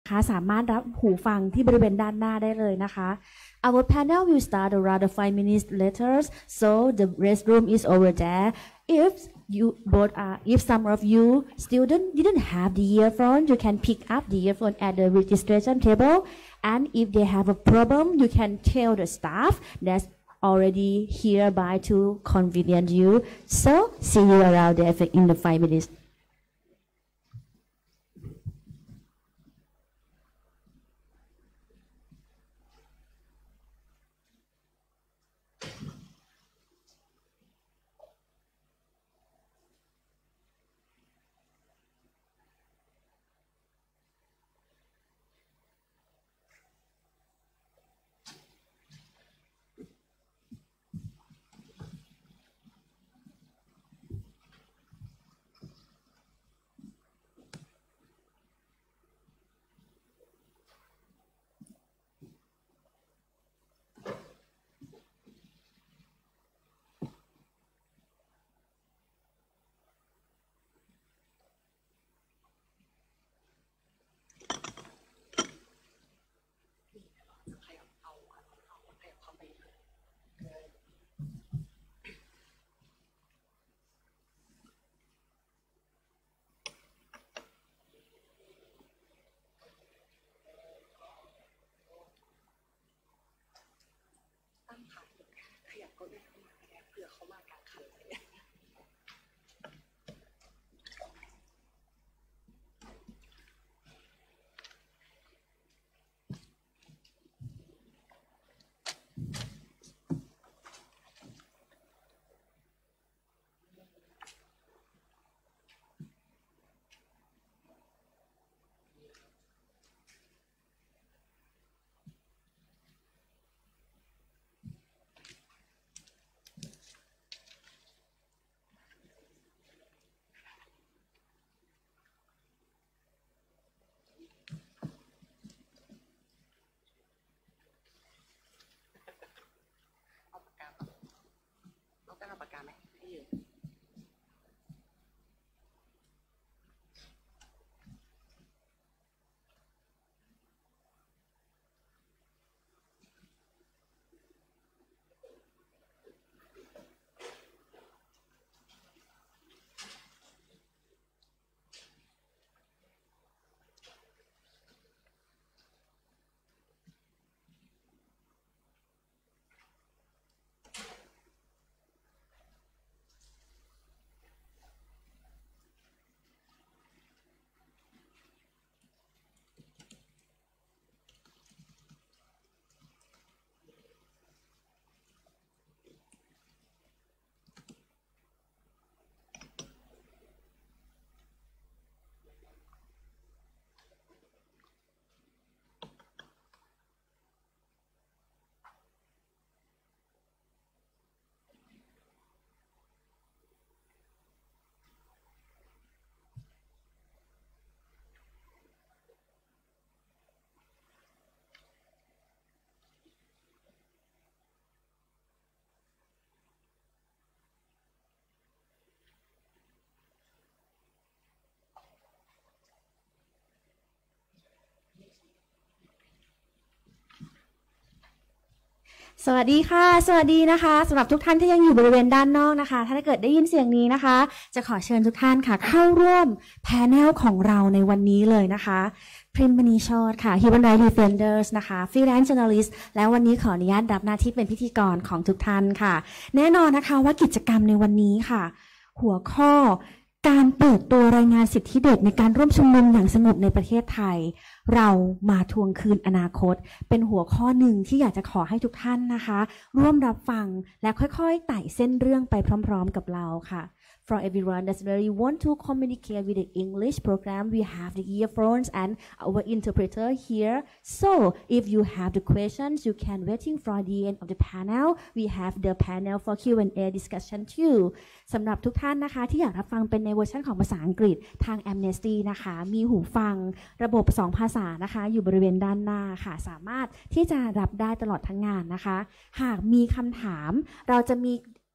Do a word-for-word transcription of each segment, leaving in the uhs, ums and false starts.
คะสามารถรับหูฟังที่บริเวณด้านหน้าได้เลยนะคะ Our panel will start around five minutes later, so the restroom is over there. If you both are, if some of you students didn't have the earphone, you can pick up the earphone at the registration table. And if they have a problem, you can tell the staff that's already here by to convenient you. So see you around there in the five minutes.สวัสดีค่ะสวัสดีนะคะสำหรับทุกท่านที่ยังอยู่บริเวณด้านนอกนะคะถ้าเกิดได้ยินเสียงนี้นะคะจะขอเชิญทุกท่านค่ะเข้าร่วมแพนเนลของเราในวันนี้เลยนะคะพริมมณีโชติค่ะ Human Rights Defenders นะคะ Freelance Journalist และวันนี้ขออนุญาตรับหน้าที่เป็นพิธีกรของทุกท่านค่ะแน่นอนนะคะว่ากิจกรรมในวันนี้ค่ะหัวข้อการเปิดตัวรายงานสิทธิเด็กในการร่วมชุมนุมอย่างสงบในประเทศไทยเรามาทวงคืนอนาคตเป็นหัวข้อหนึ่งที่อยากจะขอให้ทุกท่านนะคะร่วมรับฟังและค่อยๆไต่เส้นเรื่องไปพร้อมๆกับเราค่ะ For everyone that's really want to communicate with the English program, we have the earphones and our interpreter here. So if you have the questions, you can waiting for the end of the panel. We have the panel for Q and A discussion too. สำหรับทุกท่านนะคะที่อยากรับฟังเป็นในเวอร์ชันของภาษาอังกฤษทาง Amnesty นะคะมีหูฟังระบบสองภาษานะคะอยู่บริเวณด้านหน้าค่ะสามารถที่จะรับได้ตลอดทั้งงานนะคะหากมีคำถามเราจะมี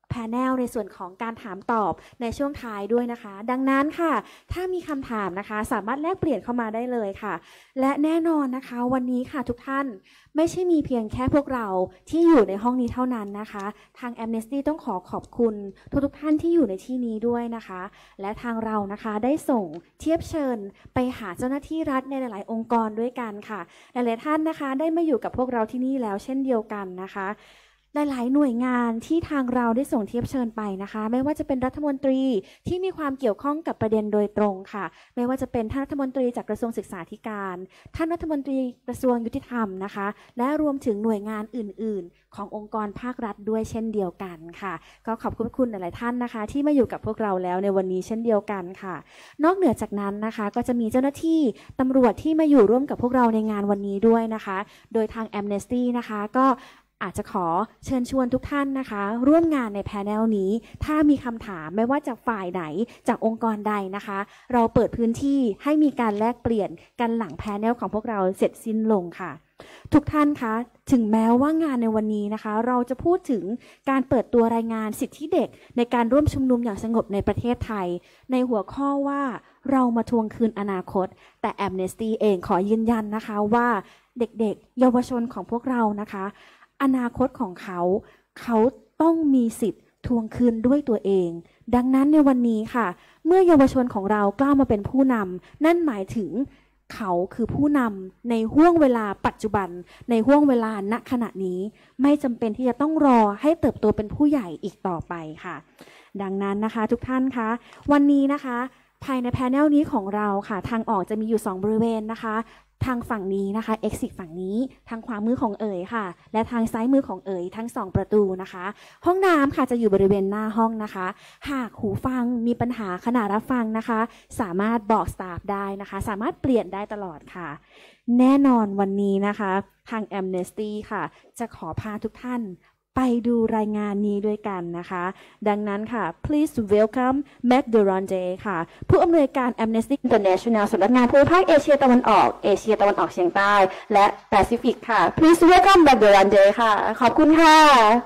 แพนเนลในส่วนของการถามตอบในช่วงท้ายด้วยนะคะดังนั้นค่ะถ้ามีคำถามนะคะสามารถแลกเปลี่ยนเข้ามาได้เลยค่ะและแน่นอนนะคะวันนี้ค่ะทุกท่านไม่ใช่มีเพียงแค่พวกเราที่อยู่ในห้องนี้เท่านั้นนะคะทาง Amnesty ต้องขอขอบคุณทุกๆท่านที่อยู่ในที่นี้ด้วยนะคะและทางเรานะคะได้ส่งเทียบเชิญไปหาเจ้าหน้าที่รัฐในหลายๆองค์กรด้วยกันค่ะหลายๆท่านนะคะได้มาอยู่กับพวกเราที่นี่แล้วเช่นเดียวกันนะคะหลายๆหน่วยงานที่ทางเราได้ส่งเทียบเชิญไปนะคะไม่ว่าจะเป็นรัฐมนตรีที่มีความเกี่ยวข้องกับประเด็นโดยตรงค่ะไม่ว่าจะเป็นท่านรัฐมนตรีจากกระทรวงศึกษาธิการท่านรัฐมนตรีกระทรวงยุติธรรมนะคะและรวมถึงหน่วยงานอื่นๆขององค์กรภาครัฐด้วยเช่นเดียวกันค่ะก็ขอบคุณคุณหลายๆท่านนะคะที่มาอยู่กับพวกเราแล้วในวันนี้เช่นเดียวกันค่ะนอกเหนือจากนั้นนะคะก็จะมีเจ้าหน้าที่ตำรวจที่มาอยู่ร่วมกับพวกเราในงานวันนี้ด้วยนะคะโดยทาง Amnesty นะคะก็อาจจะขอเชิญชวนทุกท่านนะคะร่วมงานในแพนเนลนี้ถ้ามีคำถามไม่ว่าจากฝ่ายไหนจากองค์กรใดนะคะเราเปิดพื้นที่ให้มีการแลกเปลี่ยนกันหลังแพนเนลของพวกเราเสร็จสิ้นลงค่ะทุกท่านคะถึงแม้ว่างานในวันนี้นะคะเราจะพูดถึงการเปิดตัวรายงานสิทธิเด็กในการร่วมชุมนุมอย่างสงบในประเทศไทยในหัวข้อว่าเรามาทวงคืนอนาคตแต่ Amnesty เองขอยืนยันนะคะว่าเด็กๆเยาวชนของพวกเรานะคะอนาคตของเขาเขาต้องมีสิทธิ์ทวงคืนด้วยตัวเองดังนั้นในวันนี้ค่ะเมื่อเยาวชนของเรากล้ามาเป็นผู้นำนั่นหมายถึงเขาคือผู้นำในห้วงเวลาปัจจุบันในห้วงเวลาณขณะนี้ไม่จำเป็นที่จะต้องรอให้เติบโตเป็นผู้ใหญ่อีกต่อไปค่ะดังนั้นนะคะทุกท่านคะวันนี้นะคะภายในแพนเนลนี้ของเราค่ะทางออกจะมีอยู่สองบริเวณนะคะทางฝั่งนี้นะคะ exit ฝั่งนี้ทางขวามือของเอ๋ยค่ะและทางซ้ายมือของเอ๋ยทั้งสองประตูนะคะห้องน้ำค่ะจะอยู่บริเวณหน้าห้องนะคะหากหูฟังมีปัญหาขณะรับฟังนะคะสามารถบอกสตาฟได้นะคะสามารถเปลี่ยนได้ตลอดค่ะแน่นอนวันนี้นะคะทาง Amnesty ค่ะจะขอพาทุกท่านไปดูรายงานนี้ด้วยกันนะคะดังนั้นค่ะ please welcome Mac Durande ค่ะผู้อำนวยการ Amnesty International สำนักงานภูมิภาคเอเชียตะวันออกเอเชียตะวันออกเฉียงใต้และแปซิฟิกค่ะ please welcome Mac Durande ค่ะขอบคุณค่ะ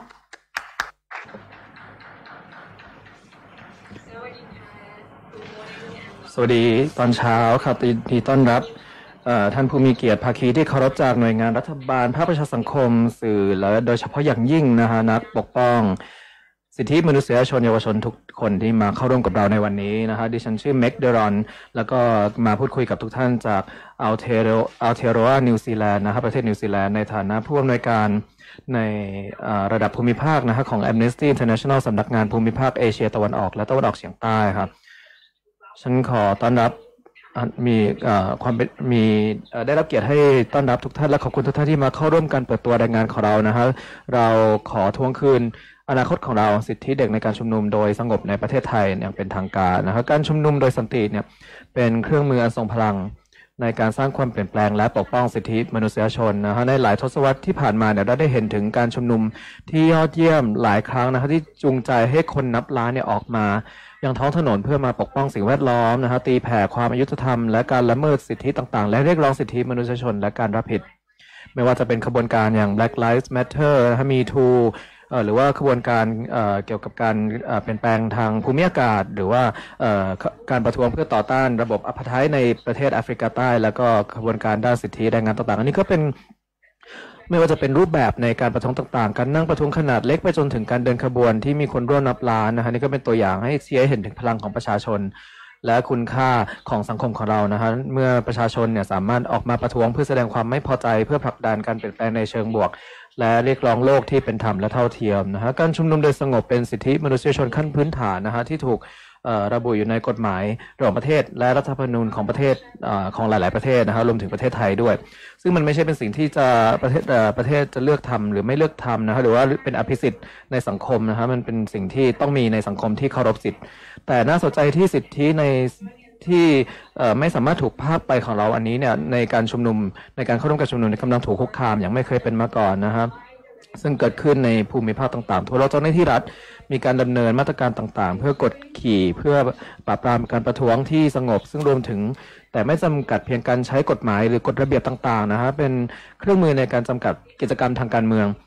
สวัสดีตอนเช้าครับยินดีต้อนรับท่านผู้มีเกียรติภาคีที่เคารพจากหน่วยงานรัฐบาลภาคประชาสังคมสื่อและโดยเฉพาะอย่างยิ่งนะฮะนักปกป้องสิทธิมนุษยชนเยาวชนทุกคนที่มาเข้าร่วมกับเราในวันนี้นะฮะดิฉันชื่อเมกเดรอนแล้วก็มาพูดคุยกับทุกท่านจากอัลเทโรอัลเทโรอานิวซีแลนด์นะครับประเทศนิวซีแลนด์ในฐานะผู้อำนวยการในระดับภูมิภาคนะฮะของ Amnesty International สำนักงานภูมิภาคเอเชียตะวันออกและตะวันออกเฉียงใต้ครับฉันขอต้อนรับมีความเป็นมีได้รับเกียรติให้ต้อนรับทุกท่านและขอบคุณทุกท่านที่มาเข้าร่วมกันเปิดตัวรายงานของเรานะฮะเราขอทวงคืนอนาคตของเราสิทธิเด็กในการชุมนุมโดยสงบในประเทศไทยอย่างเป็นทางการนะครับการชุมนุมโดยสันติเนี่ยเป็นเครื่องมืออันทรงพลังในการสร้างความเปลี่ยนแปลงและปกป้องสิทธิมนุษยชนนะฮะในหลายทศวรรษที่ผ่านมาเนี่ยเราได้เห็นถึงการชุมนุมที่ยอดเยี่ยมหลายครั้งนะครับที่จูงใจให้คนนับล้านเนี่ยออกมายังท้องถนนเพื่อมาปกป้องสิ่งแวดล้อมนะฮะตีแผ่ความอยุติธรรมและการละเมิดสิทธิต่างๆและเรียกร้องสิทธิมนุษยชนและการรับผิดไม่ว่าจะเป็นขบวนการอย่าง Black Lives Matter นะฮะ Me Too หรือว่าขบวนการเกี่ยวกับการเปลี่ยนแปลงทางภูมิอากาศหรือว่าการประท้วงเพื่อต่อต้านระบบอัปไทยในประเทศแอฟริกาใต้แล้วก็ขบวนการด้านสิทธิแรงงานต่างๆอันนี้ก็เป็นไม่ว่าจะเป็นรูปแบบในการประท้วงต่างๆการนั่งประท้วงขนาดเล็กไปจนถึงการเดินขบวนที่มีคนร่วมนับล้านนะฮะนี่ก็เป็นตัวอย่างให้ชี้ให้เห็นถึงพลังของประชาชนและคุณค่าของสังคมของเรานะฮะเมื่อประชาชนเนี่ยสามารถออกมาประท้วงเพื่อแสดงความไม่พอใจเพื่อผลักดันการเปลี่ยนแปลงในเชิงบวกและเรียกร้องโลกที่เป็นธรรมและเท่าเทียมนะฮะการชุมนุมโดยสงบเป็นสิทธิมนุษยชนขั้นพื้นฐานนะฮะที่ถูกระบุอยู่ในกฎหมายระหว่างประเทศและรัฐธรรมนูญของประเทศของหลายๆประเทศนะฮะรวมถึงประเทศไทยด้วยซึ่งมันไม่ใช่เป็นสิ่งที่จะประเทศประเทศจะเลือกทำหรือไม่เลือกทำนะฮะหรือว่าเป็นอภิสิทธิ์ในสังคมนะฮะมันเป็นสิ่งที่ต้องมีในสังคมที่เคารพสิทธิ์แต่น่าสนใจที่สิทธิในที่ไม่สามารถถูกพากไปของเราอันนี้เนี่ยในการชุมนุมในการเข้าร่วมการชุมนุมกำลังถูกคุกคามอย่างไม่เคยเป็นมาก่อนนะครับซึ่งเกิดขึ้นในภูมิภาคต่างๆทั่วโลกเจ้าหน้าที่รัฐมีการดำเนินมาตรการต่างๆเพื่อกดขี่เพื่อปราบปรามการประท้วงที่สงบซึ่งรวมถึงแต่ไม่จำกัดเพียงการใช้กฎหมายหรือกฎระเบียบต่างๆนะฮะเป็นเครื่องมือในการจำกัดกิจกรรมทางการเมือง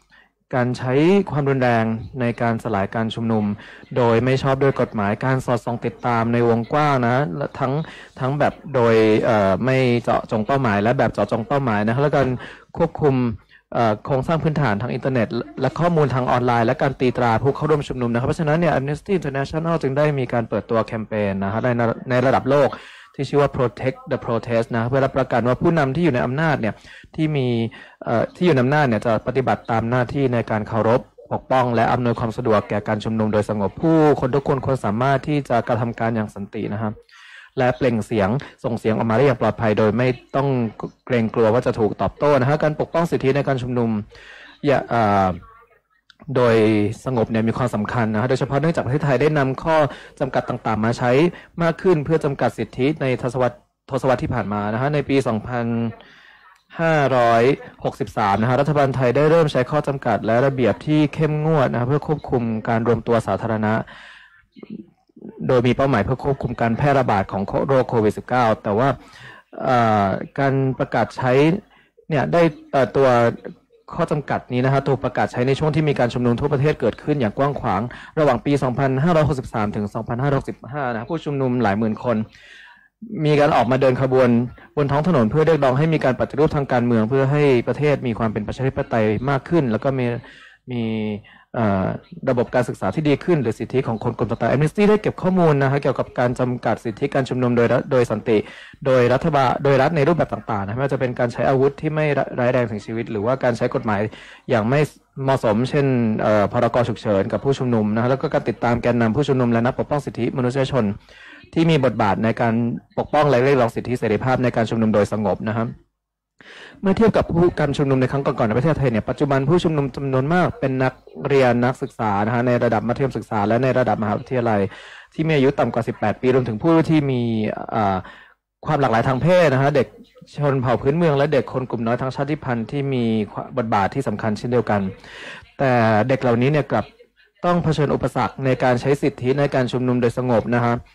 การใช้ความรุนแรงในการสลายการชุมนุมโดยไม่ชอบด้วยกฎหมายการสอดส่องติดตามในวงกว้างนะทั้งทั้งแบบโดยไม่เจาะจงเป้าหมายและแบบเจาะจงเป้าหมายนะและการควบคุมโครงสร้างพื้นฐานทางอินเทอร์เน็ตและข้อมูลทางออนไลน์และการตีตราผู้เข้าร่วมชุมนุมนะครับเพราะฉะนั้นเนี่ย Amnesty International จึงได้มีการเปิดตัวแคมเปญนะฮะในในระดับโลกที่ชื่อว่า Protect the Protest นะเพื่อรับประกันว่าผู้นำที่อยู่ในอำนาจเนี่ยที่มีที่อยู่ในอำนาจเนี่ยจะปฏิบัติตามหน้าที่ในการเคารพปกป้องและอำนวยความสะดวกแก่การชุมนุมโดยสงบผู้คนทุกคนควรสามารถที่จะกระทำการอย่างสันตินะครับและเปล่งเสียงส่งเสียงออกมาได้อย่างปลอดภัยโดยไม่ต้องเกรงกลัวว่าจะถูกตอบโต้นะฮะการปกป้องสิทธิในการชุมนุมอย่าโดยสงบเนี่ยมีความสำคัญนะโดยเฉพาะเนื่องจากประเทศไทยได้นำข้อจำกัดต่างๆมาใช้มากขึ้นเพื่อจำกัดสิทธิในทศวรรษทศวรรษที่ผ่านมานะฮะในปี สองพันห้าร้อยหกสิบสาม นะฮะรัฐบาลไทยได้เริ่มใช้ข้อจำกัดและระเบียบที่เข้มงวดนะเพื่อควบคุมการรวมตัวสาธารณะโดยมีเป้าหมายเพื่อควบคุมการแพร่ระบาดของโรคโควิด สิบเก้า แต่ว่าการประกาศใช้เนี่ยได้ตัวข้อจำกัดนี้นะฮะถูกประกาศใช้ในช่วงที่มีการชุมนุมทั่วประเทศเกิดขึ้นอย่างกว้างขวางระหว่างปี สองพันห้าร้อยหกสิบสาม ถึง สองพันห้าร้อยหกสิบห้า นะผู้ชุมนุมหลายหมื่นคนมีการออกมาเดินขบวนบนท้องถนนเพื่อเรียกร้องให้มีการปฏิรูปทางการเมืองเพื่อให้ประเทศมีความเป็นประชาธิปไตยมากขึ้นแล้วก็มีมีระบบการศึกษาที่ดีขึ้นหรือสิทธิของคนกลุ่มต่างๆ Amnesty ได้เก็บข้อมูลนะฮะเกี่ยวกับการจำกัดสิทธิการชุมนุมโดยโดยสันติโดยรัฐบาลโดยรัฐในรูปแบบต่างๆนะไม่ว่าจะเป็นการใช้อาวุธที่ไม่ร้ายแรงถึงชีวิตหรือว่าการใช้กฎหมายอย่างไม่เหมาะสมเช่นพรกฉุกเฉินกับผู้ชุมนุมนะแล้วก็การติดตามแกนนำผู้ชุมนุมและนักปกป้องสิทธิมนุษยชนที่มีบทบาทในการปกป้องและเรียกร้องสิทธิเสรีภาพในการชุมนุมโดยสงบนะครับเมื่อเทียบกับผู้การชุมนุมในครั้งก่อนๆในประเทศไทยเนี่ยปัจจุบันผู้ชุมนุมจำนวนมากเป็นนักเรียนนักศึกษานะฮะในระดับมัธยมศึกษาและในระดับมหาวิทยาลัยที่มีอายุต่ำกว่าสิบแปดปีรวมถึงผู้ที่มีความหลากหลายทางเพศนะฮะเด็กชนเผ่าพื้นเมืองและเด็กคนกลุ่มน้อยทางชาติพันธุ์ที่มีบทบาทที่สำคัญเช่นเดียวกันแต่เด็กเหล่านี้เนี่ยกลับต้องเผชิญอุปสรรคในการใช้สิทธิในการชุมนุมโดยสงบนะฮะ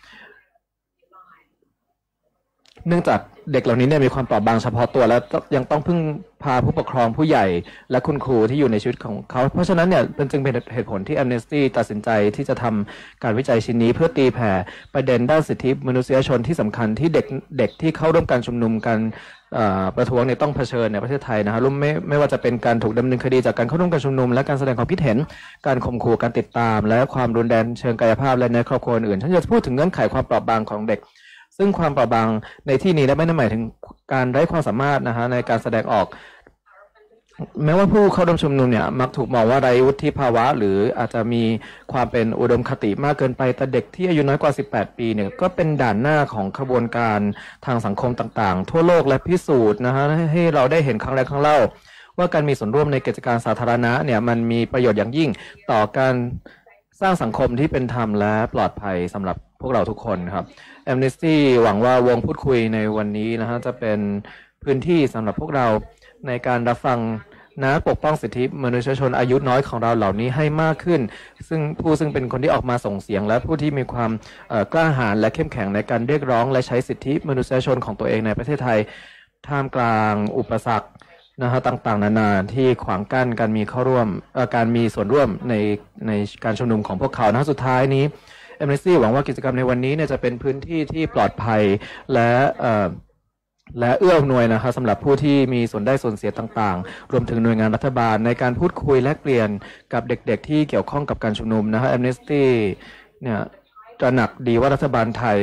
เนื่องจากเด็กเหล่านี้เนี่ยมีความเปราะบางเฉพาะตัวและยังต้องพึ่งพาผู้ปกครองผู้ใหญ่และคุณครูที่อยู่ในชีวิตของเขาเพราะฉะนั้นเนี่ยเป็นจึงเป็นเหตุผลที่ Amnesty ตัดสินใจที่จะทำการวิจัยชิ้นนี้เพื่อตีแผ่ประเด็นด้านสิทธิมนุษยชนที่สำคัญที่เด็กเด็กที่เข้าร่วมการชุมนุมกันประท้วงเนี่ยต้องเผชิญในประเทศไทยนะฮะร่วมไม่ไม่ว่าจะเป็นการถูกดำเนินคดีจากการเข้าร่วมการชุมนุมและการแสดงความคิดเห็นการข่มขู่การติดตามและความรุนแรงเชิงกายภาพและในครอบครัวอื่นฉันจะพูดถึงเงื่อนไขความเปราะบางของเด็กซึ่งความเปราะบางในที่นี้และไม่ได้หมายถึงการไร้ความสามารถนะฮะในการแสดงออกแม้ว่าผู้เข้าร่วมชุมนุมเนี่ยมักถูกมองว่าไร้วุฒิภาวะหรืออาจจะมีความเป็นอุดมคติมากเกินไปแต่เด็กที่อายุน้อยกว่าสิบแปดปีเนี่ยก็เป็นด่านหน้าของขบวนการทางสังคมต่างๆทั่วโลกและพิสูจน์นะฮะให้เราได้เห็นครั้งแรกครั้งเล่าว่าการมีส่วนร่วมในกิจการสาธารณะเนี่ยมันมีประโยชน์อย่างยิ่งต่อการสร้างสังคมที่เป็นธรรมและปลอดภัยสำหรับพวกเราทุกคนครับ Amnesty หวังว่าวงพูดคุยในวันนี้นะฮะจะเป็นพื้นที่สำหรับพวกเราในการรับฟังนักปกป้องสิทธิมนุษยชนอายุน้อยของเราเหล่านี้ให้มากขึ้นซึ่งผู้ซึ่งเป็นคนที่ออกมาส่งเสียงและผู้ที่มีความกล้าหาญและเข้มแข็งในการเรียกร้องและใช้สิทธิมนุษยชนของตัวเองในประเทศไทยท่ามกลางอุปสรรคนะฮะต่างๆนานาที่ขวางกั้นการมีเข้าร่วมการมีส่วนร่วมในในการชุมนุมของพวกเขานะสุดท้ายนี้Amnesty หวังว่ากิจกรรมในวันนี้เนี่ยจะเป็นพื้นที่ที่ปลอดภัยและและเอื้ออำนวยนะครับสำหรับผู้ที่มีส่วนได้ส่วนเสียต่างๆรวมถึงหน่วยงานรัฐบาลในการพูดคุยแลกเปลี่ยนกับเด็กๆที่เกี่ยวข้องกับการชุมนุมนะฮะ Amnesty เนี่ยตระหนักดีว่ารัฐบาลไทย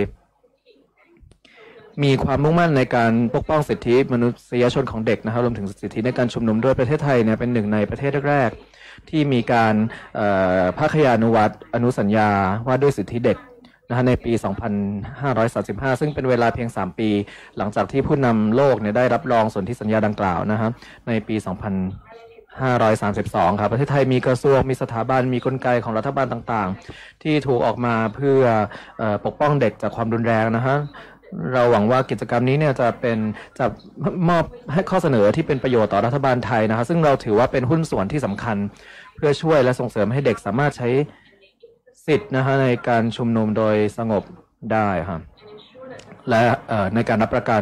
มีความมุ่งมั่นในการปกป้องสิทธิมนุษยชนของเด็กนะครับรวมถึงสิทธิในการชุมนุมด้วยประเทศไทยเนี่ยเป็นหนึ่งในประเทศแรกที่มีการภาคยานุวัตรอนุสัญญาว่าด้วยสิทธิเด็กนะฮะในปี สองพันห้าร้อยสามสิบห้า ซึ่งเป็นเวลาเพียงสามปีหลังจากที่ผู้นำโลกเนี่ยได้รับรองสนธิสัญญาดังกล่าวนะฮะในปี สองพันห้าร้อยสามสิบสอง ครับประเทศไทยมีกระทรวงมีสถาบันมีกลไกของรัฐบาลต่างๆที่ถูกออกมาเพื่อปกป้องเด็กจากความรุนแรงนะฮะเราหวังว่ากิจกรรมนี้เนี่ยจะเป็นจะมอบให้ข้อเสนอที่เป็นประโยชน์ต่อรัฐบาลไทยนะครับซึ่งเราถือว่าเป็นหุ้นส่วนที่สำคัญเพื่อช่วยและส่งเสริมให้เด็กสามารถใช้สิทธิ์นะฮะในการชุมนุมโดยสงบได้ครับและในการรับประกัน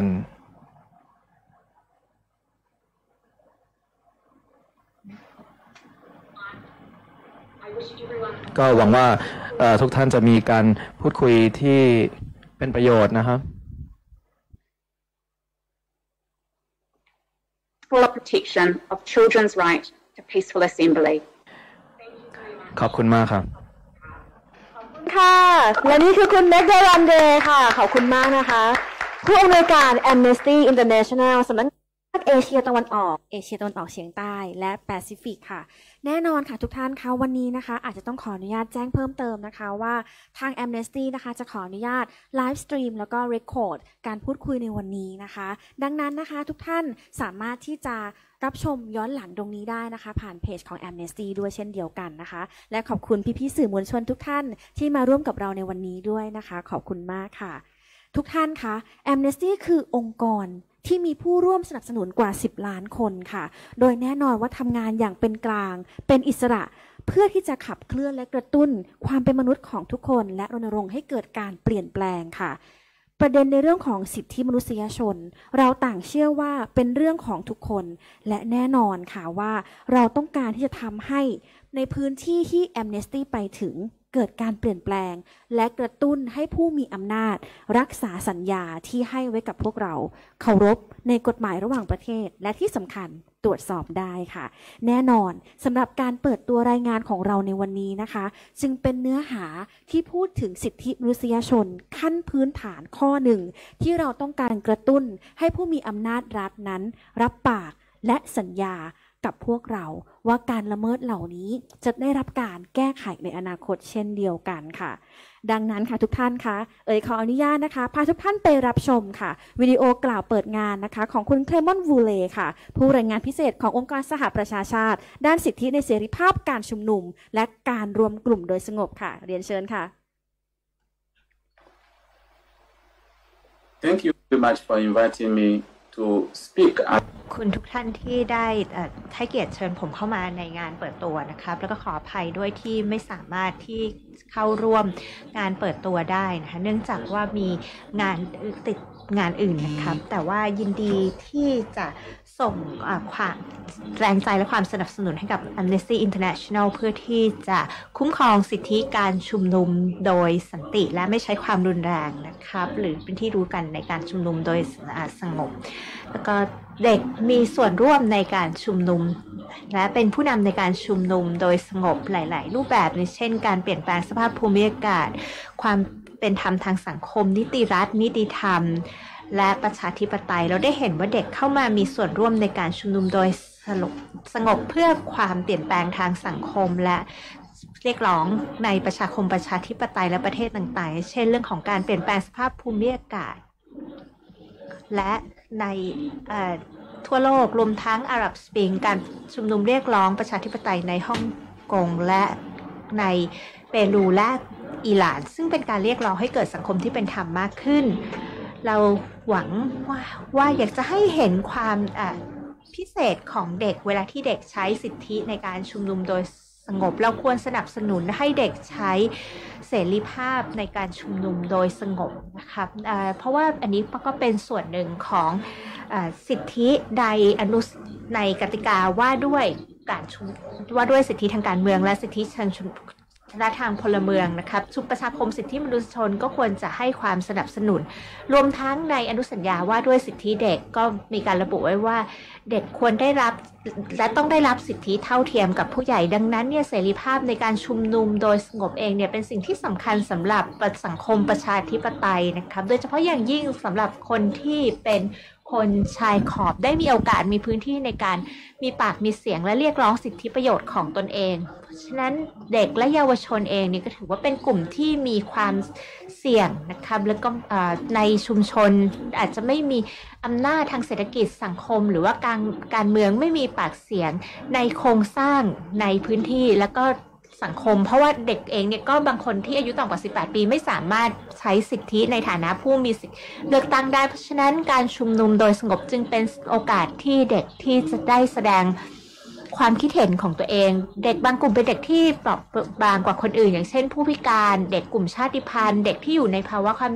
ก็หวังว่าทุกท่านจะมีการพูดคุยที่เป็นประโยชน์นะครับ for protection of children's right to peaceful assembly ขอบคุณมากครับค่ะและนี่คือคุณเมกเดรันเดย์ค่ะขอบคุณมากนะคะผู้อำนวยการ Amnesty International สำนักเอเชียตะวันออกเอเชียตะวันออกเฉียงใต้และแปซิฟิกค่ะแน่นอนค่ะทุกท่านคะวันนี้นะคะอาจจะต้องขออนุญาตแจ้งเพิ่มเติมนะคะว่าทาง Amnesty นะคะจะขออนุญาตไลฟ์สตรีมแล้วก็เรคคอร์ดการพูดคุยในวันนี้นะคะดังนั้นนะคะทุกท่านสามารถที่จะรับชมย้อนหลังตรงนี้ได้นะคะผ่านเพจของ Amnesty ด้วยเช่นเดียวกันนะคะและขอบคุณพี่ๆสื่อมวลชนทุกท่านที่มาร่วมกับเราในวันนี้ด้วยนะคะขอบคุณมากค่ะทุกท่านคะ Amnesty คือองค์กรที่มีผู้ร่วมสนับสนุนกว่าสิบล้านคนค่ะโดยแน่นอนว่าทำงานอย่างเป็นกลางเป็นอิสระเพื่อที่จะขับเคลื่อนและกระตุ้นความเป็นมนุษย์ของทุกคนและรณรงค์ให้เกิดการเปลี่ยนแปลงค่ะประเด็นในเรื่องของสิทธิมนุษยชนเราต่างเชื่อว่าเป็นเรื่องของทุกคนและแน่นอนค่ะว่าเราต้องการที่จะทำให้ในพื้นที่ที่ Amnesty ไปถึงเกิดการเปลี่ยนแปลงและกระตุ้นให้ผู้มีอำนาจรักษาสัญญาที่ให้ไว้กับพวกเราเคารพในกฎหมายระหว่างประเทศและที่สำคัญตรวจสอบได้ค่ะแน่นอนสำหรับการเปิดตัวรายงานของเราในวันนี้นะคะจึงเป็นเนื้อหาที่พูดถึงสิทธิมนุษยชนขั้นพื้นฐานข้อหนึ่งที่เราต้องการกระตุ้นให้ผู้มีอำนาจรัฐนั้นรับปากและสัญญากับพวกเราว่าการละเมิดเหล่านี้จะได้รับการแก้ไขในอนาคตเช่นเดียวกันค่ะดังนั้นค่ะทุกท่านคะเอ๋ยขออนุญาตนะคะพาทุกท่านไปรับชมค่ะวิดีโอกล่าวเปิดงานนะคะของคุณเคลมอนวูเลค่ะผู้รายงานพิเศษขององค์การสหประชาชาติด้านสิทธิในเสรีภาพการชุมนุมและการรวมกลุ่มโดยสงบค่ะเรียนเชิญค่ะ Thank you very much for inviting me to speak up คุณทุกท่านที่ได้ให้เกียรติเชิญผมเข้ามาในงานเปิดตัวนะครับแล้วก็ขออภัยด้วยที่ไม่สามารถที่เข้าร่วมงานเปิดตัวได้นะคะเนื่องจากว่ามีงานติดงานอื่นนะครับแต่ว่ายินดีที่จะส่งความแรงใจและความสนับสนุนให้กับ Amnesty International เพื่อที่จะคุ้มครองสิทธิการชุมนุมโดยสันติและไม่ใช้ความรุนแรงนะครับหรือเป็นที่รู้กันในการชุมนุมโดยสงบแล้วก็เด็กมีส่วนร่วมในการชุมนุมและเป็นผู้นำในการชุมนุมโดยสงบหลายๆรูปแบบเช่นการเปลี่ยนแปลงสภาพภูมิอากาศความเป็นธรรมทางสังคมนิติรัฐนิติธรรมและประชาธิปไตยเราได้เห็นว่าเด็กเข้ามามีส่วนร่วมในการชุมนุมโดยสงบเพื่อความเปลี่ยนแปลงทางสังคมและเรียกร้องในประชาคมประชาธิปไตยและประเทศต่างๆเช่นเรื่องของการเปลี่ยนแปลงสภาพภูมิอากาศและในทั่วโลกรวมทั้งอาหรับสปริงการชุมนุมเรียกร้องประชาธิปไตยในฮ่องกงและในเปรูและอิหร่านซึ่งเป็นการเรียกร้องให้เกิดสังคมที่เป็นธรรมมากขึ้นเราหวังว่าว่าอยากจะให้เห็นความพิเศษของเด็กเวลาที่เด็กใช้สิทธิในการชุมนุมโดยสงบเราควรสนับสนุนให้เด็กใช้เสรีภาพในการชุมนุมโดยสงบนะคะเพราะว่าอันนี้ก็เป็นส่วนหนึ่งของสิทธิใดอนุในกติกาว่าด้วยการชุมว่าด้วยสิทธิทางการเมืองและสิทธิทางและทางพลเมืองนะครับชุมประชาคมสิทธิมนุษยชนก็ควรจะให้ความสนับสนุนรวมทั้งในอนุสัญญาว่าด้วยสิทธิเด็กก็มีการระบุไว้ว่าเด็กควรได้รับและต้องได้รับสิทธิเท่าเทียมกับผู้ใหญ่ดังนั้นเนี่ยเสรีภาพในการชุมนุมโดยสงบเองเนี่ยเป็นสิ่งที่สำคัญสำหรับสังคมประชาธิปไตยนะครับโดยเฉพาะอย่างยิ่งสำหรับคนที่เป็นคนชายขอบได้มีโอกาสมีพื้นที่ในการมีปากมีเสียงและเรียกร้องสิทธิประโยชน์ของตนเองเพราะฉะนั้นเด็กและเยาวชนเองนี่ก็ถือว่าเป็นกลุ่มที่มีความเสี่ยงนะครับแล้วก็ในชุมชนอาจจะไม่มีอำนาจทางเศรษฐกิจสังคมหรือว่าการการเมืองไม่มีปากเสียงในโครงสร้างในพื้นที่แล้วก็สังคมเพราะว่าเด็กเองเนี่ยก็บางคนที่อายุต่ำกว่าสิบแปดปีไม่สามารถใช้สิทธิในฐานะผู้มีสิทธิเลือกตั้งได้เพราะฉะนั้นการชุมนุมโดยสงบจึงเป็นโอกาสที่เด็กที่จะได้แสดงความคิดเห็นของตัวเองเด็กบางกลุ่มเป็นเด็กที่เปราะบางกว่าคนอื่นอย่างเช่นผู้พิการเด็กกลุ่มชาติพันธุ์เด็กที่อยู่ในภาวะความยาก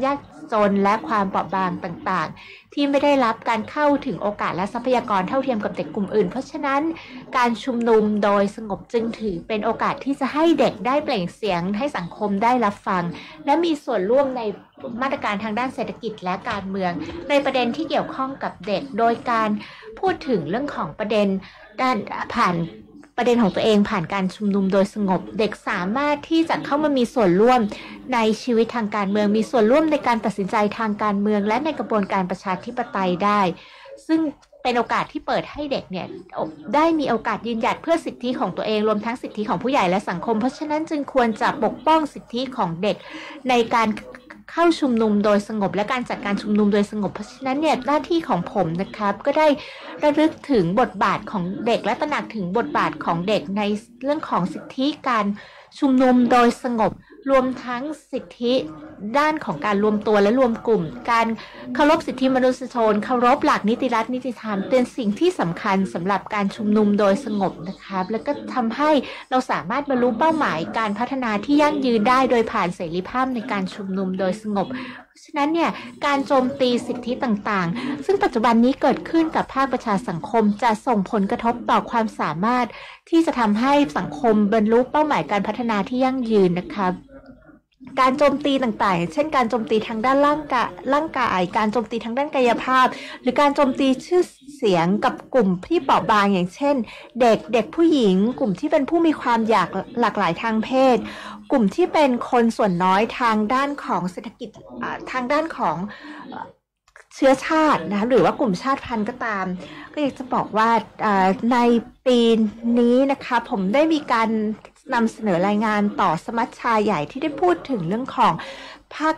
จนและความเปราะบางต่างๆที่ไม่ได้รับการเข้าถึงโอกาสและทรัพยากรเท่าเทียมกับเด็กกลุ่มอื่นเพราะฉะนั้นการชุมนุมโดยสงบจึงถือเป็นโอกาสที่จะให้เด็กได้เปล่งเสียงให้สังคมได้รับฟังและมีส่วนร่วมในมาตรการทางด้านเศรษฐกิจและการเมืองในประเด็นที่เกี่ยวข้องกับเด็กโดยการพูดถึงเรื่องของประเด็นด้านผ่านประเด็นของตัวเองผ่านการชุมนุมโดยสงบเด็กสามารถที่จะเข้ามามีส่วนร่วมในชีวิตทางการเมืองมีส่วนร่วมในการตัดสินใจทางการเมืองและในกระบวนการประชาธิปไตยได้ซึ่งเป็นโอกาสที่เปิดให้เด็กเนี่ยได้มีโอกาสยืนหยัดเพื่อสิทธิของตัวเองรวมทั้งสิทธิของผู้ใหญ่และสังคมเพราะฉะนั้นจึงควรจะปกป้องสิทธิของเด็กในการเข้าชุมนุมโดยสงบและการจัดการชุมนุมโดยสงบเพราะฉะนั้นเนี่ยหน้าที่ของผมนะครับก็ได้ระลึกถึงบทบาทของเด็กและตระหนักถึงบทบาทของเด็กในเรื่องของสิทธิการชุมนุมโดยสงบรวมทั้งสิทธิด้านของการรวมตัวและรวมกลุ่มการเคารพสิทธิมนุษยชนเคารพหลักนิติรัฐนิติธรรมเป็นสิ่งที่สำคัญสำหรับการชุมนุมโดยสงบนะครับแล้วก็ทำให้เราสามารถบรรลุเป้าหมายการพัฒนาที่ยั่งยืนได้โดยผ่านเสรีภาพในการชุมนุมโดยสงบเพราะฉะนั้นเนี่ยการโจมตีสิทธิต่างๆซึ่งปัจจุบันนี้เกิดขึ้นกับภาคประชาสังคมจะส่งผลกระทบต่อความสามารถที่จะทำให้สังคมบรรลุเป้าหมายการพัฒนาที่ยั่งยืนนะคะการโจมตีต่างๆเช่นการโจมตีทางด้านร่างกายร่างกายการโจมตีทางด้านกายภาพหรือการโจมตีชื่อเสียงกับกลุ่มที่เปราะบางอย่างเช่นเด็กเด็กผู้หญิงกลุ่มที่เป็นผู้มีความอยากหลากหลายทางเพศกลุ่มที่เป็นคนส่วนน้อยทางด้านของเศรษฐกิจทางด้านของเชื้อชาตินะหรือว่ากลุ่มชาติพันธุ์ก็ตามก็อยากจะบอกว่าในปีนี้นะคะผมได้มีการนำเสนอรายงานต่อสมัชชาใหญ่ที่ได้พูดถึงเรื่องของภาค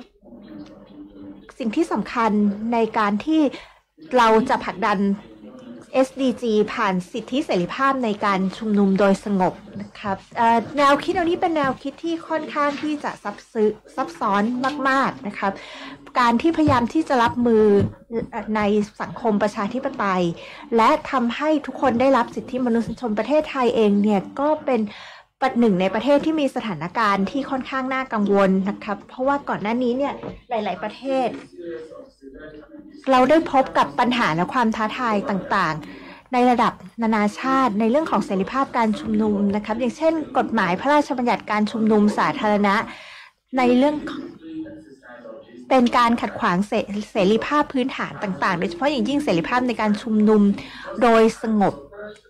สิ่งที่สำคัญในการที่เราจะผลักดัน เอส ดี จี ผ่านสิทธิเสรีภาพในการชุมนุมโดยสงบนะครับแนวคิดเหล่านี้เป็นแนวคิดที่ค่อนข้างที่จะซับซ้อนซับซ้อนมากๆนะครับการที่พยายามที่จะรับมือในสังคมประชาธิปไตยและทำให้ทุกคนได้รับสิทธิมนุษยชนประเทศไทยเองเนี่ยก็เป็นหนึ่งในประเทศที่มีสถานการณ์ที่ค่อนข้างน่ากังวลนะครับเพราะว่าก่อนหน้านี้เนี่ยหลายๆประเทศเราได้พบกับปัญหาและความท้าทายต่างๆในระดับนานาชาติในเรื่องของเสรีภาพการชุมนุมนะครับอย่างเช่นกฎหมายพระราชบัญญัติการชุมนุมสาธารณะในเรื่องเป็นการขัดขวางเสรีภาพพื้นฐานต่างๆโดยเฉพาะอย่างยิ่งเสรีภาพในการชุมนุมโดยสงบ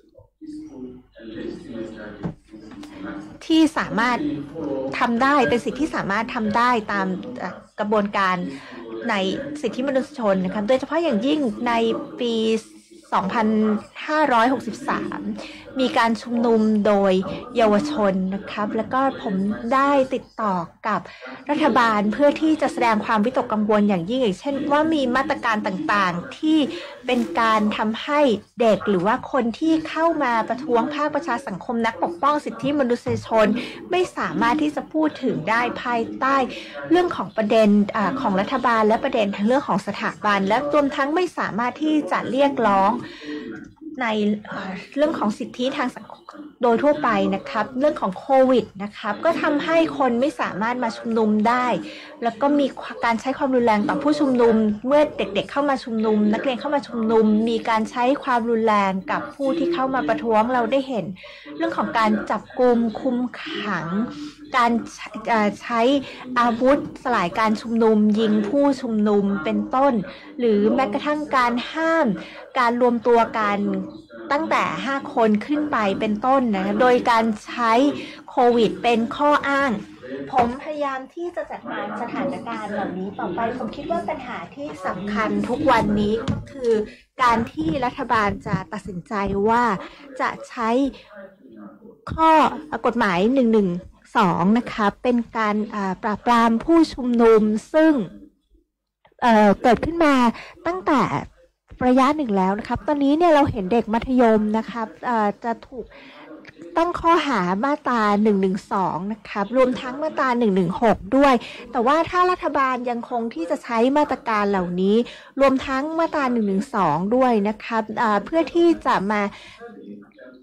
ที่สามารถทำได้เป็นสิทธิที่สามารถทำได้ตามกระบวนการในสิทธิมนุษยชนนะคะโดยเฉพาะอย่างยิ่งในปีสองพันห้าร้อยหกสิบสามมีการชุมนุมโดยเยาวชนนะครับแล้วก็ผมได้ติดต่อกับรัฐบาลเพื่อที่จะแสดงความวิตกกังวลอย่างยิ่งอย่างเช่นว่ามีมาตรการต่างๆที่เป็นการทำให้เด็กหรือว่าคนที่เข้ามาประท้วงภาคประชาสังคมนักปกป้องสิทธิมนุษยชนไม่สามารถที่จะพูดถึงได้ภายใต้เรื่องของประเด็นอของรัฐบาลและประเด็นทั้งเรื่องของสถาบันและรวมทั้งไม่สามารถที่จะเรียกร้องในเรื่องของสิทธิทางสังคมโดยทั่วไปนะครับเรื่องของโควิดนะครับก็ทำให้คนไม่สามารถมาชุมนุมได้แล้วก็มีการใช้ความรุนแรงต่อผู้ชุมนุมเมื่อเด็กๆเข้ามาชุมนุมนักเรียนเข้ามาชุมนุมมีการใช้ความรุนแรงกับผู้ที่เข้ามาประท้วงเราได้เห็นเรื่องของการจับกุมคุมขังการใช้อาวุธสลายการชุมนุมยิงผู้ชุมนุมเป็นต้นหรือแม้กระทั่งการห้ามการรวมตัวกันตั้งแต่ห้าคนขึ้นไปเป็นต้นนะโดยการใช้โควิดเป็นข้ออ้างผมพยายามที่จะจัดการสถานการณ์เหล่านี้ต่อไปผมคิดว่าปัญหาที่สำคัญทุกวันนี้ก็คือการที่รัฐบาลจะตัดสินใจว่าจะใช้ข้อกฎหมายหนึ่งหนึ่งสองนะคะเป็นการปราบปรามผู้ชุมนุมซึ่ง เอ่อ เกิดขึ้นมาตั้งแต่ระยะหนึ่งแล้วนะครับตอนนี้เนี่ยเราเห็นเด็กมัธยมนะครับจะถูกตั้งข้อหามาตราหนึ่งหนึ่งสองนะครับรวมทั้งมาตราหนึ่งหนึ่งหกด้วยแต่ว่าถ้ารัฐบาลยังคงที่จะใช้มาตรการเหล่านี้รวมทั้งมาตราหนึ่งหนึ่งสองด้วยนะครับเพื่อที่จะมา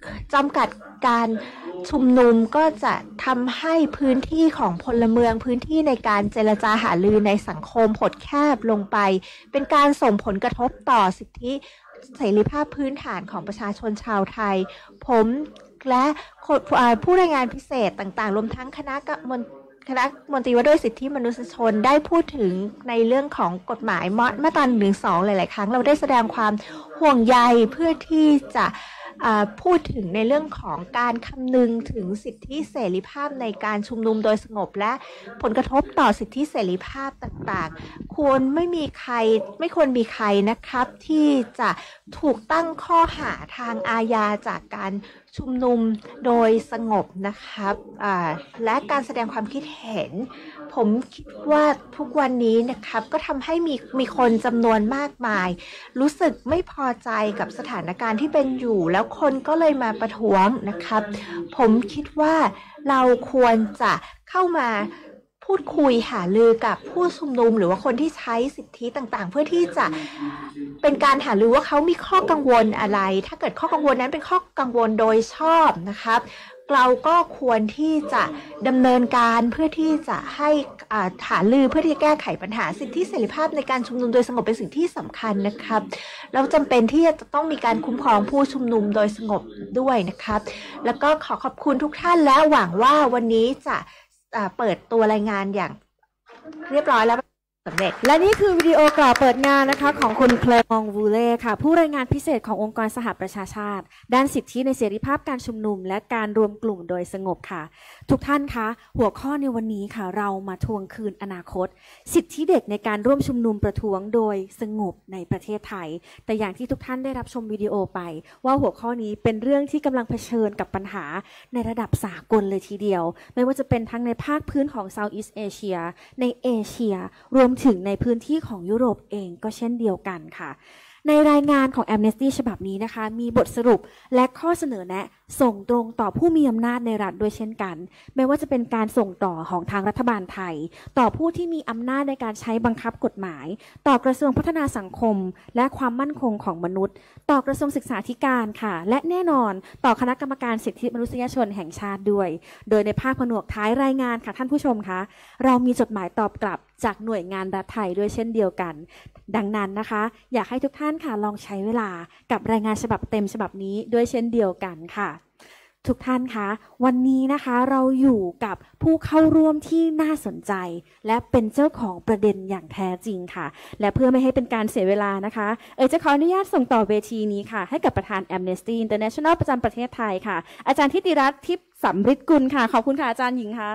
จำกัดการชุมนุมก็จะทำให้พื้นที่ของพลเมืองพื้นที่ในการเจรจาหารือในสังคมหดแคบลงไปเป็นการส่งผลกระทบต่อสิทธิเสรีภาพพื้นฐานของประชาชนชาวไทยผมและผู้รายงานพิเศษต่างๆรวมทั้งคณะกรรมคณะมนตรีว่าด้วยสิทธิมนุษยชนได้พูดถึงในเรื่องของกฎหมายมาตราหนึ่งสองหลายๆครั้งเราได้แสดงความห่วงใยเพื่อที่จะพูดถึงในเรื่องของการคำนึงถึงสิทธิเสรีภาพในการชุมนุมโดยสงบและผลกระทบต่อสิทธิเสรีภาพต่างๆควรไม่มีใครไม่ควรมีใครนะครับที่จะถูกตั้งข้อหาทางอาญาจากการชุมนุมโดยสงบนะครับและการแสดงความคิดเห็นผมคิดว่าทุกวันนี้นะครับก็ทำให้มีมีคนจำนวนมากมายรู้สึกไม่พอใจกับสถานการณ์ที่เป็นอยู่แล้วคนก็เลยมาประท้วงนะครับผมคิดว่าเราควรจะเข้ามาพูดคุยหารือกับผู้ชุมนุมหรือว่าคนที่ใช้สิทธิต่างๆเพื่อที่จะเป็นการหารือว่าเขามีข้อกังวลอะไรถ้าเกิดข้อกังวลนั้นเป็นข้อกังวลโดยชอบนะครับเราก็ควรที่จะดำเนินการเพื่อที่จะให้หารือเพื่อที่จะแก้ไขปัญหาสิทธิเสรีภาพในการชุมนุมโดยสงบเป็นสิ่งที่สำคัญนะครับเราจำเป็นที่จะต้องมีการคุ้มครองผู้ชุมนุมโดยสงบด้วยนะครับแล้วก็ขอขอบคุณทุกท่านและหวังว่าวันนี้จะเปิดตัวรายงานอย่างเรียบร้อยแล้วสำเร็จและนี่คือวิดีโอกล่าวเปิดงานนะคะของคุณเคลมองวูเล่ค่ะผู้รายงานพิเศษขององค์กรสหประชาชาติด้านสิทธิในเสรีภาพการชุมนุมและการรวมกลุ่มโดยสงบค่ะทุกท่านคะหัวข้อในวันนี้ค่ะเรามาทวงคืนอนาคตสิทธิเด็กในการร่วมชุมนุมประท้วงโดยสงบในประเทศไทยแต่อย่างที่ทุกท่านได้รับชมวิดีโอไปว่าหัวข้อนี้เป็นเรื่องที่กำลังเผชิญกับปัญหาในระดับสากลเลยทีเดียวไม่ว่าจะเป็นทั้งในภาคพื้นของ Southeast Asia ในเอเชียรวมถึงในพื้นที่ของยุโรปเองก็เช่นเดียวกันค่ะในรายงานของ Amnesty ฉบับนี้นะคะมีบทสรุปและข้อเสนอแนะส่งตรงต่อผู้มีอำนาจในรัฐด้วยเช่นกันไม่ว่าจะเป็นการส่งต่อของทางรัฐบาลไทยต่อผู้ที่มีอำนาจในการใช้บังคับกฎหมายต่อกระทรวงพัฒนาสังคมและความมั่นคงของมนุษย์ต่อกระทรวงศึกษาธิการค่ะและแน่นอนต่อคณะกรรมการสิทธิมนุษยชนแห่งชาติด้วยโดยในภาคผนวกท้ายรายงานค่ะท่านผู้ชมคะเรามีจดหมายตอบกลับจากหน่วยงานรัฐไทยด้วยเช่นเดียวกันดังนั้นนะคะอยากให้ทุกท่านค่ะลองใช้เวลากับรายงานฉบับเต็มฉบับนี้ด้วยเช่นเดียวกันค่ะทุกท่านคะวันนี้นะคะเราอยู่กับผู้เข้าร่วมที่น่าสนใจและเป็นเจ้าของประเด็นอย่างแท้จริงค่ะและเพื่อไม่ให้เป็นการเสียเวลานะคะเอ๋ยจะขออนุญาตส่งต่อเวทีนี้ค่ะให้กับประธาน Amnesty International ประจำประเทศไทยค่ะอาจารย์ทิติรัตน์ทิพย์สำริดกุลค่ะขอบคุณค่ะอาจารย์หญิงค่ะ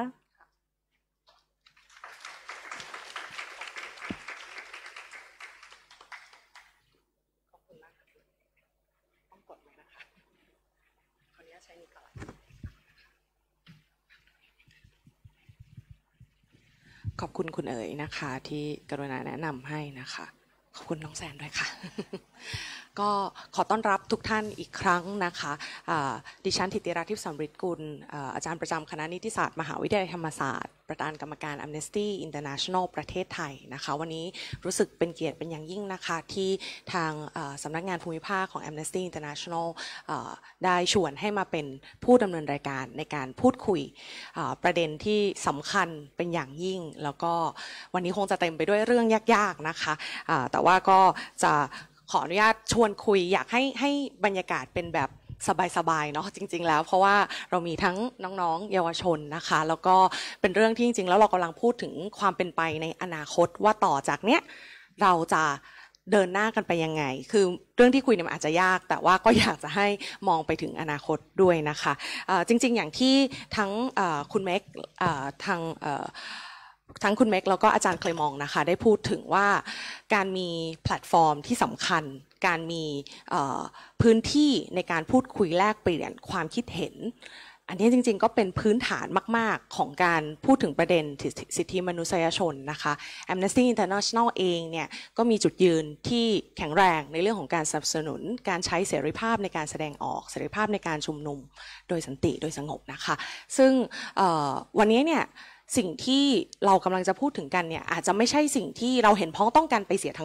ขอบคุณคุณเอ๋ยนะคะที่กรุณาแนะนำให้นะคะขอบคุณน้องแซนด้วยค่ะ ก็ขอต้อนรับทุกท่านอีกครั้งนะคะดิฉันธิติรัตน์ทิพย์สำริดกุลอาจารย์ประจำคณะนิติศาสตร์มหาวิทยาลัยธรรมศาสตร์ประธานกรรมการ Amnesty International ประเทศไทยนะคะวันนี้รู้สึกเป็นเกียรติเป็นอย่างยิ่งนะคะที่ทางสำนักงานภูมิภาคของ Amnesty International ได้ชวนให้มาเป็นผู้ดำเนินรายการในการพูดคุยประเด็นที่สำคัญเป็นอย่างยิ่งแล้วก็วันนี้คงจะเต็มไปด้วยเรื่องยากๆนะคะแต่ว่าก็จะขออนุญาตชวนคุยอยากให้ให้บรรยากาศเป็นแบบสบายๆเนาะจริงๆแล้วเพราะว่าเรามีทั้งน้องๆเยาวชนนะคะแล้วก็เป็นเรื่องที่จริงๆแล้วเรากำลังพูดถึงความเป็นไปในอนาคตว่าต่อจากเนี้ยเราจะเดินหน้ากันไปยังไงคือเรื่องที่คุยเนี่ยมันอาจจะยากแต่ว่าก็อยากจะให้มองไปถึงอนาคตด้วยนะคะจริงๆอย่างที่ทั้งคุณเมกทางทั้งคุณเมกแล้วก็อาจารย์เคลมองนะคะได้พูดถึงว่าการมีแพลตฟอร์มที่สำคัญการมีพื้นที่ในการพูดคุยแลกเปลี่ยนความคิดเห็นอันนี้จริงๆก็เป็นพื้นฐานมากๆของการพูดถึงประเด็นสิทธิมนุษยชนนะคะ Amnesty International เองเนี่ยก็มีจุดยืนที่แข็งแรงในเรื่องของการสนับสนุนการใช้เสรีภาพในการแสดงออกเสรีภาพในการชุมนุมโดยสันติโดยสงบนะคะซึ่งวันนี้เนี่ยสิ่งที่เรากำลังจะพูดถึงกันเนี่ยอาจจะไม่ใช่สิ่งที่เราเห็นพ้องต้องกันไปเสียทั้งหมด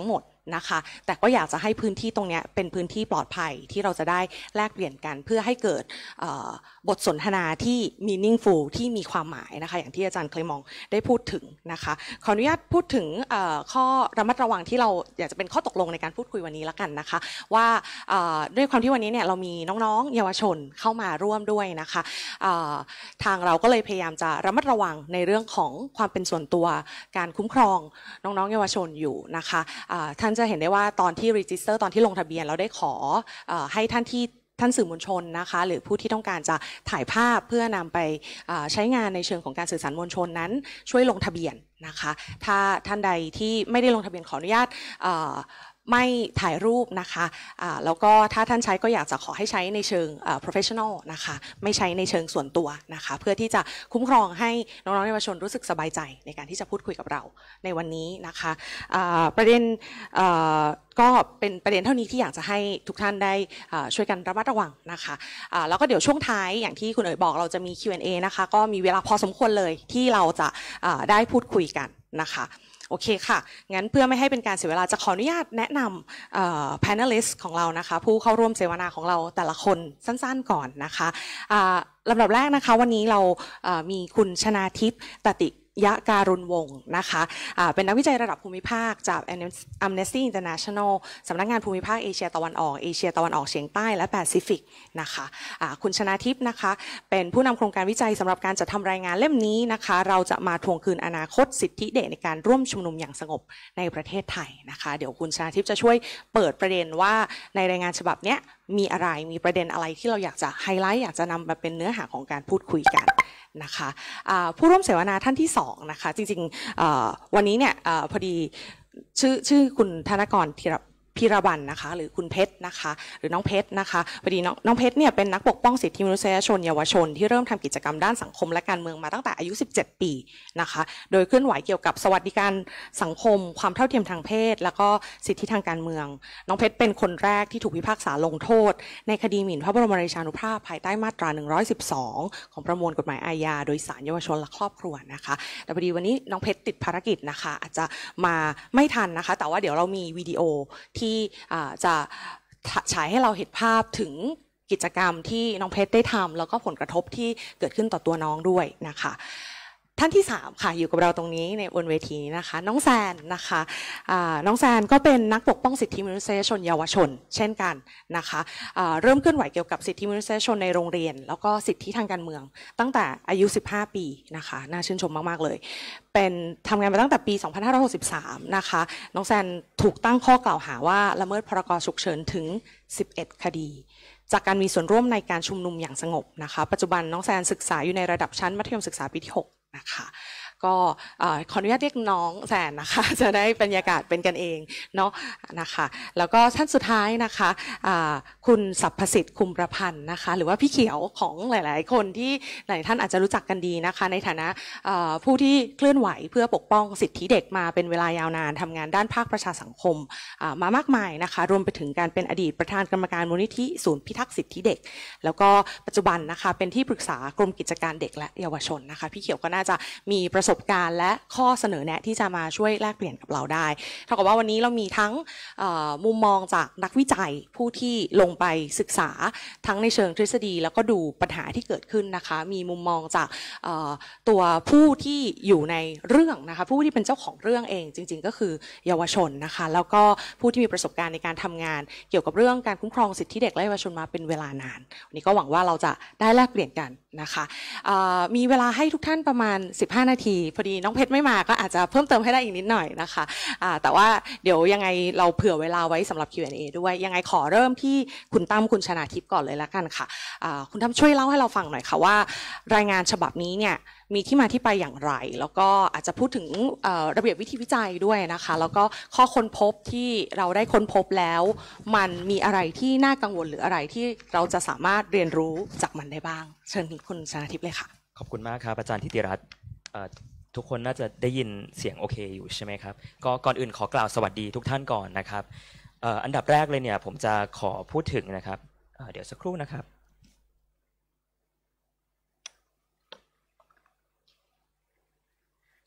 นะคะแต่ก็อยากจะให้พื้นที่ตรงนี้เป็นพื้นที่ปลอดภัยที่เราจะได้แลกเปลี่ยนกันเพื่อให้เกิดบทสนทนาที่ meaningful ที่มีความหมายนะคะอย่างที่อาจารย์เคลมองได้พูดถึงนะคะขออนุญาตพูดถึงข้อระมัดระวังที่เราอยากจะเป็นข้อตกลงในการพูดคุยวันนี้ละกันนะคะว่าด้วยความที่วันนี้เนี่ยเรามีน้องๆเยาวชนเข้ามาร่วมด้วยนะคะทางเราก็เลยพยายามจะระมัดระวังในเรื่องของความเป็นส่วนตัวการคุ้มครองน้องๆเยาวชนอยู่นะคะท่านจะเห็นได้ว่าตอนที่ register ตอนที่ลงทะเบียนเราได้ขอให้ท่านที่ท่านสื่อมวลชนนะคะหรือผู้ที่ต้องการจะถ่ายภาพเพื่อนำไปใช้งานในเชิงของการสื่อสารมวลชนนั้นช่วยลงทะเบียนนะคะถ้าท่านใดที่ไม่ได้ลงทะเบียนขออนุญาตไม่ถ่ายรูปนะคะะแล้วก็ถ้าท่านใช้ก็อยากจะขอให้ใช้ในเชิง professional นะคะไม่ใช้ในเชิงส่วนตัวนะคะเพื่อที่จะคุ้มครองให้น้องๆเยาวชนรู้สึกสบายใจในการที่จะพูดคุยกับเราในวันนี้นะคะะประเด็นก็เป็นประเด็นเท่านี้ที่อยากจะให้ทุกท่านได้ช่วยกันระมัดระวังนะคะะแล้วก็เดี๋ยวช่วงท้ายอย่างที่คุณเอ๋ยบอกเราจะมี คิว แอนด์ เอ นะคะก็มีเวลาพอสมควรเลยที่เราจะได้พูดคุยกันนะคะโอเคค่ะงั้นเพื่อไม่ให้เป็นการเสียเวลาจะขออนุญาตแนะนำ panelist ของเรานะคะผู้เข้าร่วมเสวนาของเราแต่ละคนสั้นๆก่อนนะคะลำดับแรกนะคะวันนี้เรามีคุณชนาทิพย์ตติยะการุณวงศ์นะคะเป็นนักวิจัยระดับภูมิภาคจาก Amnesty International สำนักงานภูมิภาคเอเชียตะวันออกเอเชียตะวันออกเฉียงใต้และแปซิฟิกนะคะคุณชนาทิพย์นะคะเป็นผู้นำโครงการวิจัยสำหรับการจัดทำรายงานเล่มนี้นะคะเราจะมาทวงคืนอนาคตสิทธิเด็กในการร่วมชุมนุมอย่างสงบในประเทศไทยนะคะเดี๋ยวคุณชนาทิพย์จะช่วยเปิดประเด็นว่าในรายงานฉบับนี้มีอะไรมีประเด็นอะไรที่เราอยากจะไฮไลท์อยากจะนำมาเป็นเนื้อหาของการพูดคุยกันนะคะผู้ร่วมเสวนาท่านที่สองนะคะจริงๆวันนี้เนี่ยพอดีชื่อชื่อคุณธนกรธีรพีรบรรณนะคะหรือคุณเพชรนะคะหรือน้องเพชรนะคะพอดีน้องน้องเพชรเนี่ยเป็นนักปกป้องสิทธิมนุษยชนเยาวชนที่เริ่มทำกิจกรรมด้านสังคมและการเมืองมาตั้งแต่อายุสิบเจ็ดปีนะคะโดยเคลื่อนไหวเกี่ยวกับสวัสดิการสังคมความเท่าเทียมทางเพศแล้วก็สิทธิทางการเมืองน้องเพชรเป็นคนแรกที่ถูกพิพากษาลงโทษในคดีหมิ่นพระบรมราชานุภาพภายใต้มาตราหนึ่งร้อยสิบสองของประมวลกฎหมายอาญาโดยศาลเยาวชนและครอบครัวนะคะแต่พอดีวันนี้น้องเพชรติดภารกิจนะคะอาจจะมาไม่ทันนะคะแต่ว่าเดี๋ยวเรามีวิดีโอที่จะฉายให้เราเห็นภาพถึงกิจกรรมที่น้องเพชรได้ทำแล้วก็ผลกระทบที่เกิดขึ้นต่อตัวน้องด้วยนะคะท่านที่สามค่ะอยู่กับเราตรงนี้ในบนเวทีนี้นะคะน้องแซนนะคะน้องแซนก็เป็นนักปกป้องสิทธิมนุษยชนเยาวชนเช่นกันนะคะเริ่มเคลื่อนไหวเกี่ยวกับสิทธิมนุษยชนในโรงเรียนแล้วก็สิทธิทางการเมืองตั้งแต่อายุสิบห้าปีนะคะน่าชื่นชมมากๆเลยเป็นทำงานมาตั้งแต่ปีสองพันห้าร้อยหกสิบสามนะคะน้องแซนถูกตั้งข้อกล่าวหาว่าละเมิดพรกฉุกเฉินถึงสิบเอ็ดคดีจากการมีส่วนร่วมในการชุมนุมอย่างสงบนะคะปัจจุบันน้องแซนศึกษาอยู่ในระดับชั้นมัธยมศึกษาปีที่หกนะคะก็ขออนุญาตเรียกน้องแซนนะคะจะได้บรรยากาศเป็นกันเองเนาะนะคะแล้วก็ท่านสุดท้ายนะคะคุณสัพพสิทธิ์คุมประพันธ์นะคะหรือว่าพี่เขียวของหลายๆคนที่หลายท่านอาจจะรู้จักกันดีนะคะในฐานะผู้ที่เคลื่อนไหวเพื่อปกป้องสิทธิเด็กมาเป็นเวลายาวนานทำงานด้านภาคประชาสังคมมามากมายนะคะรวมไปถึงการเป็นอดีตประธานกรรมการมูลนิธิศูนย์พิทักษ์สิทธิเด็กแล้วก็ปัจจุบันนะคะเป็นที่ปรึกษากรมกิจการเด็กและเยาวชนนะคะพี่เขียวก็น่าจะมีประสบการณ์และข้อเสนอแนะที่จะมาช่วยแลกเปลี่ยนกับเราได้เท่ากับว่าวันนี้เรามีทั้งมุมมองจากนักวิจัยผู้ที่ลงไปศึกษาทั้งในเชิงทฤษฎีแล้วก็ดูปัญหาที่เกิดขึ้นนะคะมีมุมมองจากตัวผู้ที่อยู่ในเรื่องนะคะผู้ที่เป็นเจ้าของเรื่องเองจริงๆก็คือเยาวชนนะคะแล้วก็ผู้ที่มีประสบการณ์ในการทำงานเกี่ยวกับเรื่องการคุ้มครองสิทธิเด็กและเยาวชนมาเป็นเวลานานวันนี้ก็หวังว่าเราจะได้แลกเปลี่ยนกันนะคะมีเวลาให้ทุกท่านประมาณสิบห้านาทีพอดีน้องเพชรไม่มาก็อาจจะเพิ่มเติมให้ได้อีกนิดหน่อยนะคะแต่ว่าเดี๋ยวยังไงเราเผื่อเวลาไว้สำหรับ คิว แอนด์ เอ ด้วยยังไงขอเริ่มที่คุณตั้มคุณชนาทิพย์ก่อนเลยละกันค่ะคุณตั้มช่วยเล่าให้เราฟังหน่อยค่ะว่ารายงานฉบับนี้เนี่ยมีที่มาที่ไปอย่างไรแล้วก็อาจจะพูดถึงระเบียบวิธีวิจัยด้วยนะคะแล้วก็ข้อค้นพบที่เราได้ค้นพบแล้วมันมีอะไรที่น่ากังวลหรืออะไรที่เราจะสามารถเรียนรู้จากมันได้บ้างเชิญคุณชนาทิพย์เลยค่ะขอบคุณมากครับอาจารย์ธิติรัตน์ทุกคนน่าจะได้ยินเสียงโอเคอยู่ใช่ไหมครับก็ก่อนอื่นขอกล่าวสวัสดีทุกท่านก่อนนะครับอันดับแรกเลยเนี่ยผมจะขอพูดถึงนะครับเดี๋ยวสักครู่นะครับ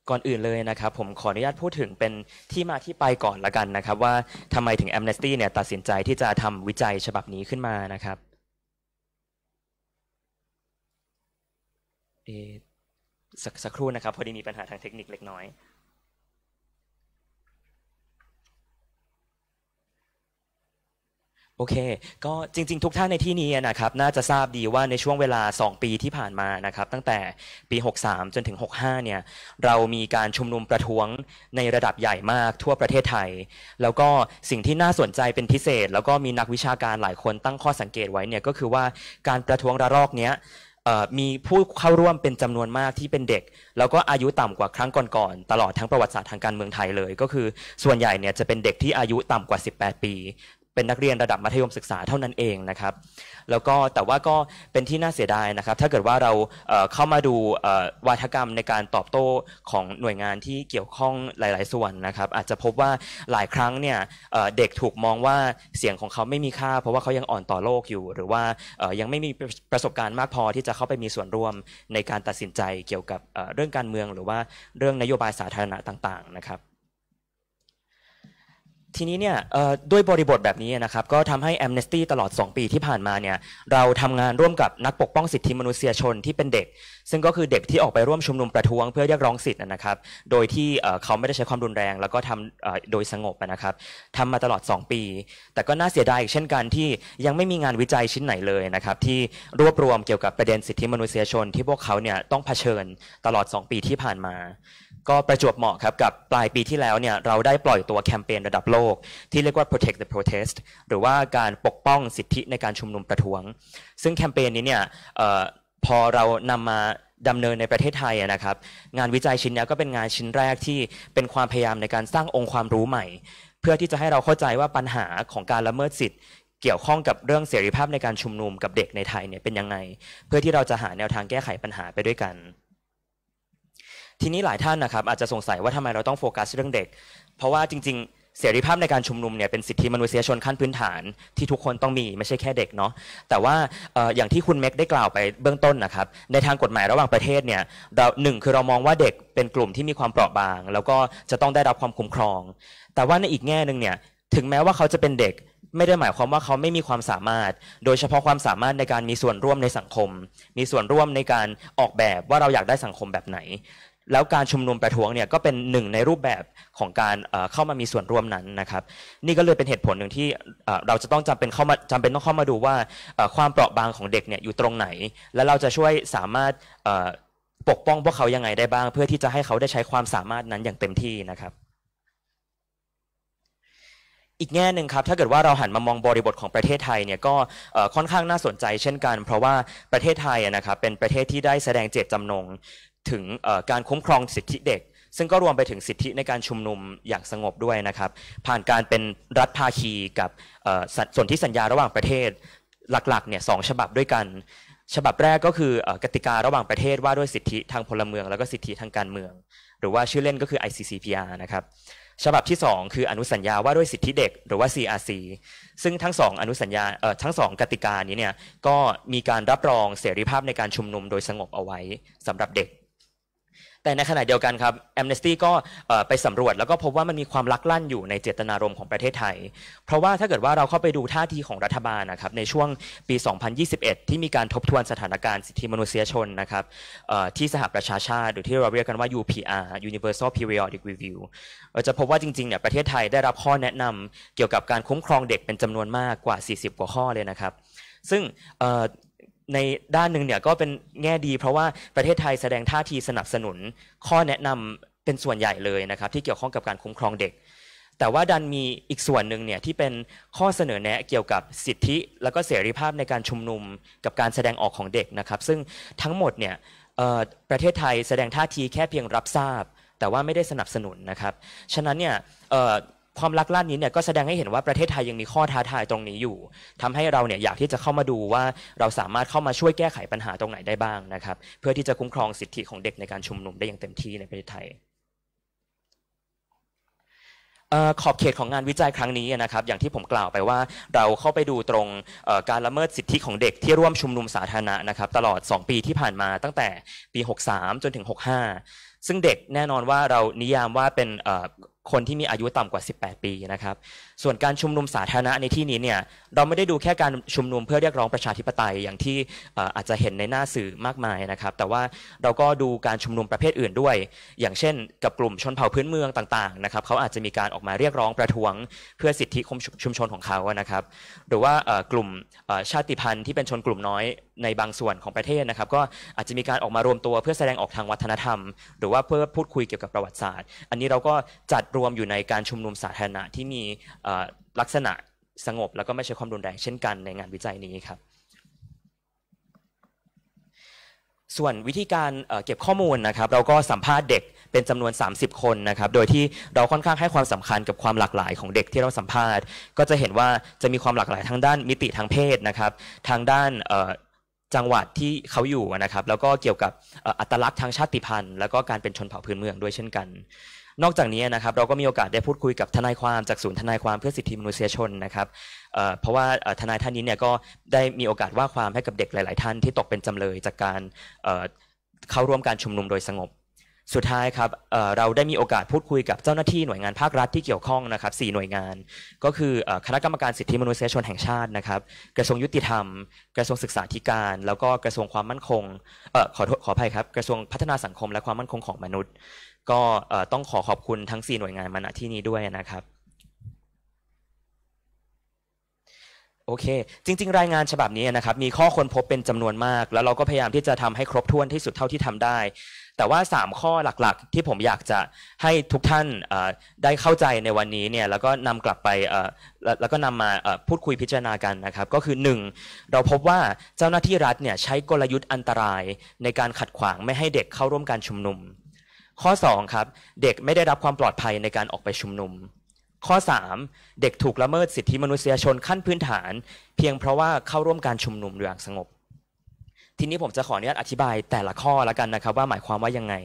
ก่อนอื่นเลยนะครับผมขออนุญาตพูดถึงเป็นที่มาที่ไปก่อนละกันนะครับว่าทำไมถึง Amnesty เนี่ยตัดสินใจที่จะทำวิจัยฉบับนี้ขึ้นมานะครับเอสักสักครู่นะครับพอดีมีปัญหาทางเทคนิคเล็กน้อยโอเคก็จริงๆทุกท่านในที่นี้นะครับน่าจะทราบดีว่าในช่วงเวลาสองปีที่ผ่านมานะครับตั้งแต่ปีหกสามจนถึงหกห้าเนี่ยเรามีการชุมนุมประท้วงในระดับใหญ่มากทั่วประเทศไทยแล้วก็สิ่งที่น่าสนใจเป็นพิเศษแล้วก็มีนักวิชาการหลายคนตั้งข้อสังเกตไว้เนี่ยก็คือว่าการประท้วงระลอกเนี้ยมีผู้เข้าร่วมเป็นจำนวนมากที่เป็นเด็กแล้วก็อายุต่ำกว่าครั้งก่อนๆตลอดทั้งประวัติศาสตร์ทางการเมืองไทยเลยก็คือส่วนใหญ่เนี่ยจะเป็นเด็กที่อายุต่ำกว่าสิบแปดปีเป็นนักเรียนระดับมัธยมศึกษาเท่านั้นเองนะครับแล้วก็แต่ว่าก็เป็นที่น่าเสียดายนะครับถ้าเกิดว่าเราเอ่อเข้ามาดูเอ่อวาทกรรมในการตอบโต้ของหน่วยงานที่เกี่ยวข้องหลายๆส่วนนะครับอาจจะพบว่าหลายครั้งเนี่ยเอ่อเด็กถูกมองว่าเสียงของเขาไม่มีค่าเพราะว่าเขายังอ่อนต่อโลกอยู่หรือว่าเอ่อยังไม่มีประสบการณ์มากพอที่จะเข้าไปมีส่วนร่วมในการตัดสินใจเกี่ยวกับเอ่อเรื่องการเมืองหรือว่าเรื่องนโยบายสาธารณะต่างๆนะครับทีนี้เนี่ยด้วยบริบทแบบนี้นะครับก็ทำให้ Amnesty ตลอดสองปีที่ผ่านมาเนี่ยเราทำงานร่วมกับนักปกป้องสิทธิมนุษยชนที่เป็นเด็กซึ่งก็คือเด็กที่ออกไปร่วมชุมนุมประท้วงเพื่อเรียกร้องสิทธิ์นะครับโดยที่เขาไม่ได้ใช้ความรุนแรงแล้วก็ทำโดยสงบนะครับทำมาตลอดสองปีแต่ก็น่าเสียดายอีกเช่นกันที่ยังไม่มีงานวิจัยชิ้นไหนเลยนะครับที่รวบรวมเกี่ยวกับประเด็นสิทธิมนุษยชนที่พวกเขาเนี่ยต้องเผชิญตลอดสองปีที่ผ่านมาก็ประจวบเหมาะครับกับปลายปีที่แล้วเนี่ยเราได้ปล่อยตัวแคมเปญระดับโลกที่เรียกว่า Protect the Protest หรือว่าการปกป้องสิทธิในการชุมนุมประท้วงซึ่งแคมเปญนี้เนี่ยเอ่อพอเรานำมาดำเนินในประเทศไทยนะครับงานวิจัยชิ้นนี้ก็เป็นงานชิ้นแรกที่เป็นความพยายามในการสร้างองค์ความรู้ใหม่เพื่อที่จะให้เราเข้าใจว่าปัญหาของการละเมิดสิทธิเกี่ยวข้องกับเรื่องเสรีภาพในการชุมนุมกับเด็กในไทยเนี่ยเป็นยังไงเพื่อที่เราจะหาแนวทางแก้ไขปัญหาไปด้วยกันทีนี้หลายท่านนะครับอาจจะสงสัยว่าทำไมเราต้องโฟกัสเรื่องเด็กเพราะว่าจริงๆเสรีภาพในการชุมนุมเนี่ยเป็นสิทธิมนุษยชนขั้นพื้นฐานที่ทุกคนต้องมีไม่ใช่แค่เด็กเนาะแต่ว่าอย่างที่คุณเมกได้กล่าวไปเบื้องต้นนะครับในทางกฎหมายระหว่างประเทศเนี่ยเราหนึ่งคือเรามองว่าเด็กเป็นกลุ่มที่มีความเปราะบางแล้วก็จะต้องได้รับความคุ้มครองแต่ว่าในอีกแง่นึงเนี่ยถึงแม้ว่าเขาจะเป็นเด็กไม่ได้หมายความว่าเขาไม่มีความสามารถโดยเฉพาะความสามารถในการมีส่วนร่วมในสังคมมีส่วนร่วมในการออกแบบว่าเราอยากได้สังคมแบบไหนแล้วการชุมนุมประท้วงเนี่ยก็เป็นหนึ่งในรูปแบบของการเข้ามามีส่วนร่วมนั้นนะครับนี่ก็เลยเป็นเหตุผลหนึ่งที่เราจะต้องจำเป็นเข้ามาจำเป็นต้องเข้ามาดูว่าความเปราะบางของเด็กเนี่ยอยู่ตรงไหนและเราจะช่วยสามารถปกป้องพวกเขายังไงได้บ้างเพื่อที่จะให้เขาได้ใช้ความสามารถนั้นอย่างเต็มที่นะครับอีกแง่หนึ่งครับถ้าเกิดว่าเราหันมามองบริบทของประเทศไทยเนี่ยก็ค่อนข้างน่าสนใจเช่นกันเพราะว่าประเทศไทยนะครับเป็นประเทศที่ได้แสดงเจตจำนงถึงการคุ้มครองสิทธิเด็กซึ่งก็รวมไปถึงสิทธิในการชุมนุมอย่างสงบด้วยนะครับผ่านการเป็นรัฐภาคีกับส่วนที่สัญญาระหว่างประเทศหลักๆเนี่ยสองฉบับด้วยกันฉบับแรกก็คือกติการะหว่างประเทศว่าด้วยสิทธิทางพลเมืองแล้วก็สิทธิทางการเมืองหรือว่าชื่อเล่นก็คือ ไอ ซี ซี พี อาร์ นะครับฉบับที่สองคืออนุสัญญาว่าด้วยสิทธิเด็กหรือว่า ซี อาร์ ซี ซึ่งทั้งสองอนุสัญญาเอ่อทั้งสองกติกานี้เนี่ยก็มีการรับรองเสรีภาพในการชุมนุมโดยสงบเอาไว้สำหรับเด็กแต่ในขณะเดียวกันครับ Amnesty ก็ไปสำรวจแล้วก็พบว่ามันมีความลักลั่นอยู่ในเจตนารมณ์ของประเทศไทยเพราะว่าถ้าเกิดว่าเราเข้าไปดูท่าทีของรัฐบาลนะครับในช่วงปีสองพันยี่สิบเอ็ดที่มีการทบทวนสถานการณ์สิทธิมนุษยชนนะครับที่สหประชาชาติหรือที่เราเรียกกันว่า ยู พี อาร์ Universal Periodic Review เราจะพบว่าจริงๆเนี่ยประเทศไทยได้รับข้อแนะนำเกี่ยวกับการคุ้มครองเด็กเป็นจำนวนมากกว่าสี่สิบกว่าข้อเลยนะครับซึ่งในด้านหนึ่งเนี่ยก็เป็นแง่ดีเพราะว่าประเทศไทยแสดงท่าทีสนับสนุนข้อแนะนำเป็นส่วนใหญ่เลยนะครับที่เกี่ยวข้องกับการคุ้มครองเด็กแต่ว่าดันมีอีกส่วนหนึ่งเนี่ยที่เป็นข้อเสนอแนะเกี่ยวกับสิทธิแล้วก็เสรีภาพในการชุมนุมกับการแสดงออกของเด็กนะครับซึ่งทั้งหมดเนี่ยประเทศไทยแสดงท่าทีแค่เพียงรับทราบแต่ว่าไม่ได้สนับสนุนนะครับฉะนั้นเนี่ยความลักลั่นนี้เนี่ยก็แสดงให้เห็นว่าประเทศไทยยังมีข้อท้าทายตรงนี้อยู่ทำให้เราเนี่ยอยากที่จะเข้ามาดูว่าเราสามารถเข้ามาช่วยแก้ไขปัญหาตรงไหนได้บ้างนะครับเพื่อที่จะคุ้มครองสิทธิของเด็กในการชุมนุมได้อย่างเต็มที่ในประเทศไทยขอบเขตของงานวิจัยครั้งนี้นะครับอย่างที่ผมกล่าวไปว่าเราเข้าไปดูตรงการละเมิดสิทธิของเด็กที่ร่วมชุมนุมสาธารณะนะครับตลอดสองปีที่ผ่านมาตั้งแต่ปีหกสามจนถึงหกห้าซึ่งเด็กแน่นอนว่าเรานิยามว่าเป็นคนที่มีอายุต่ำกว่าสิบแปดปีนะครับส่วนการชุมนุมสาธารณะในที่นี้เนี่ยเราไม่ได้ดูแค่การชุมนุมเพื่อเรียกร้องประชาธิปไตยอย่างที่อาจจะเห็นในหน้าสื่อมากมายนะครับแต่ว่าเราก็ดูการชุมนุมประเภทอื่นด้วยอย่างเช่นกับกลุ่มชนเผ่าพื้นเมืองต่างๆนะครับเขาอาจจะมีการออกมาเรียกร้องประท้วงเพื่อสิทธิชุมชนของเขานะครับหรือว่ากลุ่มชาติพันธุ์ที่เป็นชนกลุ่มน้อยในบางส่วนของประเทศนะครับก็อาจจะมีการออกมารวมตัวเพื่อแสดงออกทางวัฒนธรรมหรือว่าเพื่อพูดคุยเกี่ยวกับประวัติศาสตร์อันนี้เราก็จัดรวมอยู่ในการชุมนุมสาธารณะที่มีลักษณะสงบแล้วก็ไม่ใช่ความรุนแรงเช่นกันในงานวิจัยนี้ครับส่วนวิธีการเก็บข้อมูลนะครับเราก็สัมภาษณ์เด็กเป็นจำนวนสามสิบคนนะครับโดยที่เราค่อนข้างให้ความสำคัญกับความหลากหลายของเด็กที่เราสัมภาษณ์ก็จะเห็นว่าจะมีความหลากหลายทางด้านมิติทางเพศนะครับทางด้านจังหวัดที่เขาอยู่นะครับแล้วก็เกี่ยวกับอัตลักษณ์ทางชาติพันธุ์แล้วก็การเป็นชนเผ่าพื้นเมืองด้วยเช่นกันนอกจากนี้นะครับเราก็มีโอกาสได้พูดคุยกับทนายความจากศูนย์ทนายความเพื่อสิทธิมนุษยชนนะครับเอ่อเพราะว่าทนายท่านนี้เนี่ยก็ได้มีโอกาสว่าความให้กับเด็กหลายๆท่านที่ตกเป็นจำเลยจากการเอ่อเข้าร่วมการชุมนุมโดยสงบสุดท้ายครับเอ่อเราได้มีโอกาสพูดคุยกับเจ้าหน้าที่หน่วยงานภาครัฐที่เกี่ยวข้องนะครับสี่หน่วยงานก็คือคณะกรรมการสิทธิมนุษยชนแห่งชาตินะครับกระทรวงยุติธรรมกระทรวงศึกษาธิการแล้วก็กระทรวงความมั่นคงเอ่อขอขออภัยครับกระทรวงพัฒนาสังคมและความมั่นคงของมนุษย์ก็ต้องขอขอบคุณทั้งสี่หน่วยงานมาณที่นี้ด้วยนะครับโอเคจริงๆรายงานฉบับนี้นะครับมีข้อค้นพบเป็นจำนวนมากแล้วเราก็พยายามที่จะทำให้ครบถ้วนที่สุดเท่าที่ทำได้แต่ว่าสามข้อหลักๆที่ผมอยากจะให้ทุกท่านได้เข้าใจในวันนี้เนี่ยแล้วก็นำกลับไปแล้วก็นำมาพูดคุยพิจารณากันนะครับก็คือหนึ่งเราพบว่าเจ้าหน้าที่รัฐเนี่ยใช้กลยุทธ์อันตรายในการขัดขวางไม่ให้เด็กเข้าร่วมการชุมนุมข้อสองครับเด็กไม่ได้รับความปลอดภัยในการออกไปชุมนุมข้อสามเด็กถูกละเมิดสิทธิมนุษยชนขั้นพื้นฐานเพียงเพราะว่าเข้าร่วมการชุมนุมอย่างสงบทีนี้ผมจะขออนุญาตอธิบายแต่ละข้อแล้วกันนะครับว่าหมายความว่ายังไง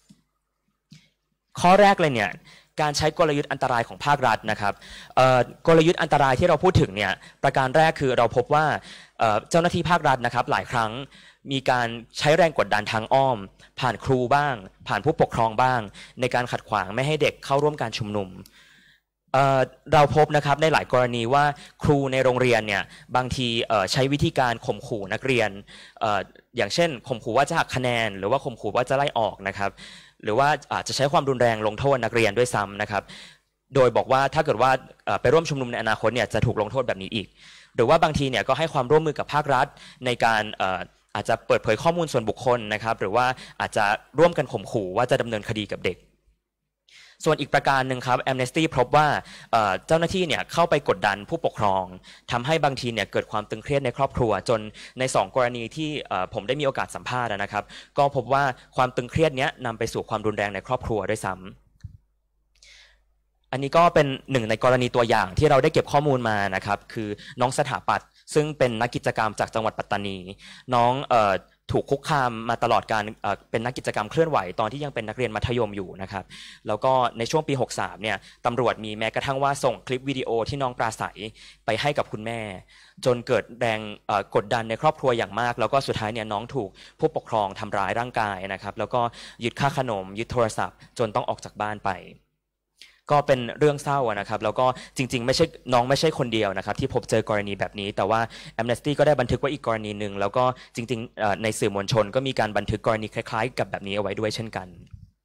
ข้อแรกเลยเนี่ยการใช้กลยุทธ์อันตรายของภาครัฐนะครับกลยุทธ์อันตรายที่เราพูดถึงเนี่ยประการแรกคือเราพบว่าเจ้าหน้าที่ภาครัฐนะครับหลายครั้งมีการใช้แรงกดดันทางอ้อมผ่านครูบ้างผ่านผู้ปกครองบ้างในการขัดขวางไม่ให้เด็กเข้าร่วมการชุมนุม เอ่อเราพบนะครับในหลายกรณีว่าครูในโรงเรียนเนี่ยบางทีใช้วิธีการข่มขู่นักเรียน เอ่อ อย่างเช่นข่มขู่ว่าจะหักคะแนนหรือว่าข่มขู่ว่าจะไล่ออกนะครับหรือว่าอาจจะใช้ความรุนแรงลงโทษนักเรียนด้วยซ้ำนะครับโดยบอกว่าถ้าเกิดว่าไปร่วมชุมนุมในอนาคตเนี่ยจะถูกลงโทษแบบนี้อีกหรือว่าบางทีเนี่ยก็ให้ความร่วมมือกับภาครัฐในการอาจจะเปิดเผยข้อมูลส่วนบุคคลนะครับหรือว่าอาจจะร่วมกันข่มขู่ว่าจะดำเนินคดีกับเด็กส่วนอีกประการหนึ่งครับ Amnesty พบว่าเจ้าหน้าที่เนี่ยเข้าไปกดดันผู้ปกครองทำให้บางทีเนี่ยเกิดความตึงเครียดในครอบครัวจนในสองกรณีที่ผมได้มีโอกาสสัมภาษณ์นะครับก็พบว่าความตึงเครียดนี้นำไปสู่ความรุนแรงในครอบครัวด้วยซ้ำอันนี้ก็เป็นหนึ่งในกรณีตัวอย่างที่เราได้เก็บข้อมูลมานะครับคือน้องสถาปัตย์ซึ่งเป็นนักกิจกรรมจากจังหวัดปัตตานีน้องเอ่อถูกคุกคามมาตลอดการเป็นนักกิจกรรมเคลื่อนไหวตอนที่ยังเป็นนักเรียนมัธยมอยู่นะครับแล้วก็ในช่วงปีหกสามเนี่ยตำรวจมีแม้กระทั่งว่าส่งคลิปวิดีโอที่น้องปราศัยไปให้กับคุณแม่จนเกิดแรงกดดันในครอบครัวอย่างมากแล้วก็สุดท้ายเนี่ยน้องถูกผู้ปกครองทำร้ายร่างกายนะครับแล้วก็ยึดค่าขนมยึดโทรศัพท์จนต้องออกจากบ้านไปก็เป็นเรื่องเศร้านะครับแล้วก็จริงๆไม่ใช่น้องไม่ใช่คนเดียวนะครับที่พบเจอกรณีแบบนี้แต่ว่า Amnesty ก็ได้บันทึกไว้อีกกรณีหนึ่งแล้วก็จริงๆในสื่อมวลชนก็มีการบันทึกกรณีคล้ายๆกับแบบนี้เอาไว้ด้วยเช่นกัน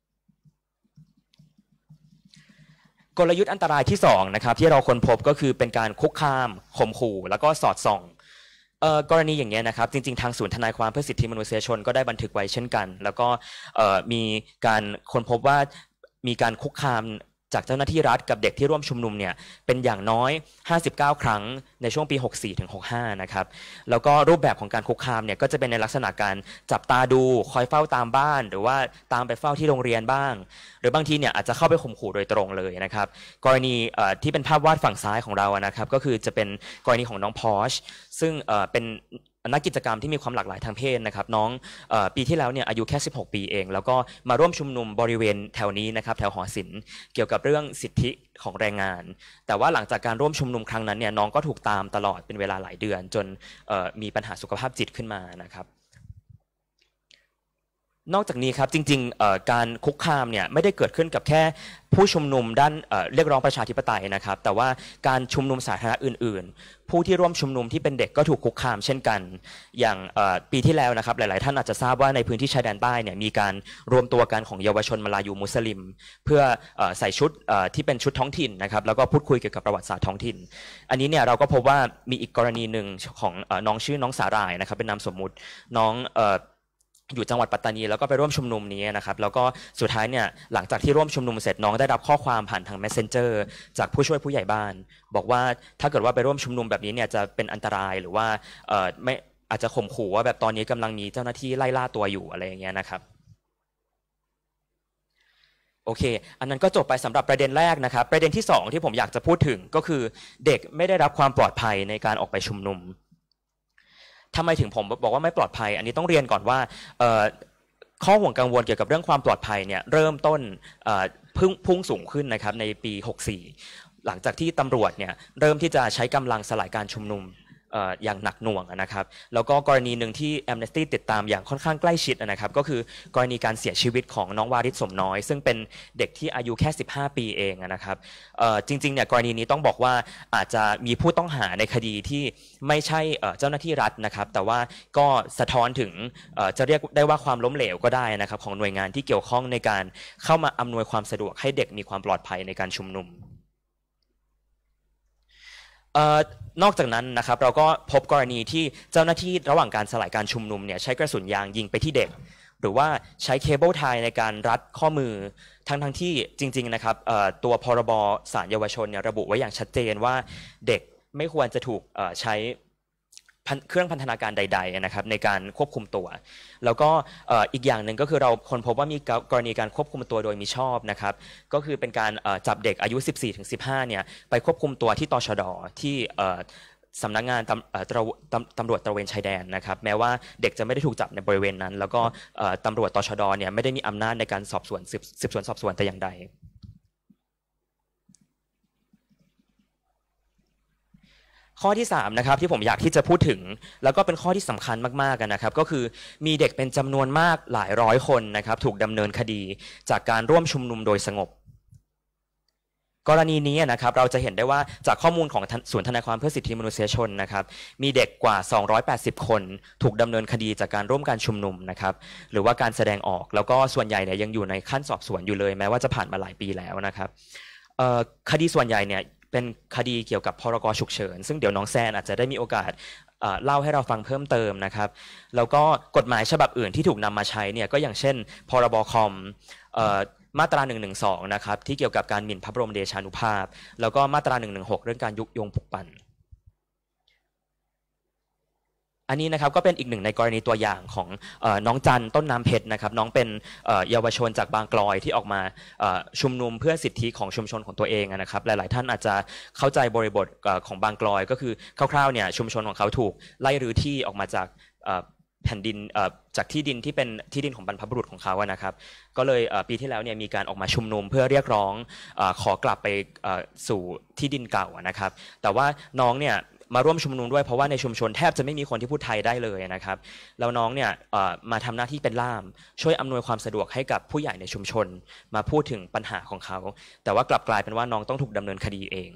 กลยุทธ์อันตรายที่สองนะครับที่เราค้นพบก็คือเป็นการคุกคามข่มขู่แล้วก็สอดส่องกรณีอย่างนี้นะครับจริงๆทางศูนย์ทนายความเพื่อสิทธิมนุษยชนก็ได้บันทึกไว้เช่นกันแล้วก็มีการค้นพบว่ามีการคุกคามจากเจ้าหน้าที่รัฐกับเด็กที่ร่วมชุมนุมเนี่ยเป็นอย่างน้อยห้าสิบเก้าครั้งในช่วงปีหกสี่ถึงหกห้านะครับแล้วก็รูปแบบของการคุกคามเนี่ยก็จะเป็นในลักษณะการจับตาดูคอยเฝ้าตามบ้านหรือว่าตามไปเฝ้าที่โรงเรียนบ้างหรือบางทีเนี่ยอาจจะเข้าไปข่มขู่โดยตรงเลยนะครับกรณีที่เป็นภาพวาดฝั่งซ้ายของเรานะครับก็คือจะเป็นกรณีของน้องพอชซึ่งเป็นนักกิจกรรมที่มีความหลากหลายทางเพศนะครับน้องเอ่อปีที่แล้วเนี่ยอายุแค่สิบหกปีเองแล้วก็มาร่วมชุมนุมบริเวณแถวนี้นะครับแถวหอศิลป์เกี่ยวกับเรื่องสิทธิของแรงงานแต่ว่าหลังจากการร่วมชุมนุมครั้งนั้นเนี่ยน้องก็ถูกตามตลอดเป็นเวลาหลายเดือนจนเอ่อมีปัญหาสุขภาพจิตขึ้นมานะครับนอกจากนี้ครับจริงๆการคุกคามเนี่ยไม่ได้เกิดขึ้นกับแค่ผู้ชุมนุมด้านเรียกร้องประชาธิปไตยนะครับแต่ว่าการชุมนุมสาธารณะอื่นๆผู้ที่ร่วมชุมนุมที่เป็นเด็กก็ถูกคุกคามเช่นกันอย่างปีที่แล้วนะครับหลายๆท่านอาจจะทราบว่าในพื้นที่ชายแดนใต้เนี่ยมีการรวมตัวกันของเยาวชนมลายูมุสลิมเพื่อใส่ชุดที่เป็นชุดท้องถิ่นนะครับแล้วก็พูดคุยเกี่ยวกับประวัติศาสตร์ท้องถิ่นอันนี้เนี่ยเราก็พบว่ามีอีกกรณีหนึ่งของน้องชื่อน้องสาหร่ายนะครับเป็นนามสมมุติน้องอยู่จังหวัดปัตตานีแล้วก็ไปร่วมชุมนุมนี้นะครับแล้วก็สุดท้ายเนี่ยหลังจากที่ร่วมชุมนุมเสร็จน้องได้รับข้อความผ่านทาง Messenger จากผู้ช่วยผู้ใหญ่บ้านบอกว่าถ้าเกิดว่าไปร่วมชุมนุมแบบนี้เนี่ยจะเป็นอันตรายหรือว่าเอ่อไม่อาจจะข่มขู่ว่าแบบตอนนี้กำลังมีเจ้าหน้าที่ไล่ล่าตัวอยู่อะไรอย่างเงี้ยนะครับโอเคอันนั้นก็จบไปสำหรับประเด็นแรกนะครับประเด็นที่สองที่ผมอยากจะพูดถึงก็คือเด็กไม่ได้รับความปลอดภัยในการออกไปชุมนุมทำไมถึงผมบอกว่าไม่ปลอดภัยอันนี้ต้องเรียนก่อนว่าข้อห่วงกังวลเกี่ยวกับเรื่องความปลอดภัยเนี่ยเริ่มต้นพุ่งพุ่งสูงขึ้นนะครับในปีหกสี่หลังจากที่ตำรวจเนี่ยเริ่มที่จะใช้กำลังสลายการชุมนุมอย่างหนักหน่วงนะครับแล้วก็กรณีหนึ่งที่ Amnesty ติดตามอย่างค่อนข้างใกล้ชิดนะครับก็คือกรณีการเสียชีวิตของน้องวาริศสมน้อยซึ่งเป็นเด็กที่อายุแค่สิบห้าปีเองนะครับจริงๆเนี่ยกรณีนี้ต้องบอกว่าอาจจะมีผู้ต้องหาในคดีที่ไม่ใช่เจ้าหน้าที่รัฐนะครับแต่ว่าก็สะท้อนถึงจะเรียกได้ว่าความล้มเหลวก็ได้นะครับของหน่วยงานที่เกี่ยวข้องในการเข้ามาอำนวยความสะดวกให้เด็กมีความปลอดภัยในการชุมนุมนอกจากนั้นนะครับเราก็พบกรณีที่เจ้าหน้าที่ระหว่างการสลายการชุมนุมเนี่ยใช้กระสุนยางยิงไปที่เด็กหรือว่าใช้เคเบิลไทยในการรัดข้อมือทั้งทั้งที่จริงๆนะครับตัวพรบศาลเยาวชนเนี่ยระบุไว้อย่างชัดเจนว่าเด็กไม่ควรจะถูกใช้เครื่องพันธนาการใดๆนะครับในการควบคุมตัวแล้วก็อีกอย่างหนึ่งก็คือเราคนพบว่ามีกรณีการควบคุมตัวโดยมิชอบนะครับก็คือเป็นการจับเด็กอายุ สิบสี่ถึงสิบห้า เนี่ยไปควบคุมตัวที่ตชด.ที่สำนักงานตำรวจตระเวนชายแดนนะครับแม้ว่าเด็กจะไม่ได้ถูกจับในบริเวณนั้นแล้วก็ตำรวจตชด.เนี่ยไม่ได้มีอำนาจในการสอบสวนสืบสวนสอบสวนแต่อย่างใดข้อที่สามนะครับที่ผมอยากที่จะพูดถึงแล้วก็เป็นข้อที่สำคัญมากๆนะครับก็คือมีเด็กเป็นจำนวนมากหลายร้อยคนนะครับถูกดำเนินคดีจากการร่วมชุมนุมโดยสงบกรณีนี้นะครับเราจะเห็นได้ว่าจากข้อมูลของศูนย์ทนายความเพื่อสิทธิมนุษยชนนะครับมีเด็กกว่าสองร้อยแปดสิบคนถูกดำเนินคดีจากการร่วมการชุมนุมนะครับหรือว่าการแสดงออกแล้วก็ส่วนใหญ่เนี่ยยังอยู่ในขั้นสอบสวนอยู่เลยแม้ว่าจะผ่านมาหลายปีแล้วนะครับคดีส่วนใหญ่เนี่ยเป็นคดีเกี่ยวกับพรกฉุกเฉินซึ่งเดี๋ยวน้องแซนอาจจะได้มีโอกาสเล่าให้เราฟังเพิ่มเติมนะครับแล้วก็กฎหมายฉบับอื่นที่ถูกนำมาใช้เนี่ยก็อย่างเช่นพรบคอมมาตราหนึ่งหนึ่งสองนะครับที่เกี่ยวกับการหมิ่นพระบรมเดชานุภาพแล้วก็มาตราหนึ่งหนึ่งหกเรื่องการยุยงปลุกปั่นอันนี้นะครับก็เป็นอีกหนึ่งในกรณีตัวอย่างของน้องจันต้นน้ำเพชรนะครับน้องเป็นเยาวชนจากบางกลอยที่ออกมาชุมนุมเพื่อสิทธิของชุมชนของตัวเองนะครับหลายๆท่านอาจจะเข้าใจบริบทของบางกลอยก็คือคร่าวๆเนี่ยชุมชนของเขาถูกไล่รื้อที่ออกมาจากแผ่นดินจากที่ดินที่เป็นที่ดินของบรรพบุรุษของเขานะครับก็เลยปีที่แล้วเนี่ยมีการออกมาชุมนุมเพื่อเรียกร้องขอกลับไปสู่ที่ดินเก่านะครับแต่ว่าน้องเนี่ยมาร่วมชุมนุมด้วยเพราะว่าในชุมชนแทบจะไม่มีคนที่พูดไทยได้เลยนะครับแล้วน้องเนี่ยมาทำหน้าที่เป็นล่ามช่วยอำนวยความสะดวกให้กับผู้ใหญ่ในชุมชนมาพูดถึงปัญหาของเขาแต่ว่ากลับกลายเป็นว่าน้องต้องถูกดำเนินคดีเอง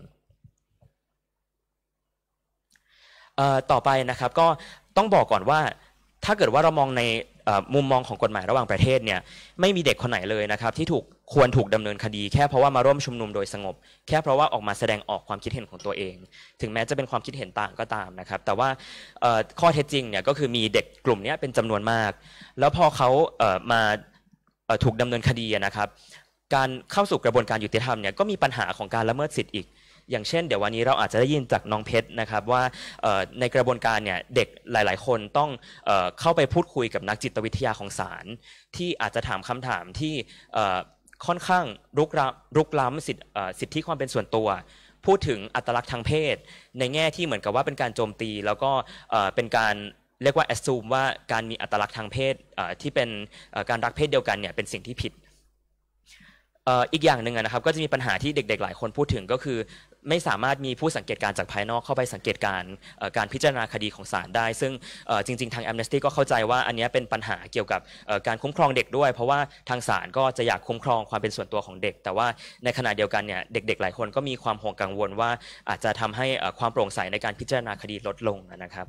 ต่อไปนะครับก็ต้องบอกก่อนว่าถ้าเกิดว่าเรามองในมุมมองของกฎหมายระหว่างประเทศเนี่ยไม่มีเด็กคนไหนเลยนะครับที่ถูกควรถูกดำเนินคดีแค่เพราะว่ามาร่วมชุมนุมโดยสงบแค่เพราะว่าออกมาแสดงออกความคิดเห็นของตัวเองถึงแม้จะเป็นความคิดเห็นต่างก็ตามนะครับแต่ว่าข้อเท็จจริงเนี่ยก็คือมีเด็กกลุ่มนี้เป็นจำนวนมากแล้วพอเขามาถูกดำเนินคดีนะครับการเข้าสู่กระบวนการยุติธรรมเนี่ยก็มีปัญหาของการละเมิดสิทธิ์อีกอย่างเช่นเดี๋ยววันนี้เราอาจจะได้ยินจากน้องเพชรนะครับว่าในกระบวนการเนี่ยเด็กหลายๆคนต้องเข้าไปพูดคุยกับนักจิตวิทยาของศาลที่อาจจะถามคำถามที่ค่อนข้างรุกล้ำรุกล้ำสิทธิสิทธิความเป็นส่วนตัวพูดถึงอัตลักษณ์ทางเพศในแง่ที่เหมือนกับว่าเป็นการโจมตีแล้วก็เป็นการเรียกว่า assume ว่าการมีอัตลักษณ์ทางเพศที่เป็นการรักเพศเดียวกันเนี่ยเป็นสิ่งที่ผิดอีกอย่างหนึ่งนะครับก็จะมีปัญหาที่เด็กๆหลายคนพูดถึงก็คือไม่สามารถมีผู้สังเกตการจากภายนอกเข้าไปสังเกตการการพิจารณาคดีของศาลได้ซึ่งจริงๆทาง Amnesty ก็เข้าใจว่าอันนี้เป็นปัญหาเกี่ยวกับการคุ้มครองเด็กด้วยเพราะว่าทางศาลก็จะอยากคุ้มครองความเป็นส่วนตัวของเด็กแต่ว่าในขณะเดียวกันเนี่ยเด็กๆหลายคนก็มีความห่วงกังวลว่าอาจจะทำให้ความโปร่งใสในการพิจารณาคดีลดลงนะครับ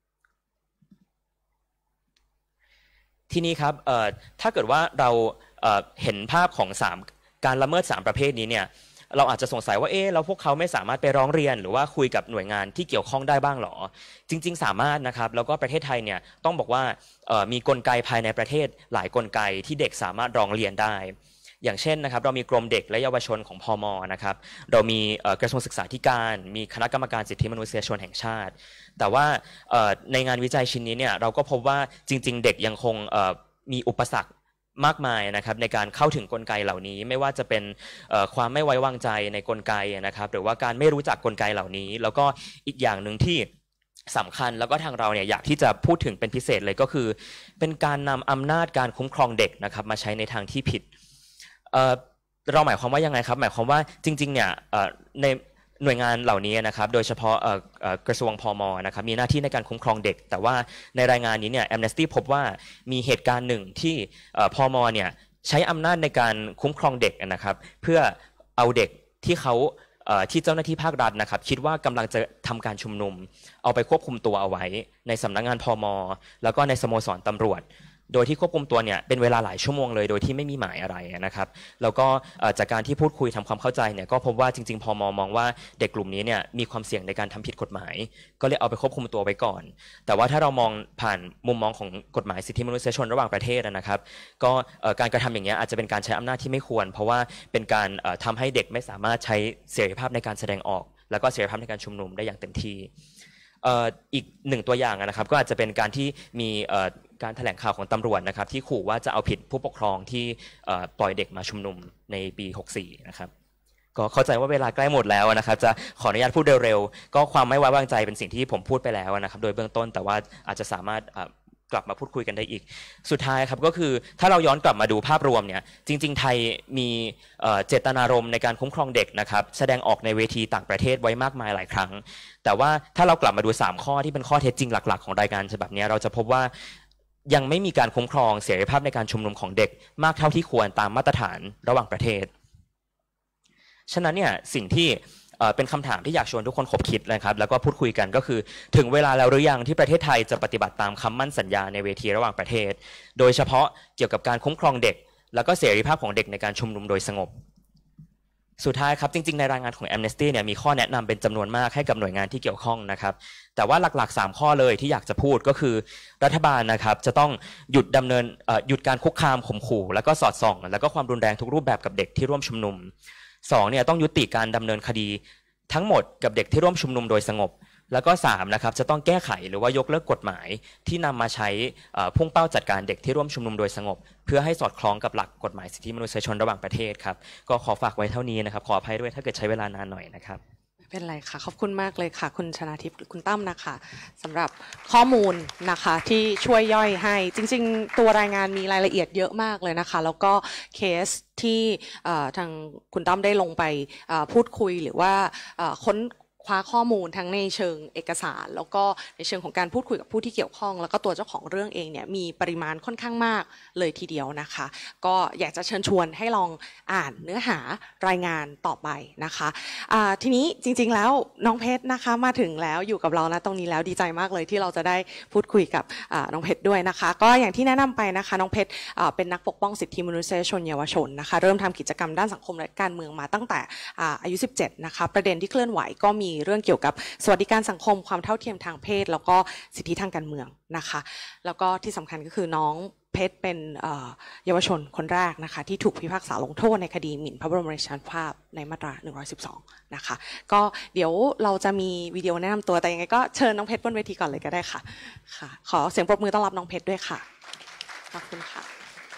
ทีนี้ครับถ้าเกิดว่าเราเห็นภาพของสามการละเมิดสามประเภทนี้เนี่ยเราอาจจะสงสัยว่าเอ๊ะแล้วพวกเขาไม่สามารถไปร้องเรียนหรือว่าคุยกับหน่วยงานที่เกี่ยวข้องได้บ้างหรอจริงๆสามารถนะครับแล้วก็ประเทศไทยเนี่ยต้องบอกว่ามีกลไกภายในประเทศหลายกลไกที่เด็กสามารถร้องเรียนได้อย่างเช่นนะครับเรามีกรมเด็กและเยาวชนของพม.นะครับเรามีกระทรวงศึกษาธิการมีคณะกรรมการสิทธิมนุษยชนแห่งชาติแต่ว่าในงานวิจัยชิ้นนี้เนี่ยเราก็พบว่าจริงๆเด็กยังคงมีอุปสรรคมากมายนะครับในการเข้าถึงกลไกเหล่านี้ไม่ว่าจะเป็นความไม่ไว้วางใจในกลไกนะครับหรือว่าการไม่รู้จักกลไกเหล่านี้แล้วก็อีกอย่างหนึ่งที่สำคัญแล้วก็ทางเราเนี่ยอยากที่จะพูดถึงเป็นพิเศษเลยก็คือเป็นการนำอำนาจการคุ้มครองเด็กนะครับมาใช้ในทางที่ผิดเราหมายความว่ายังไงครับหมายความว่าจริงๆเนี่ยในหน่วยงานเหล่านี้นะครับโดยเฉพาะกระทรวงพม.นะครับมีหน้าที่ในการคุ้มครองเด็กแต่ว่าในรายงานนี้เนี่ย Amnesty พบว่ามีเหตุการณ์หนึ่งที่พม.เนี่ยใช้อำนาจในการคุ้มครองเด็กนะครับเพื่อเอาเด็กที่เขาที่เจ้าหน้าที่ภาครัฐนะครับคิดว่ากำลังจะทำการชุมนุมเอาไปควบคุมตัวเอาไว้ในสำนักงานพม.แล้วก็ในสโมสรตำรวจโดยที่ควบคุมตัวเนี่ยเป็นเวลาหลายชั่วโมงเลยโดยที่ไม่มีหมายอะไรนะครับแล้วก็จากการที่พูดคุยทำความเข้าใจเนี่ยก็พบว่าจริงๆพม.มองว่าเด็กกลุ่มนี้เนี่ยมีความเสี่ยงในการทำผิดกฎหมายก็เลยเอาไปควบคุมตัวไว้ก่อนแต่ว่าถ้าเรามองผ่านมุมมองของกฎหมายสิทธิมนุษยชนระหว่างประเทศนะครับก็การกระทำอย่างนี้อาจจะเป็นการใช้อำนาจที่ไม่ควรเพราะว่าเป็นการทำให้เด็กไม่สามารถใช้เสรีภาพในการแสดงออกแล้วก็เสรีภาพในการชุมนุมได้อย่างเต็มที่อีกหนึ่งตัวอย่างนะครับก็อาจจะเป็นการที่มีการแถลงข่าวของตำรวจนะครับที่ขู่ว่าจะเอาผิดผู้ปกครองที่ปล่อยเด็กมาชุมนุมในปีหกสี่นะครับก็เข้าใจว่าเวลาใกล้หมดแล้วนะครับจะขออนุญาตพูดเร็วๆก็ความไม่ไว้วางใจเป็นสิ่งที่ผมพูดไปแล้วนะครับโดยเบื้องต้นแต่ว่าอาจจะสามารถกลับมาพูดคุยกันได้อีกสุดท้ายครับก็คือถ้าเราย้อนกลับมาดูภาพรวมเนี่ยจริงๆไทยมีเจตนารมณ์ในการคุ้มครองเด็กนะครับแสดงออกในเวทีต่างประเทศไว้มากมายหลายครั้งแต่ว่าถ้าเรากลับมาดูสามข้อที่เป็นข้อเท็จจริงหลักๆของรายการฉบับนี้เราจะพบว่ายังไม่มีการคุ้มครองเสรีภาพในการชุมนุมของเด็กมากเท่าที่ควรตามมาตรฐานระหว่างประเทศฉะนั้นเนี่ยสิ่งที่เป็นคำถามที่อยากชวนทุกคนคบคิดนะครับแล้วก็พูดคุยกันก็คือถึงเวลาแล้วหรือยังที่ประเทศไทยจะปฏิบัติตามคำมั่นสัญญาในเวทีระหว่างประเทศโดยเฉพาะเกี่ยวกับการคุ้มครองเด็กแล้วก็เสรีภาพของเด็กในการชุมนุมโดยสงบสุดท้ายครับจริงๆในรายงานของ Amnesty เนี่ยมีข้อแนะนำเป็นจำนวนมากให้กับหน่วยงานที่เกี่ยวข้องนะครับแต่ว่าหลักๆสามข้อเลยที่อยากจะพูดก็คือรัฐบาลนะครับจะต้องหยุดดำเนินหยุดการคุกคามข่มขู่แล้วก็สอดส่องแล้วก็ความรุนแรงทุกรูปแบบกับเด็กที่ร่วมชุมนุมสองเนี่ยต้องยุติการดำเนินคดีทั้งหมดกับเด็กที่ร่วมชุมนุมโดยสงบแล้วก็สามนะครับจะต้องแก้ไขหรือว่ายกเลิกกฎหมายที่นำมาใช้พุ่งเป้าจัดการเด็กที่ร่วมชุมนุมโดยสงบเพื่อให้สอดคล้องกับหลักกฎหมายสิทธิมนุษยชนระหว่างประเทศครับก็ขอฝากไว้เท่านี้นะครับขออภัยด้วยถ้าเกิดใช้เวลานานหน่อยนะครับไม่เป็นไรค่ะขอบคุณมากเลยค่ะคุณชนาทิพย์คุณตั้มนะคะสำหรับข้อมูลนะคะที่ช่วยย่อยให้จริงๆตัวรายงานมีรายละเอียดเยอะมากเลยนะคะแล้วก็เคสที่ทางคุณตั้มได้ลงไปพูดคุยหรือว่าค้นคว้าข้อมูลทั้งในเชิงเอกสารแล้วก็ในเชิงของการพูดคุยกับผู้ที่เกี่ยวข้องแล้วก็ตัวเจ้าของเรื่องเองเนี่ยมีปริมาณค่อนข้างมากเลยทีเดียวนะคะก็อยากจะเชิญชวนให้ลองอ่านเนื้อหารายงานต่อไปนะคะะทีนี้จริงๆแล้วน้องเพชรนะคะมาถึงแล้วอยู่กับเรานะตรงนี้แล้วดีใจมากเลยที่เราจะได้พูดคุยกับน้องเพชรด้วยนะคะก็อย่างที่แนะนำไปนะคะน้องเพชรเป็นนักปกป้องสิทธิมนุษยชนเยาวชนนะคะเริ่มทำกิจกรรมด้านสังคมและการเมืองมาตั้งแต่อายุสิบเจ็ดนะคะประเด็นที่เคลื่อนไหวก็มีเรื่องเกี่ยวกับสวัสดิการสังคมความเท่าเทียมทางเพศแล้วก็สิทธิทางการเมืองนะคะแล้วก็ที่สำคัญก็คือน้องเพชรเป็นเยาวชนคนแรกนะคะที่ถูกพิพากษาลงโทษในคดีหมิ่นพระบรมราชานุภาพในมาตราหนึ่งร้อยสิบสองนะคะก็เดี๋ยวเราจะมีวิดีโอแนะนำตัวแต่ยังไงก็เชิญน้องเพชรบนเวทีก่อนเลยก็ได้ค่ะค่ะขอเสียงปรบมือต้อนรับน้องเพชรด้วยค่ะขอบคุณค่ะ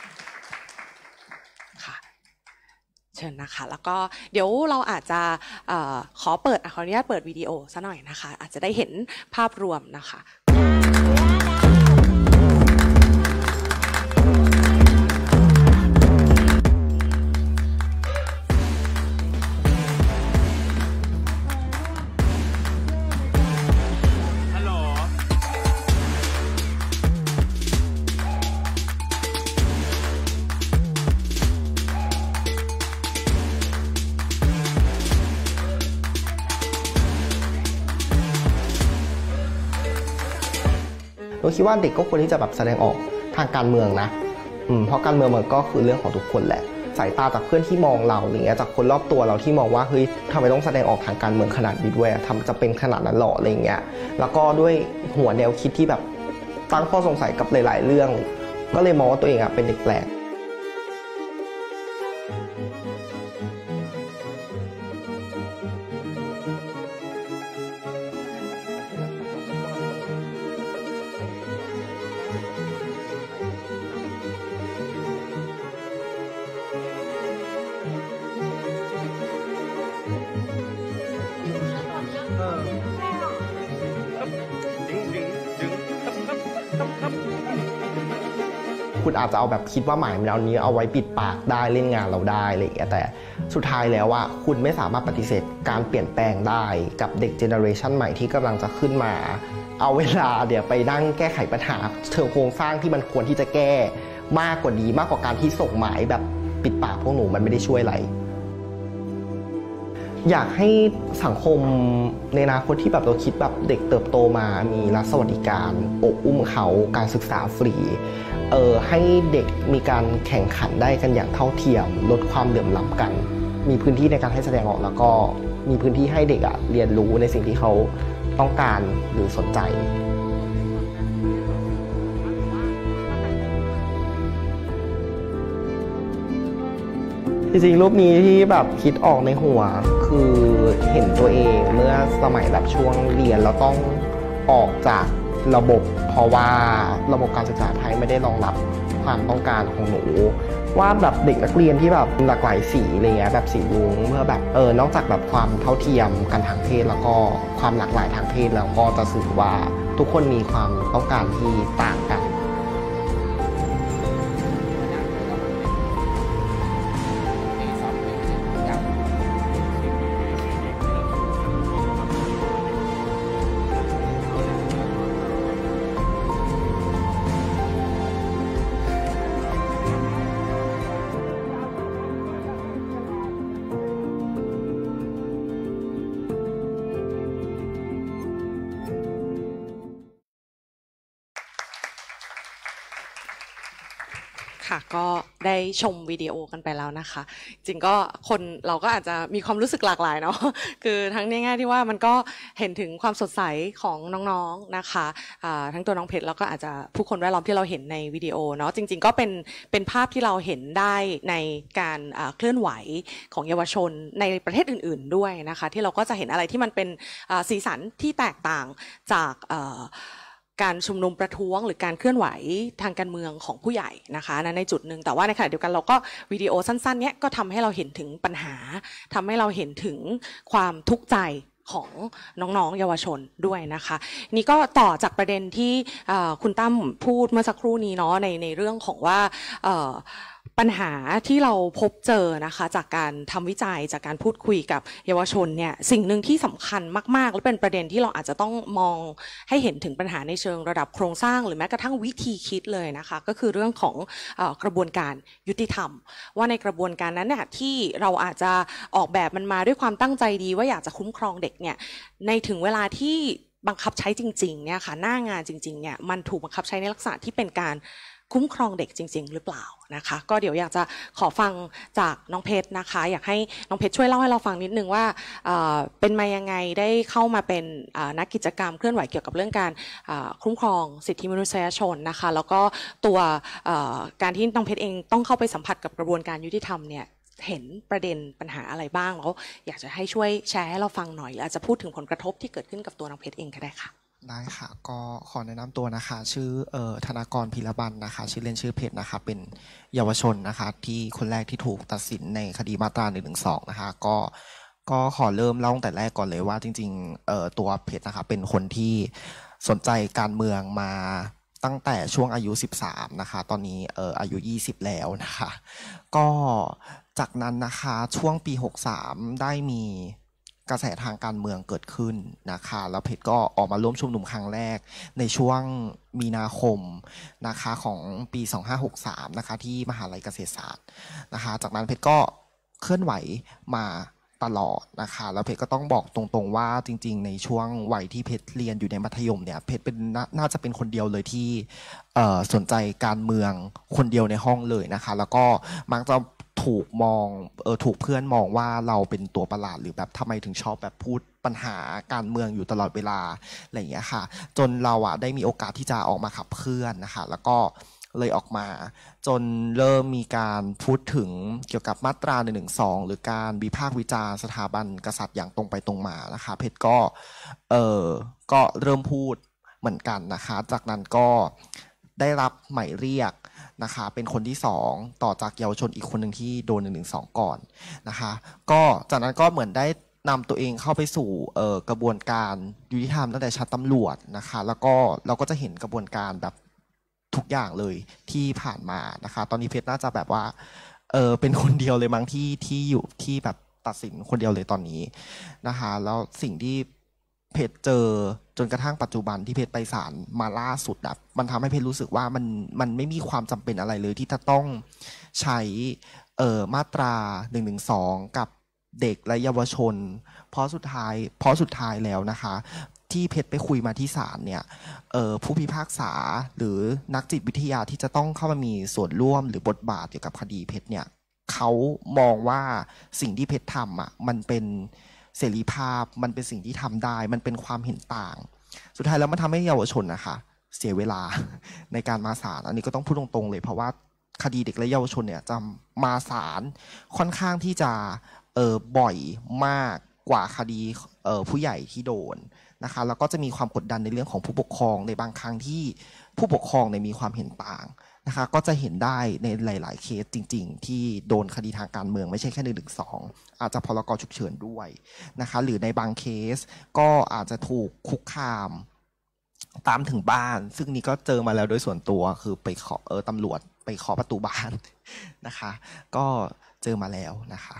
เชิญนะคะแล้วก็เดี๋ยวเราอาจจะเอ่อขอเปิดขออนุญาตเปิดวิดีโอซะหน่อยนะคะอาจจะได้เห็นภาพรวมนะคะเราคิดว่าเด็กก็ควรที่จะแบบแสดงออกทางการเมืองนะอืมเพราะการเมืองมันก็คือเรื่องของทุกคนแหละสายตาจากเพื่อนที่มองเราอย่างเงี้ยจากคนรอบตัวเราที่มองว่าเฮ้ยทำไมต้องแสดงออกทางการเมืองขนาดนี้ด้วยทำจะเป็นขนาดนั้นหรออะไรเงี้ยแล้วก็ด้วยหัวแนวคิดที่แบบตั้งข้อสงสัยกับหลายๆเรื่องก็เลยมองว่าตัวเองอ่ะเป็นเด็กแปลกคุณอาจจะเอาแบบคิดว่าหมายมันเอานี้เอาไว้ปิดปากได้เล่นงานเราได้อะไรอย่างเงี้ยแต่สุดท้ายแล้วว่าคุณไม่สามารถปฏิเสธการเปลี่ยนแปลงได้กับเด็กเจเนอเรชันใหม่ที่กำลังจะขึ้นมาเอาเวลาเดี๋ยวไปนั่งแก้ไขปัญหาเชิงโครงสร้างที่มันควรที่จะแก้มากกว่านี้มากกว่าการที่ส่งหมายแบบปิดปากพวกหนูมันไม่ได้ช่วยอะไรอยากให้สังคมในอนาคตที่แบบเราคิดแบบเด็กเติบโตมามีรัฐสวัสดิการอบอุ้มเขาการศึกษาฟรีเออให้เด็กมีการแข่งขันได้กันอย่างเท่าเทียมลดความเหลื่อมล้ำกันมีพื้นที่ในการให้แสดงออกแล้วก็มีพื้นที่ให้เด็กอะเรียนรู้ในสิ่งที่เขาต้องการหรือสนใจจริงๆรูปนี้ที่แบบคิดออกในหัวคือเห็นตัวเองเมื่อสมัยแบบช่วงเรียนแล้วต้องออกจากระบบเพราะว่าระบบการศึกษาไทยไม่ได้รองรับความต้องการของหนูว่าแบบเด็กนักเรียนที่แบบหลากหลายสีอะไรเงี้ยแบบสีรุ้งเพื่อแบบเออนอกจากแบบความเท่าเทียมกันทางเพศแล้วก็ความหลากหลายทางเพศแล้วก็จะสื่อว่าทุกคนมีความต้องการที่ต่างกันค่ะก็ได้ชมวิดีโอกันไปแล้วนะคะจริงก็คนเราก็อาจจะมีความรู้สึกหลากหลายเนาะคือทั้งในแง่ที่ว่ามันก็เห็นถึงความสดใสของน้องๆนะคะะทั้งตัวน้องเพชรแล้วก็อาจจะผู้คนแวดล้อมที่เราเห็นในวิดีโอเนาะจริงๆก็เป็นเป็นภาพที่เราเห็นได้ในการเคลื่อนไหวของเยาวชนในประเทศอื่นๆด้วยนะคะที่เราก็จะเห็นอะไรที่มันเป็นสีสันที่แตกต่างจากการชุมนุมประท้วงหรือการเคลื่อนไหวทางการเมืองของผู้ใหญ่นะคะในจุดหนึ่งแต่ว่าในขณะเดียวกันเราก็วิดีโอสั้นๆเนี้ยก็ทำให้เราเห็นถึงปัญหาทำให้เราเห็นถึงความทุกข์ใจของน้องๆเยาวชนด้วยนะคะนี่ก็ต่อจากประเด็นที่คุณตั้มพูดเมื่อสักครู่นี้เนาะในในเรื่องของว่าปัญหาที่เราพบเจอนะคะจากการทำวิจัยจากการพูดคุยกับเยาวชนเนี่ยสิ่งหนึ่งที่สำคัญมากๆและเป็นประเด็นที่เราอาจจะต้องมองให้เห็นถึงปัญหาในเชิงระดับโครงสร้างหรือแม้กระทั่งวิธีคิดเลยนะคะก็คือเรื่องของเอ่อกระบวนการยุติธรรมว่าในกระบวนการนั้นเนี่ยที่เราอาจจะออกแบบมันมาด้วยความตั้งใจดีว่าอยากจะคุ้มครองเด็กเนี่ยในถึงเวลาที่บังคับใช้จริงๆเนี่ยค่ะหน้างานจริงๆเนี่ยมันถูกบังคับใช้ในลักษณะที่เป็นการคุ้มครองเด็กจริงๆหรือเปล่านะคะก็เดี๋ยวอยากจะขอฟังจากน้องเพชรนะคะอยากให้น้องเพชรช่วยเล่าให้เราฟังนิดนึงว่าเป็นมายังไงได้เข้ามาเป็นนักกิจกรรมเคลื่อนไหวเกี่ยวกับเรื่องการคุ้มครองสิทธิมนุษยชนนะคะแล้วก็ตัวการที่น้องเพชรเองต้องเข้าไปสัมผัสกับกระบวนการยุติธรรมเนี่ยเห็นประเด็นปัญหาอะไรบ้างแล้วอยากจะให้ช่วยแชร์ให้เราฟังหน่อยหรืออาจจะพูดถึงผลกระทบที่เกิดขึ้นกับตัวน้องเพชรเองก็ได้ค่ะได้ค่ะก็ขอแนะนำตัวนะคะชื่อเอ่อธนากรพีระบันนะคะชื่อเล่นชื่อเพชรนะคะเป็นเยาวชนนะคะที่คนแรกที่ถูกตัดสินในคดีมาตราหนึ่งหนึ่งสองนะคะก็ก็ขอเริ่มเล่าตั้งแต่แรกก่อนเลยว่าจริงๆเอ่อตัวเพชรนะคะเป็นคนที่สนใจการเมืองมาตั้งแต่ช่วงอายุสิบสามนะคะตอนนี้เอ่ออายุยี่สิบแล้วนะคะก็จากนั้นนะคะช่วงปีหกสามได้มีกระแสทางการเมืองเกิดขึ้นนะคะแล้วเพชรก็ออกมาร่วมชุมนุมครั้งแรกในช่วงมีนาคมนะคะของปีสองพันห้าร้อยหกสิบสามนะคะที่มหาวิทยาลัยเกษตรศาสตร์นะคะจากนั้นเพชรก็เคลื่อนไหวมาตลอดนะคะแล้วเพชรก็ต้องบอกตรงๆว่าจริงๆในช่วงวัยที่เพชรเรียนอยู่ในมัธยมเนี่ยเพชรเป็นน่าจะเป็นคนเดียวเลยที่สนใจการเมืองคนเดียวในห้องเลยนะคะแล้วก็มักจะถูกมองเออถูกเพื่อนมองว่าเราเป็นตัวประหลาดหรือแบบทำไมถึงชอบแบบพูดปัญหาการเมืองอยู่ตลอดเวลาอะไรอย่างเงี้ยค่ะจนเราอ่ะได้มีโอกาสที่จะออกมาขับเคลื่อนนะคะแล้วก็เลยออกมาจนเริ่มมีการพูดถึงเกี่ยวกับมาตราหนึ่งหนึ่งสองหรือการวิพากษ์วิจารณ์สถาบันกษัตริย์อย่างตรงไปตรงมานะคะเพชรก็เออก็เริ่มพูดเหมือนกันนะคะจากนั้นก็ได้รับหมายเรียกนะคะเป็นคนที่สองต่อจากเยาวชนอีกคนหนึ่งที่โดนหนึ่งหนึ่งสองก่อนนะคะก็จากนั้นก็เหมือนได้นำตัวเองเข้าไปสู่กระบวนการยุติธรรมตั้งแต่ชั้นตำรวจนะคะแล้วก็เราก็จะเห็นกระบวนการแบบทุกอย่างเลยที่ผ่านมานะคะตอนนี้เพชรน่าจะแบบว่าเออเป็นคนเดียวเลยมั้งที่ที่อยู่ที่แบบตัดสินคนเดียวเลยตอนนี้นะคะแล้วสิ่งที่เพชรเจอจนกระทั่งปัจจุบันที่เพชรไปศาลมาล่าสุดนะมันทำให้เพชรรู้สึกว่ามันมันไม่มีความจำเป็นอะไรเลยที่จะต้องใช้เอ่อมาตราหนึ่งหนึ่งสองกับเด็กและเยาวชนเพราะสุดท้ายเพราะสุดท้ายแล้วนะคะที่เพชรไปคุยมาที่ศาลเนี่ยเอ่อผู้พิพากษาหรือนักจิตวิทยาที่จะต้องเข้ามามีส่วนร่วมหรือบทบาทเกี่ยวกับคดีเพชรเนี่ยเขามองว่าสิ่งที่เพชรทำอ่ะมันเป็นเสรีภาพมันเป็นสิ่งที่ทำได้มันเป็นความเห็นต่างสุดท้ายแล้วมันทำให้เยาวชนนะคะเสียเวลาในการมาศาลอันนี้ก็ต้องพูดตรงๆเลยเพราะว่าคดีเด็กและเยาวชนเนี่ยจะมาศาลค่อนข้างที่จะเออบ่อยมากกว่าคดีเออผู้ใหญ่ที่โดนนะคะแล้วก็จะมีความกดดันในเรื่องของผู้ปกครองในบางครั้งที่ผู้ปกครองเนี่ยมีความเห็นต่างนะคะก็จะเห็นได้ในหลายๆเคสจริงๆที่โดนคดีทางการเมืองไม่ใช่แค่หนึ่งหนึ่งสองอาจจะพรกฉุกเฉินด้วยนะคะหรือในบางเคสก็อาจจะถูกคุกคามตามถึงบ้านซึ่งนี่ก็เจอมาแล้วโดยส่วนตัวคือไปขอเออตำรวจไปขอประตูบ้านนะคะก็เจอมาแล้วนะคะ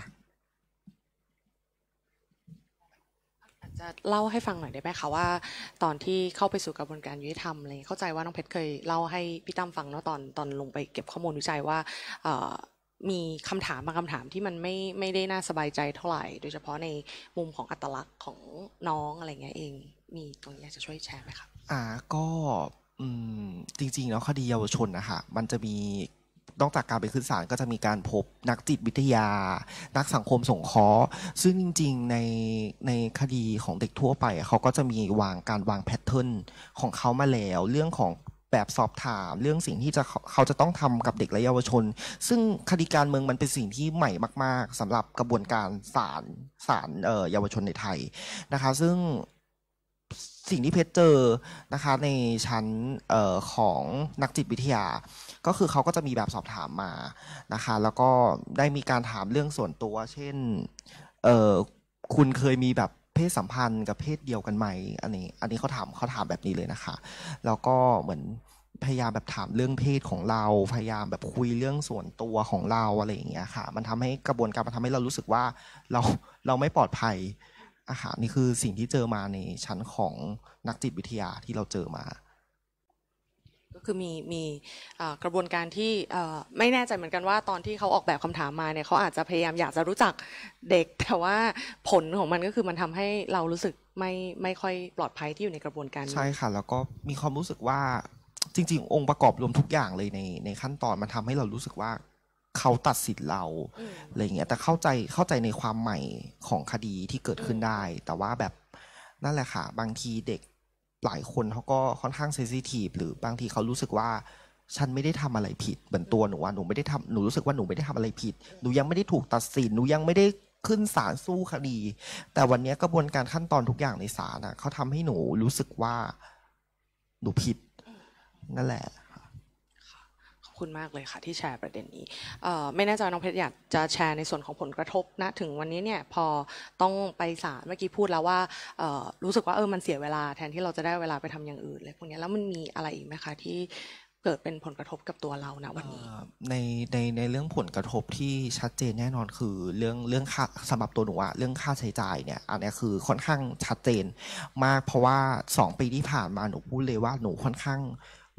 จะเล่าให้ฟังหน่อยได้ไหมคะว่าตอนที่เข้าไปสู่กระบวนการยุติธรรมอะไรเข้าใจว่าน้องเพชรเคยเล่าให้พี่ตั้มฟังเนาะตอนตอนลงไปเก็บข้อมูลวิจัยว่ามีคำถามบางคำถามที่มันไม่ไม่ได้น่าสบายใจเท่าไหร่โดยเฉพาะในมุมของอัตลักษณ์ของน้องอะไรเงี้ยเองมีตรงนี้จะช่วยแชร์ไหมครับอ่าก็อืมจริงๆแล้วคดีเยาวชนนะคะมันจะมีนอกจากการไปขึ้นศาลก็จะมีการพบนักจิตวิทยานักสังคมสงเคราะห์ซึ่งจริงๆในในคดีของเด็กทั่วไปเขาก็จะมีวางการวางแพทเทิร์นของเขามาแล้วเรื่องของแบบสอบถามเรื่องสิ่งที่จะเขาจะต้องทำกับเด็กและเยาวชนซึ่งคดีการเมืองมันเป็นสิ่งที่ใหม่มากๆสำหรับกระบวนการศาลศาลเยาวชนในไทยนะคะซึ่งสิ่งที่เพชรเจอนะคะในชั้นออของนักจิตวิทยาก็คือเขาก็จะมีแบบสอบถามมานะคะแล้วก็ได้มีการถามเรื่องส่วนตัวเช่นเออคุณเคยมีแบบเพศสัมพันธ์กับเพศเดียวกันไหมอันนี้อันนี้เขาถามเขาถามแบบนี้เลยนะคะแล้วก็เหมือนพยายามแบบถามเรื่องเพศของเราพยายามแบบคุยเรื่องส่วนตัวของเราอะไรอย่างเงี้ยค่ะมันทำให้กระบวนการมันทำให้เรารู้สึกว่าเราเราไม่ปลอดภัยอาหารนี่คือสิ่งที่เจอมาในชั้นของนักจิตวิทยาที่เราเจอมาก็คือมีมีกระบวนการที่ไม่แน่ใจเหมือนกันว่าตอนที่เขาออกแบบคำถามมาเนี่ยเขาอาจจะพยายามอยากจะรู้จักเด็กแต่ว่าผลของมันก็คือมันทำให้เรารู้สึกไม่ไม่ค่อยปลอดภัยที่อยู่ในกระบวนการใช่ค่ะแล้วก็มีความรู้สึกว่าจริงๆองค์ประกอบรวมทุกอย่างเลยในในขั้นตอนมันทำให้เรารู้สึกว่าเขาตัดสินเราอะไรเงี้ยแต่เข้าใจเข้าใจในความใหม่ของคดีที่เกิดขึ้นได้แต่ว่าแบบนั่นแหละค่ะบางทีเด็กหลายคนเขาก็ค่อนข้างเซนซิทีฟหรือบางทีเขารู้สึกว่าฉันไม่ได้ทำอะไรผิดเหมือนตัวหนูว่าหนูไม่ได้ทำหนูรู้สึกว่าหนูไม่ได้ทำอะไรผิดหนูยังไม่ได้ถูกตัดสินหนูยังไม่ได้ขึ้นศาลสู้คดีแต่วันนี้กระบวนการขั้นตอนทุกอย่างในศาลนะเขาทำให้หนูรู้สึกว่าหนูผิดนั่นแหละขอบคุณมากเลยค่ะที่แชร์ประเด็นนี้ไม่แน่ใจน้องเพชรอยากจะแชร์ในส่วนของผลกระทบนะถึงวันนี้เนี่ยพอต้องไปศาลเมื่อกี้พูดแล้วว่ารู้สึกว่าเออมันเสียเวลาแทนที่เราจะได้เวลาไปทำอย่างอื่นเลยพวกนี้แล้วมันมีอะไรอีกไหมคะที่เกิดเป็นผลกระทบกับตัวเรานะวันนี้ในในในเรื่องผลกระทบที่ชัดเจนแน่นอนคือเรื่องเรื่องค่าสำหรับตัวหนูอะเรื่องค่าใช้จ่ายเนี่ยอันนี้คือค่อนข้างชัดเจนมากเพราะว่าสองปีที่ผ่านมาหนูพูดเลยว่าหนูค่อนข้างหมด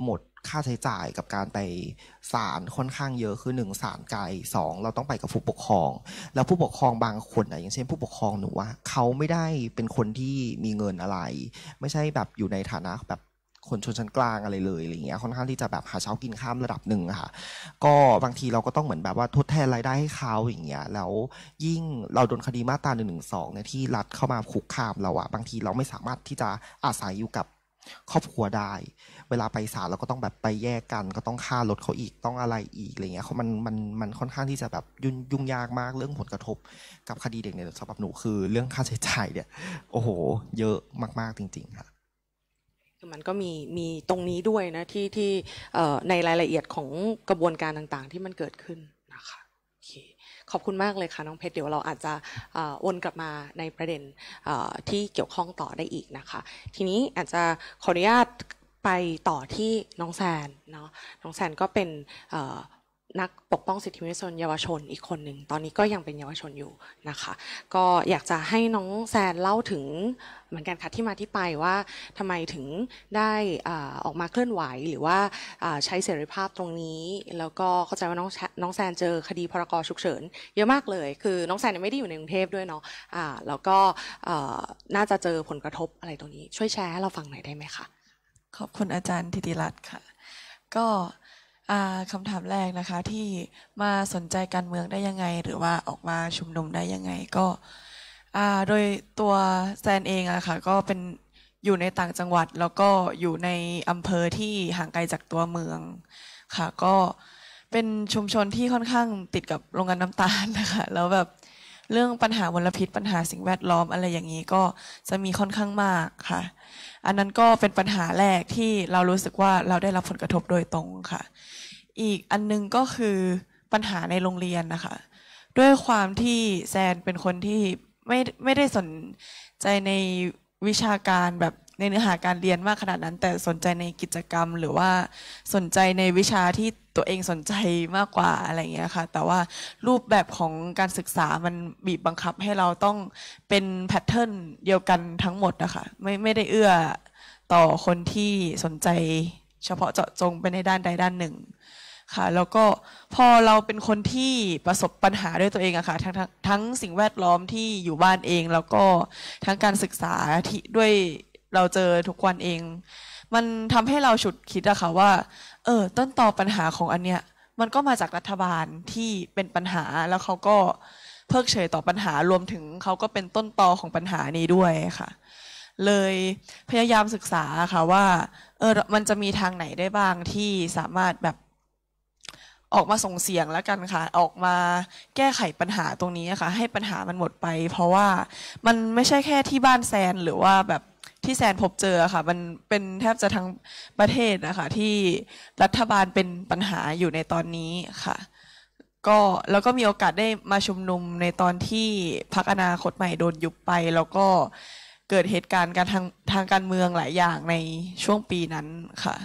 ค่าใช้จ่ายกับการไปศาลค่อนข้างเยอะคือหนึ่งศาลไกลสองเราต้องไปกับผู้ปกครองแล้วผู้ปกครองบางคนอ่ะอย่างเช่นผู้ปกครองหนูว่าเขาไม่ได้เป็นคนที่มีเงินอะไรไม่ใช่แบบอยู่ในฐานะแบบคนชนชั้นกลางอะไรเลยอะไรเงี้ยค่อนข้างที่จะแบบหาเช้ากินข้ามระดับหนึ่งอะค่ะก็บางทีเราก็ต้องเหมือนแบบว่าทดแทนรายได้ให้เขาอย่างเงี้ยแล้วยิ่งเราโดนคดีมาตราหนึ่งหนึ่งสองเนี่ยที่รัฐเข้ามาคุกคามเราอะบางทีเราไม่สามารถที่จะอาศัยอยู่กับครอบครัวได้เวลาไปศาลเราก็ต้องแบบไปแยกกันก็ต้องค่ารถเขาอีกต้องอะไรอีกอะไรเงี้ยเขามันมันมันค่อนข้างที่จะแบบยุ่งยุ่งยากมากเรื่องผลกระทบกับคดีเด็กเนี่ยสำหรับหนูคือเรื่องค่าใช้จ่ายเนี่ยโอ้โหเยอะมากๆจริงๆค่ะคือมันก็มีมีตรงนี้ด้วยนะที่ที่ในรายละเอียดของกระบวนการต่างๆที่มันเกิดขึ้นนะคะโอเคขอบคุณมากเลยค่ะน้องเพชรเดี๋ยวเราอาจจะวนกลับมาในประเด็นที่เกี่ยวข้องต่อได้อีกนะคะทีนี้อาจจะขออนุญาตไปต่อที่น้องแซนเนาะน้องแซนก็เป็นนักปกป้องสิทธิมนุษยชนเยาวชนอีกคนหนึ่งตอนนี้ก็ยังเป็นเยาวชนอยู่นะคะก็อยากจะให้น้องแซนเล่าถึงเหมือนกันค่ะที่มาที่ไปว่าทำไมถึงได้ออกมาเคลื่อนไหวหรือว่าใช้เสรีภาพตรงนี้แล้วก็เข้าใจว่าน้องน้องแซนเจอคดีพรกฉุกเฉินเยอะมากเลยคือน้องแซนไม่ได้อยู่ในกรุงเทพด้วยเนาะแล้วก็น่าจะเจอผลกระทบอะไรตรงนี้ช่วยแชร์ให้เราฟังหน่อยได้ไหมคะขอบคุณอาจารย์ธิติรัตน์ค่ะก็คำถามแรกนะคะที่มาสนใจการเมืองได้ยังไงหรือว่าออกมาชุมนุมได้ยังไงก็โดยตัวแซนเองอะค่ะก็เป็นอยู่ในต่างจังหวัดแล้วก็อยู่ในอำเภอที่ห่างไกลจากตัวเมืองค่ะก็เป็นชุมชนที่ค่อนข้างติดกับโรงงานน้ำตาลนะคะแล้วแบบเรื่องปัญหามลพิษปัญหาสิ่งแวดล้อมอะไรอย่างนี้ก็จะมีค่อนข้างมากค่ะอันนั้นก็เป็นปัญหาแรกที่เรารู้สึกว่าเราได้รับผลกระทบโดยตรงค่ะอีกอันนึงก็คือปัญหาในโรงเรียนนะคะด้วยความที่แซนเป็นคนที่ไม่ไม่ได้สนใจในวิชาการแบบในเนื้อหาการเรียนมากขนาดนั้นแต่สนใจในกิจกรรมหรือว่าสนใจในวิชาที่ตัวเองสนใจมากกว่าอะไรอย่างเงี้ยค่ะแต่ว่ารูปแบบของการศึกษามันบีบบังคับให้เราต้องเป็นแพทเทิร์นเดียวกันทั้งหมดนะคะไม่ไม่ได้เอื้อต่อคนที่สนใจเฉพาะเจาะจงไปในด้านใดด้านหนึ่งค่ะแล้วก็พอเราเป็นคนที่ประสบปัญหาด้วยตัวเองอะค่ะทั้งทั้งทั้งสิ่งแวดล้อมที่อยู่บ้านเองแล้วก็ทั้งการศึกษาที่ด้วยเราเจอทุกวันเองมันทำให้เราฉุดคิดอะค่ะว่าเออต้นตอปัญหาของอันเนี้ยมันก็มาจากรัฐบาลที่เป็นปัญหาแล้วเขาก็เพิกเฉยต่อปัญหารวมถึงเขาก็เป็นต้นตอของปัญหานี้ด้วยค่ะเลยพยายามศึกษาค่ะว่าเออมันจะมีทางไหนได้บ้างที่สามารถแบบออกมาส่งเสียงแล้วกันค่ะออกมาแก้ไขปัญหาตรงนี้ค่ะให้ปัญหามันหมดไปเพราะว่ามันไม่ใช่แค่ที่บ้านแซนหรือว่าแบบที่แซนพบเจอค่ะมันเป็นแทบจะทั้งประเทศนะคะที่รัฐบาลเป็นปัญหาอยู่ในตอนนี้ค่ะก็แล้วก็มีโอกาสได้มาชุมนุมในตอนที่พรรคอนาคตใหม่โดนยุบไปแล้วก็เกิดเหตุการณ์การทางทางการเมืองหลายอย่างในช่วงปีนั้นค่ะ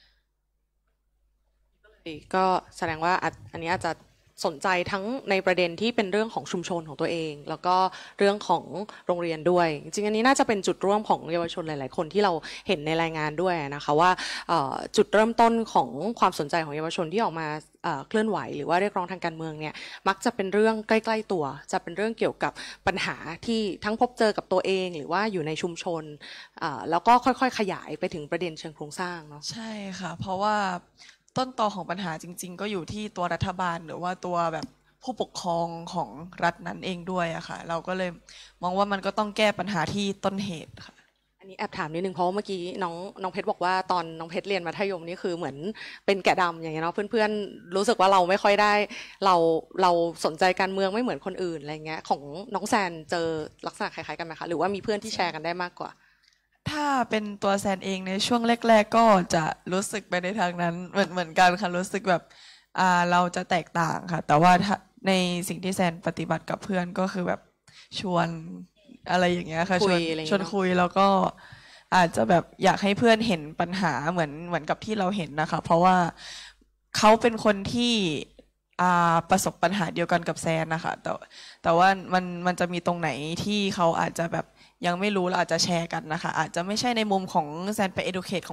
ก็แสดงว่าอันนี้อาจจะสนใจทั้งในประเด็นที่เป็นเรื่องของชุมชนของตัวเองแล้วก็เรื่องของโรงเรียนด้วยจริงๆอันนี้น่าจะเป็นจุดร่วมของเยาวชนหลายๆคนที่เราเห็นในรายงานด้วยนะคะว่าจุดเริ่มต้นของความสนใจของเยาวชนที่ออกมาเคลื่อนไหวหรือว่าเรียกร้องทางการเมืองเนี่ยมักจะเป็นเรื่องใกล้ๆตัวจะเป็นเรื่องเกี่ยวกับปัญหาที่ทั้งพบเจอกับตัวเองหรือว่าอยู่ในชุมชนแล้วก็ค่อยๆขยายไปถึงประเด็นเชิงโครงสร้างเนาะใช่ค่ะเพราะว่าต้นตอของปัญหาจริงๆก็อยู่ที่ตัวรัฐบาลหรือว่าตัวแบบผู้ปกครองของรัฐนั้นเองด้วยอะค่ะเราก็เลยมองว่ามันก็ต้องแก้ปัญหาที่ต้นเหตุค่ะอันนี้แอบถามนิดนึงเพราะเมื่อกี้น้องน้องเพชรบอกว่าตอนน้องเพชรเรียนมัธยมนี่คือเหมือนเป็นแกะดำอย่างเงี้ยเนาะเพื่อนๆรู้สึกว่าเราไม่ค่อยได้เราเราสนใจการเมืองไม่เหมือนคนอื่นอะไรเงี้ยของน้องแซนเจอลักษณะคล้ายๆกันไหมคะหรือว่ามีเพื่อนที่แชร์กันได้มากกว่าถ้าเป็นตัวแซนเองในช่วงแรกๆก็จะรู้สึกไปในทางนั้นเหมือนเหมือนกันค่ะรู้สึกแบบอ่าเราจะแตกต่างค่ะแต่ว่าในสิ่งที่แซนปฏิบัติกับเพื่อนก็คือแบบชวนอะไรอย่างเงี้ยค่ะชวนชวนคุยแล้วก็อาจจะแบบอยากให้เพื่อนเห็นปัญหาเหมือนเหมือนกับที่เราเห็นนะคะเพราะว่าเขาเป็นคนที่อ่าประสบปัญหาเดียวกันกับแซนนะคะแต่แต่ว่ามันมันจะมีตรงไหนที่เขาอาจจะแบบยังไม่รู้เราอาจจะแชร์กันนะคะอาจจะไม่ใช่ในมุมของแซนไป educate ของ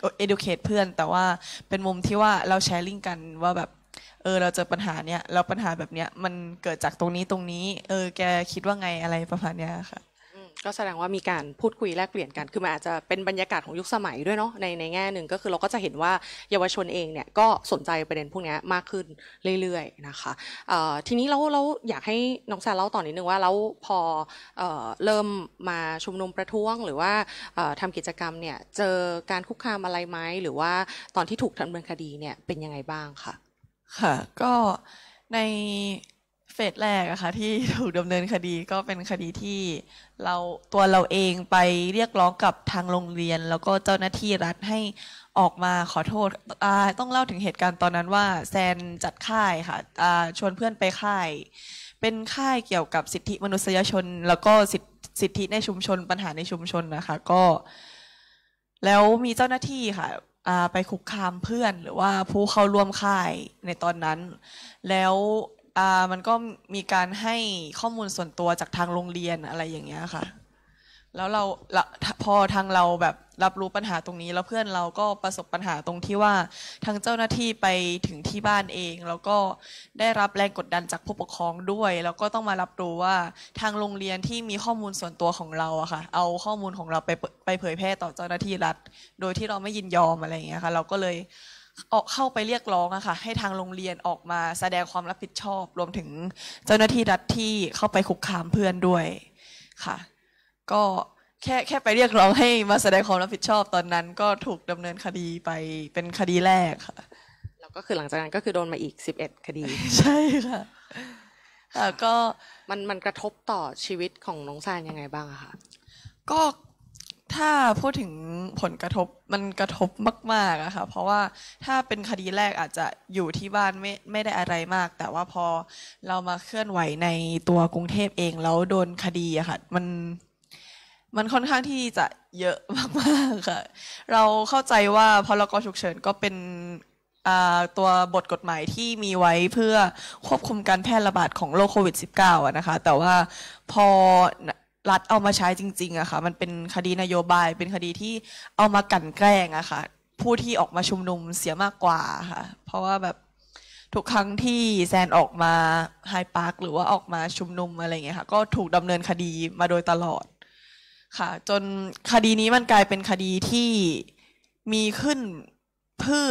educate เพื่อนแต่ว่าเป็นมุมที่ว่าเราแชร์ลิงกันว่าแบบเออเราเจอปัญหาเนี้ยแล้วปัญหาแบบเนี้ยมันเกิดจากตรงนี้ตรงนี้เออแกคิดว่าไงอะไรประมาณเนี้ยค่ะก็แสดงว่ามีการพูดคุยแลกเปลี่ยนกันคือมันอาจจะเป็นบรรยากาศของยุคสมัยด้วยเนาะในในแง่หนึ่งก็คือเราก็จะเห็นว่าเยาวชนเองเนี่ยก็สนใจประเด็นพวกนี้มากขึ้นเรื่อยๆนะคะทีนี้เราเราอยากให้น้องแซนเล่าต่อนิดนึงว่าแล้วพอเริ่มมาชุมนุมประท้วงหรือว่าทำกิจกรรมเนี่ยเจอการคุกคามอะไรไหมหรือว่าตอนที่ถูกดำเนินคดีเนี่ยเป็นยังไงบ้างคะค่ะก็ในเฟสแรกอะค่ะที่ถูกดำเนินคดีก็เป็นคดีที่เราตัวเราเองไปเรียกร้องกับทางโรงเรียนแล้วก็เจ้าหน้าที่รัฐให้ออกมาขอโทษต้องเล่าถึงเหตุการณ์ตอนนั้นว่าแซนจัดค่ายค่ะชวนเพื่อนไปค่ายเป็นค่ายเกี่ยวกับสิทธิมนุษยชนแล้วก็สิทธิในชุมชนปัญหาในชุมชนนะคะก็แล้วมีเจ้าหน้าที่ค่ะไปคุกคามเพื่อนหรือว่าผู้เข้าร่วมค่ายในตอนนั้นแล้วอ่ามันก็มีการให้ข้อมูลส่วนตัวจากทางโรงเรียนอะไรอย่างเงี้ยค่ะแล้วเราพอทางเราแบบรับรู้ปัญหาตรงนี้แล้วเพื่อนเราก็ประสบปัญหาตรงที่ว่าทางเจ้าหน้าที่ไปถึงที่บ้านเองแล้วก็ได้รับแรงกดดันจากผู้ปกครองด้วยแล้วก็ต้องมารับรู้ว่าทางโรงเรียนที่มีข้อมูลส่วนตัวของเราอะค่ะเอาข้อมูลของเราไปไปเผยแพร่ต่อเจ้าหน้าที่รัฐโดยที่เราไม่ยินยอมอะไรอย่างเงี้ยค่ะเราก็เลยออกเข้าไปเรียกร้องอะค่ะให้ทางโรงเรียนออกมาแสดงความรับผิดชอบรวมถึงเจ้าหน้าที่รัฐที่เข้าไปคุกคามเพื่อนด้วยค่ะก็แค่แค่ไปเรียกร้องให้มาแสดงความรับผิดชอบตอนนั้นก็ถูกดำเนินคดีไปเป็นคดีแรกค่ะแล้วก็คือหลังจากนั้นก็คือโดนมาอีกสิบเอ็ดคดีใช่ค่ะแต่ก็มันมันกระทบต่อชีวิตของน้องแซนยังไงบ้างอะคะก็ถ้าพูดถึงผลกระทบมันกระทบมากๆอะค่ะเพราะว่าถ้าเป็นคดีแรกอาจจะอยู่ที่บ้านไม่ไม่ได้อะไรมากแต่ว่าพอเรามาเคลื่อนไหวในตัวกรุงเทพเองแล้วโดนคดีอะค่ะมันมันค่อนข้างที่จะเยอะมากๆค่ะเราเข้าใจว่าพรกฉุกเฉินก็เป็นตัวบทกฎหมายที่มีไว้เพื่อควบคุมการแพร่ระบาดของโรคโควิด สิบเก้า อะนะคะแต่ว่าพอรัฐเอามาใช้จริงๆอะค่ะมันเป็นคดีนโยบายเป็นคดีที่เอามากลั่นแกล้งอะค่ะผู้ที่ออกมาชุมนุมเสียมากกว่าค่ะเพราะว่าแบบทุกครั้งที่แซนออกมาไฮพาร์คหรือว่าออกมาชุมนุมอะไรเงี้ยค่ะก็ถูกดำเนินคดีมาโดยตลอดค่ะจนคดีนี้มันกลายเป็นคดีที่มีขึ้นเพื่อ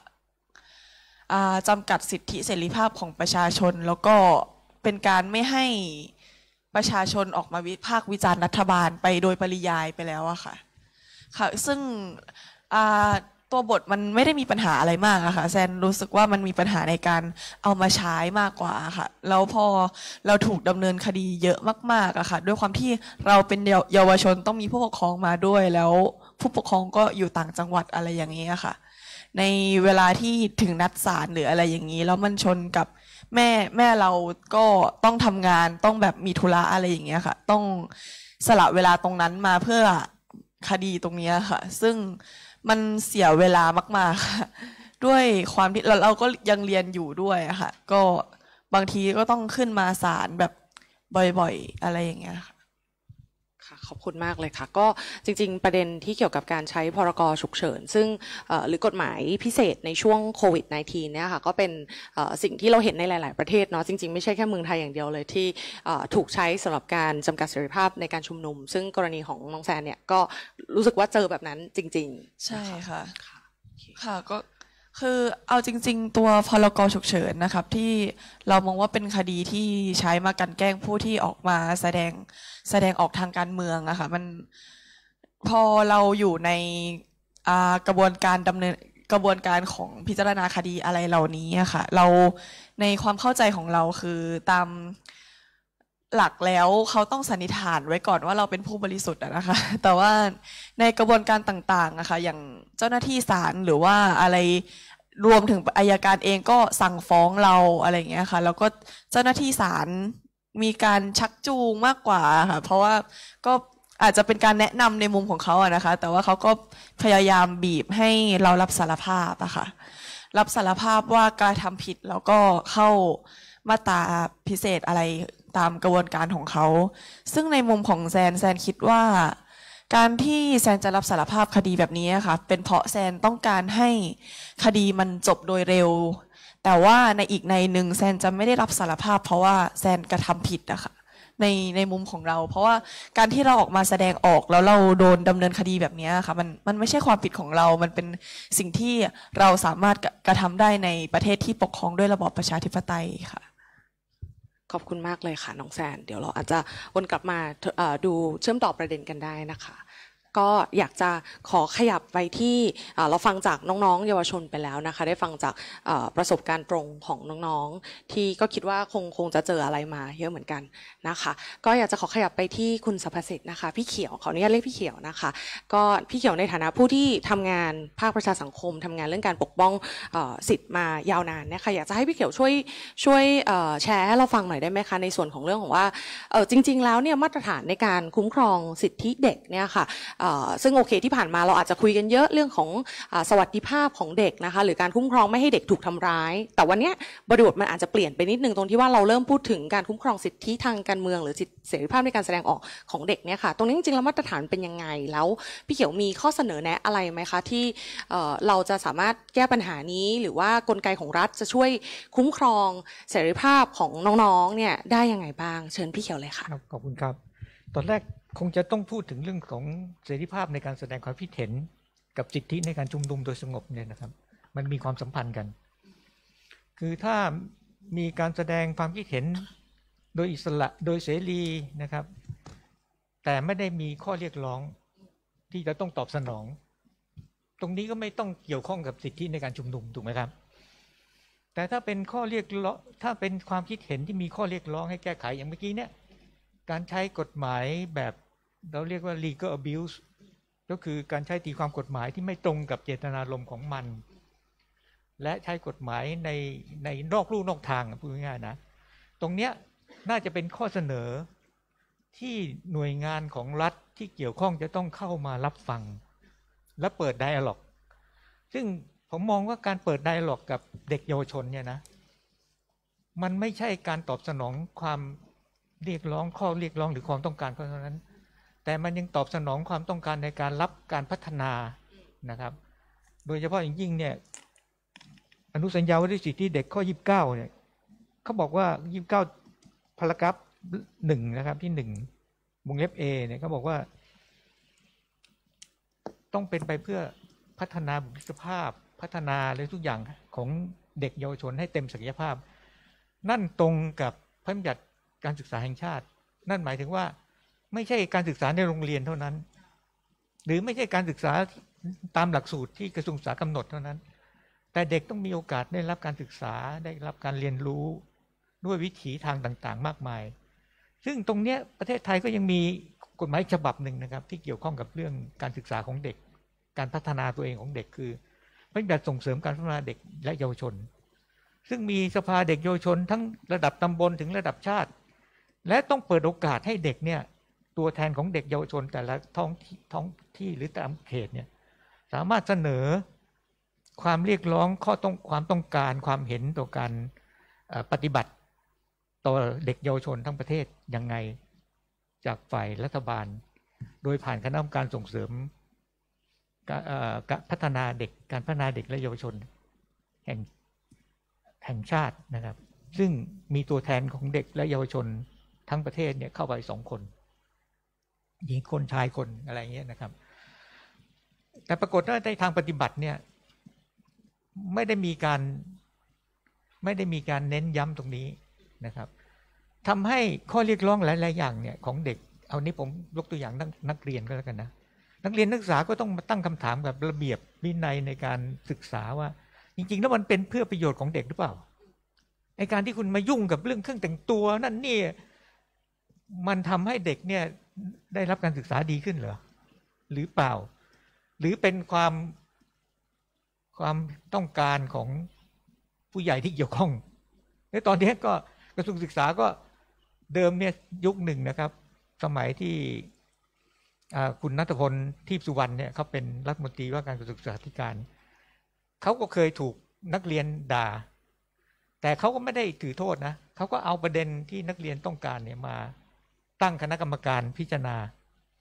จำกัดสิทธิเสรีภาพของประชาชนแล้วก็เป็นการไม่ให้ประชาชนออกมาวิพากษ์วิจารณ์รัฐบาลไปโดยปริยายไปแล้วอะค่ะค่ะซึ่งตัวบทมันไม่ได้มีปัญหาอะไรมากอะค่ะแซนรู้สึกว่ามันมีปัญหาในการเอามาใช้มากกว่าค่ะแล้วพอเราถูกดำเนินคดีเยอะมากๆอะค่ะด้วยความที่เราเป็นเยาวชนต้องมีผู้ปกครองมาด้วยแล้วผู้ปกครองก็อยู่ต่างจังหวัดอะไรอย่างนี้อะค่ะในเวลาที่ถึงนัดศาลหรืออะไรอย่างนี้แล้วมันชนกับแม่แม่เราก็ต้องทำงานต้องแบบมีธุระอะไรอย่างเงี้ยค่ะต้องสละเวลาตรงนั้นมาเพื่อคดีตรงนี้ค่ะซึ่งมันเสียเวลามากๆค่ะด้วยความที่เราเราก็ยังเรียนอยู่ด้วยค่ะก็บางทีก็ต้องขึ้นมาศาลแบบบ่อยๆอะไรอย่างเงี้ยค่ะค่ะขอบคุณมากเลยค่ะก็จริงๆประเด็นที่เกี่ยวกับการใช้พรกฉุกเฉินซึ่งหรือกฎหมายพิเศษในช่วงโควิด สิบเก้า เนี่ยค่ะก็เป็นสิ่งที่เราเห็นในหลายๆประเทศเนาะจริงๆไม่ใช่แค่เมืองไทยอย่างเดียวเลยที่ถูกใช้สำหรับการจำกัดเสรีภาพในการชุมนุมซึ่งกรณีของน้องแซนเนี่ยก็รู้สึกว่าเจอแบบนั้นจริงๆใช่ค่ะค่ะก็คือเอาจริงๆตัวพรกฉุกเฉินนะครับที่เรามองว่าเป็นคดีที่ใช้มากันแกล้งผู้ที่ออกมาแสดงแสดงออกทางการเมืองอะค่ะมันพอเราอยู่ในกระบวนการดำเนินกระบวนการของพิจารณาคดีอะไรเหล่านี้อะค่ะเราในความเข้าใจของเราคือตามหลักแล้วเขาต้องสันนิษฐานไว้ก่อนว่าเราเป็นผู้บริสุทธิ์นะคะแต่ว่าในกระบวนการต่างๆนะคะอย่างเจ้าหน้าที่ศาลหรือว่าอะไรรวมถึงอัยการเองก็สั่งฟ้องเราอะไรอย่างเงี้ยค่ะแล้วก็เจ้าหน้าที่ศาลมีการชักจูงมากกว่าค่ะเพราะว่าก็อาจจะเป็นการแนะนำในมุมของเขาอะนะคะแต่ว่าเขาก็พยายามบีบให้เรารับสารภาพอะค่ะรับสารภาพว่าการทำผิดแล้วก็เข้ามาตราพิเศษอะไรตามกระบวนการของเขาซึ่งในมุมของแซนแซนคิดว่าการที่แซนจะรับสารภาพคดีแบบนี้ค่ะเป็นเพราะแซนต้องการให้คดีมันจบโดยเร็วแต่ว่าในอีกในหนึ่งแซนจะไม่ได้รับสารภาพเพราะว่าแซนกระทำผิดอะค่ะในในมุมของเราเพราะว่าการที่เราออกมาแสดงออกแล้วเราโดนดำเนินคดีแบบนี้ค่ะมันมันไม่ใช่ความผิดของเรามันเป็นสิ่งที่เราสามารถกระทำได้ในประเทศที่ปกครองด้วยระบอบประชาธิปไตยค่ะขอบคุณมากเลยค่ะน้องแซนเดี๋ยวเราอาจจะวนกลับมาดูเชื่อมต่อประเด็นกันได้นะคะก็อยากจะขอขยับไปที่เราฟังจากน้องๆเยาวชนไปแล้วนะคะได้ฟังจากประสบการณ์ตรงของน้องๆที่ก็คิดว่าคงคงจะเจออะไรมาเยอะเหมือนกันนะคะก็อยากจะขอขยับไปที่คุณสรรพสิทธิ์นะคะพี่เขียวขออนุญาตเรียกพี่เขียวนะคะก็พี่เขียวในฐานะผู้ที่ทำงานภาคประชาสังคมทำงานเรื่องการปกป้องสิทธิ์มายาวนานนะคะอยากจะให้พี่เขียวช่วยช่วยแชร์ให้เราฟังหน่อยได้ไหมคะในส่วนของเรื่องของว่าจริงๆแล้วเนี่ยมาตรฐานในการคุ้มครองสิทธิเด็กเนี่ยค่ะซึ่งโอเคที่ผ่านมาเราอาจจะคุยกันเยอะเรื่องของสวัสดิภาพของเด็กนะคะหรือการคุ้มครองไม่ให้เด็กถูกทำร้ายแต่วันนี้บริบทมันอาจจะเปลี่ยนไปนิดนึงตรงที่ว่าเราเริ่มพูดถึงการคุ้มครองสิทธิทางการเมืองหรือสิทธิเสรีภาพในการแสดงออกของเด็กเนี่ยค่ะตรงนี้จริงๆแล้วมาตรฐานเป็นยังไงแล้วพี่เขียวมีข้อเสนอแนะอะไรไหมคะที่เราจะสามารถแก้ปัญหานี้หรือว่ากลไกของรัฐจะช่วยคุ้มครองเสรีภาพของน้องๆเนี่ยได้ยังไงบ้างเชิญพี่เขียวเลยค่ะขอบคุณครับตอนแรกคงจะต้องพูดถึงเรื่องของเสรีภาพในการแสดงความคิดเห็นกับสิทธิในการชุมนุมโดยสงบเนี่ยนะครับมันมีความสัมพันธ์กันคือถ้ามีการแสดงความคิดเห็นโดยอิสระโดยเสรีนะครับแต่ไม่ได้มีข้อเรียกร้องที่จะต้องตอบสนองตรงนี้ก็ไม่ต้องเกี่ยวข้องกับสิทธิในการชุมนุมถูกไหมครับแต่ถ้าเป็นข้อเรียกร้องถ้าเป็นความคิดเห็นที่มีข้อเรียกร้องให้แก้ไขอย่างเมื่อกี้เนี่ยการใช้กฎหมายแบบเราเรียกว่า legal abuse ก็คือการใช้ตีความกฎหมายที่ไม่ตรงกับเจตนารมณ์ของมันและใช้กฎหมายในในนอกลู่นอกทางพูดง่ายๆนะตรงเนี้ยน่าจะเป็นข้อเสนอที่หน่วยงานของรัฐที่เกี่ยวข้องจะต้องเข้ามารับฟังและเปิดไดอะล็อกซึ่งผมมองว่าการเปิดไดอะล็อกกับเด็กเยาวชนเนี่ยนะมันไม่ใช่การตอบสนองความเรียกร้องข้อเรียกร้องหรือความต้องการเท่านั้นแต่มันยังตอบสนองความต้องการในการรับการพัฒนานะครับโดยเฉพาะอย่างยิ่งเนี่ยอนุสัญญาว่าด้วยสิทธิเด็กข้อยี่สิบเก้าเนี่ยเขาบอกว่ายี่สิบเก้าพารากราฟหนึ่งนะครับที่หนึ่งวงเล็บ A เนี่ยเขาบอกว่าต้องเป็นไปเพื่อพัฒนาบุคลิกภาพพัฒนาอะไรทุกอย่างของเด็กเยาวชนให้เต็มศักยภาพนั่นตรงกับพระบัญญัติการศึกษาแห่งชาตินั่นหมายถึงว่าไม่ใช่การศึกษาในโรงเรียนเท่านั้นหรือไม่ใช่การศึกษาตามหลักสูตรที่กระทรวงศึกษากำหนดเท่านั้นแต่เด็กต้องมีโอกาสได้รับการศึกษาได้รับการเรียนรู้ด้วยวิถีทางต่างๆมากมายซึ่งตรงเนี้ยประเทศไทยก็ยังมีกฎหมายฉบับหนึ่งนะครับที่เกี่ยวข้องกับเรื่องการศึกษาของเด็กการพัฒนาตัวเองของเด็กคือพระบัญญัติส่งเสริมการพัฒนาเด็กและเยาวชนซึ่งมีสภาเด็กเยาวชนทั้งระดับตำบลถึงระดับชาติและต้องเปิดโอกาสให้เด็กเนี่ยตัวแทนของเด็กเยาวชนแต่ละท้องที่ท้องที่หรือตามเขตเนี่ยสามารถเสนอความเรียกร้องข้อต้องความต้องการความเห็นต่อการปฏิบัติต่อเด็กเยาวชนทั้งประเทศยังไงจากฝ่ายรัฐบาลโดยผ่านคณะกรรมการส่งเสริมการพัฒนาเด็กการพัฒนาเด็กและเยาวชนแห่งแห่งชาตินะครับซึ่งมีตัวแทนของเด็กและเยาวชนทั้งประเทศเนี่ยเข้าไปสองคนหญิงคนชายคนอะไรเงี้ยนะครับแต่ปรากฏว่าในทางปฏิบัติเนี่ยไม่ได้มีการไม่ได้มีการเน้นย้ำตรงนี้นะครับทำให้ข้อเรียกร้องหลายๆอย่างเนี่ยของเด็กเอานี้ผมยกตัวอย่างนักเรียนก็แล้วกันนะนักเรียนนักศึกษาก็ต้องมาตั้งคำถามกับระเบียบวินัยในการศึกษาว่าจริงๆแล้วมันเป็นเพื่อประโยชน์ของเด็กหรือเปล่าในการที่คุณมายุ่งกับเรื่องเครื่องแต่งตัวนั่นนี่มันทำให้เด็กเนี่ยได้รับการศึกษาดีขึ้นเหรอหรือเปล่าหรือเป็นความความต้องการของผู้ใหญ่ที่เกี่ยวข้องในตอนนี้ก็กระทรวงศึกษาก็เดิมเนี่ยยุคหนึ่งนะครับสมัยที่คุณณัฐพลทิพย์สุวรรณเนี่ยเขาเป็นรัฐมนตรีว่าการกระทรวงศึกษาธิการเขาก็เคยถูกนักเรียนด่าแต่เขาก็ไม่ได้ถือโทษนะเขาก็เอาประเด็นที่นักเรียนต้องการเนี่ยมาตั้งคณะกรรมการพิจารณา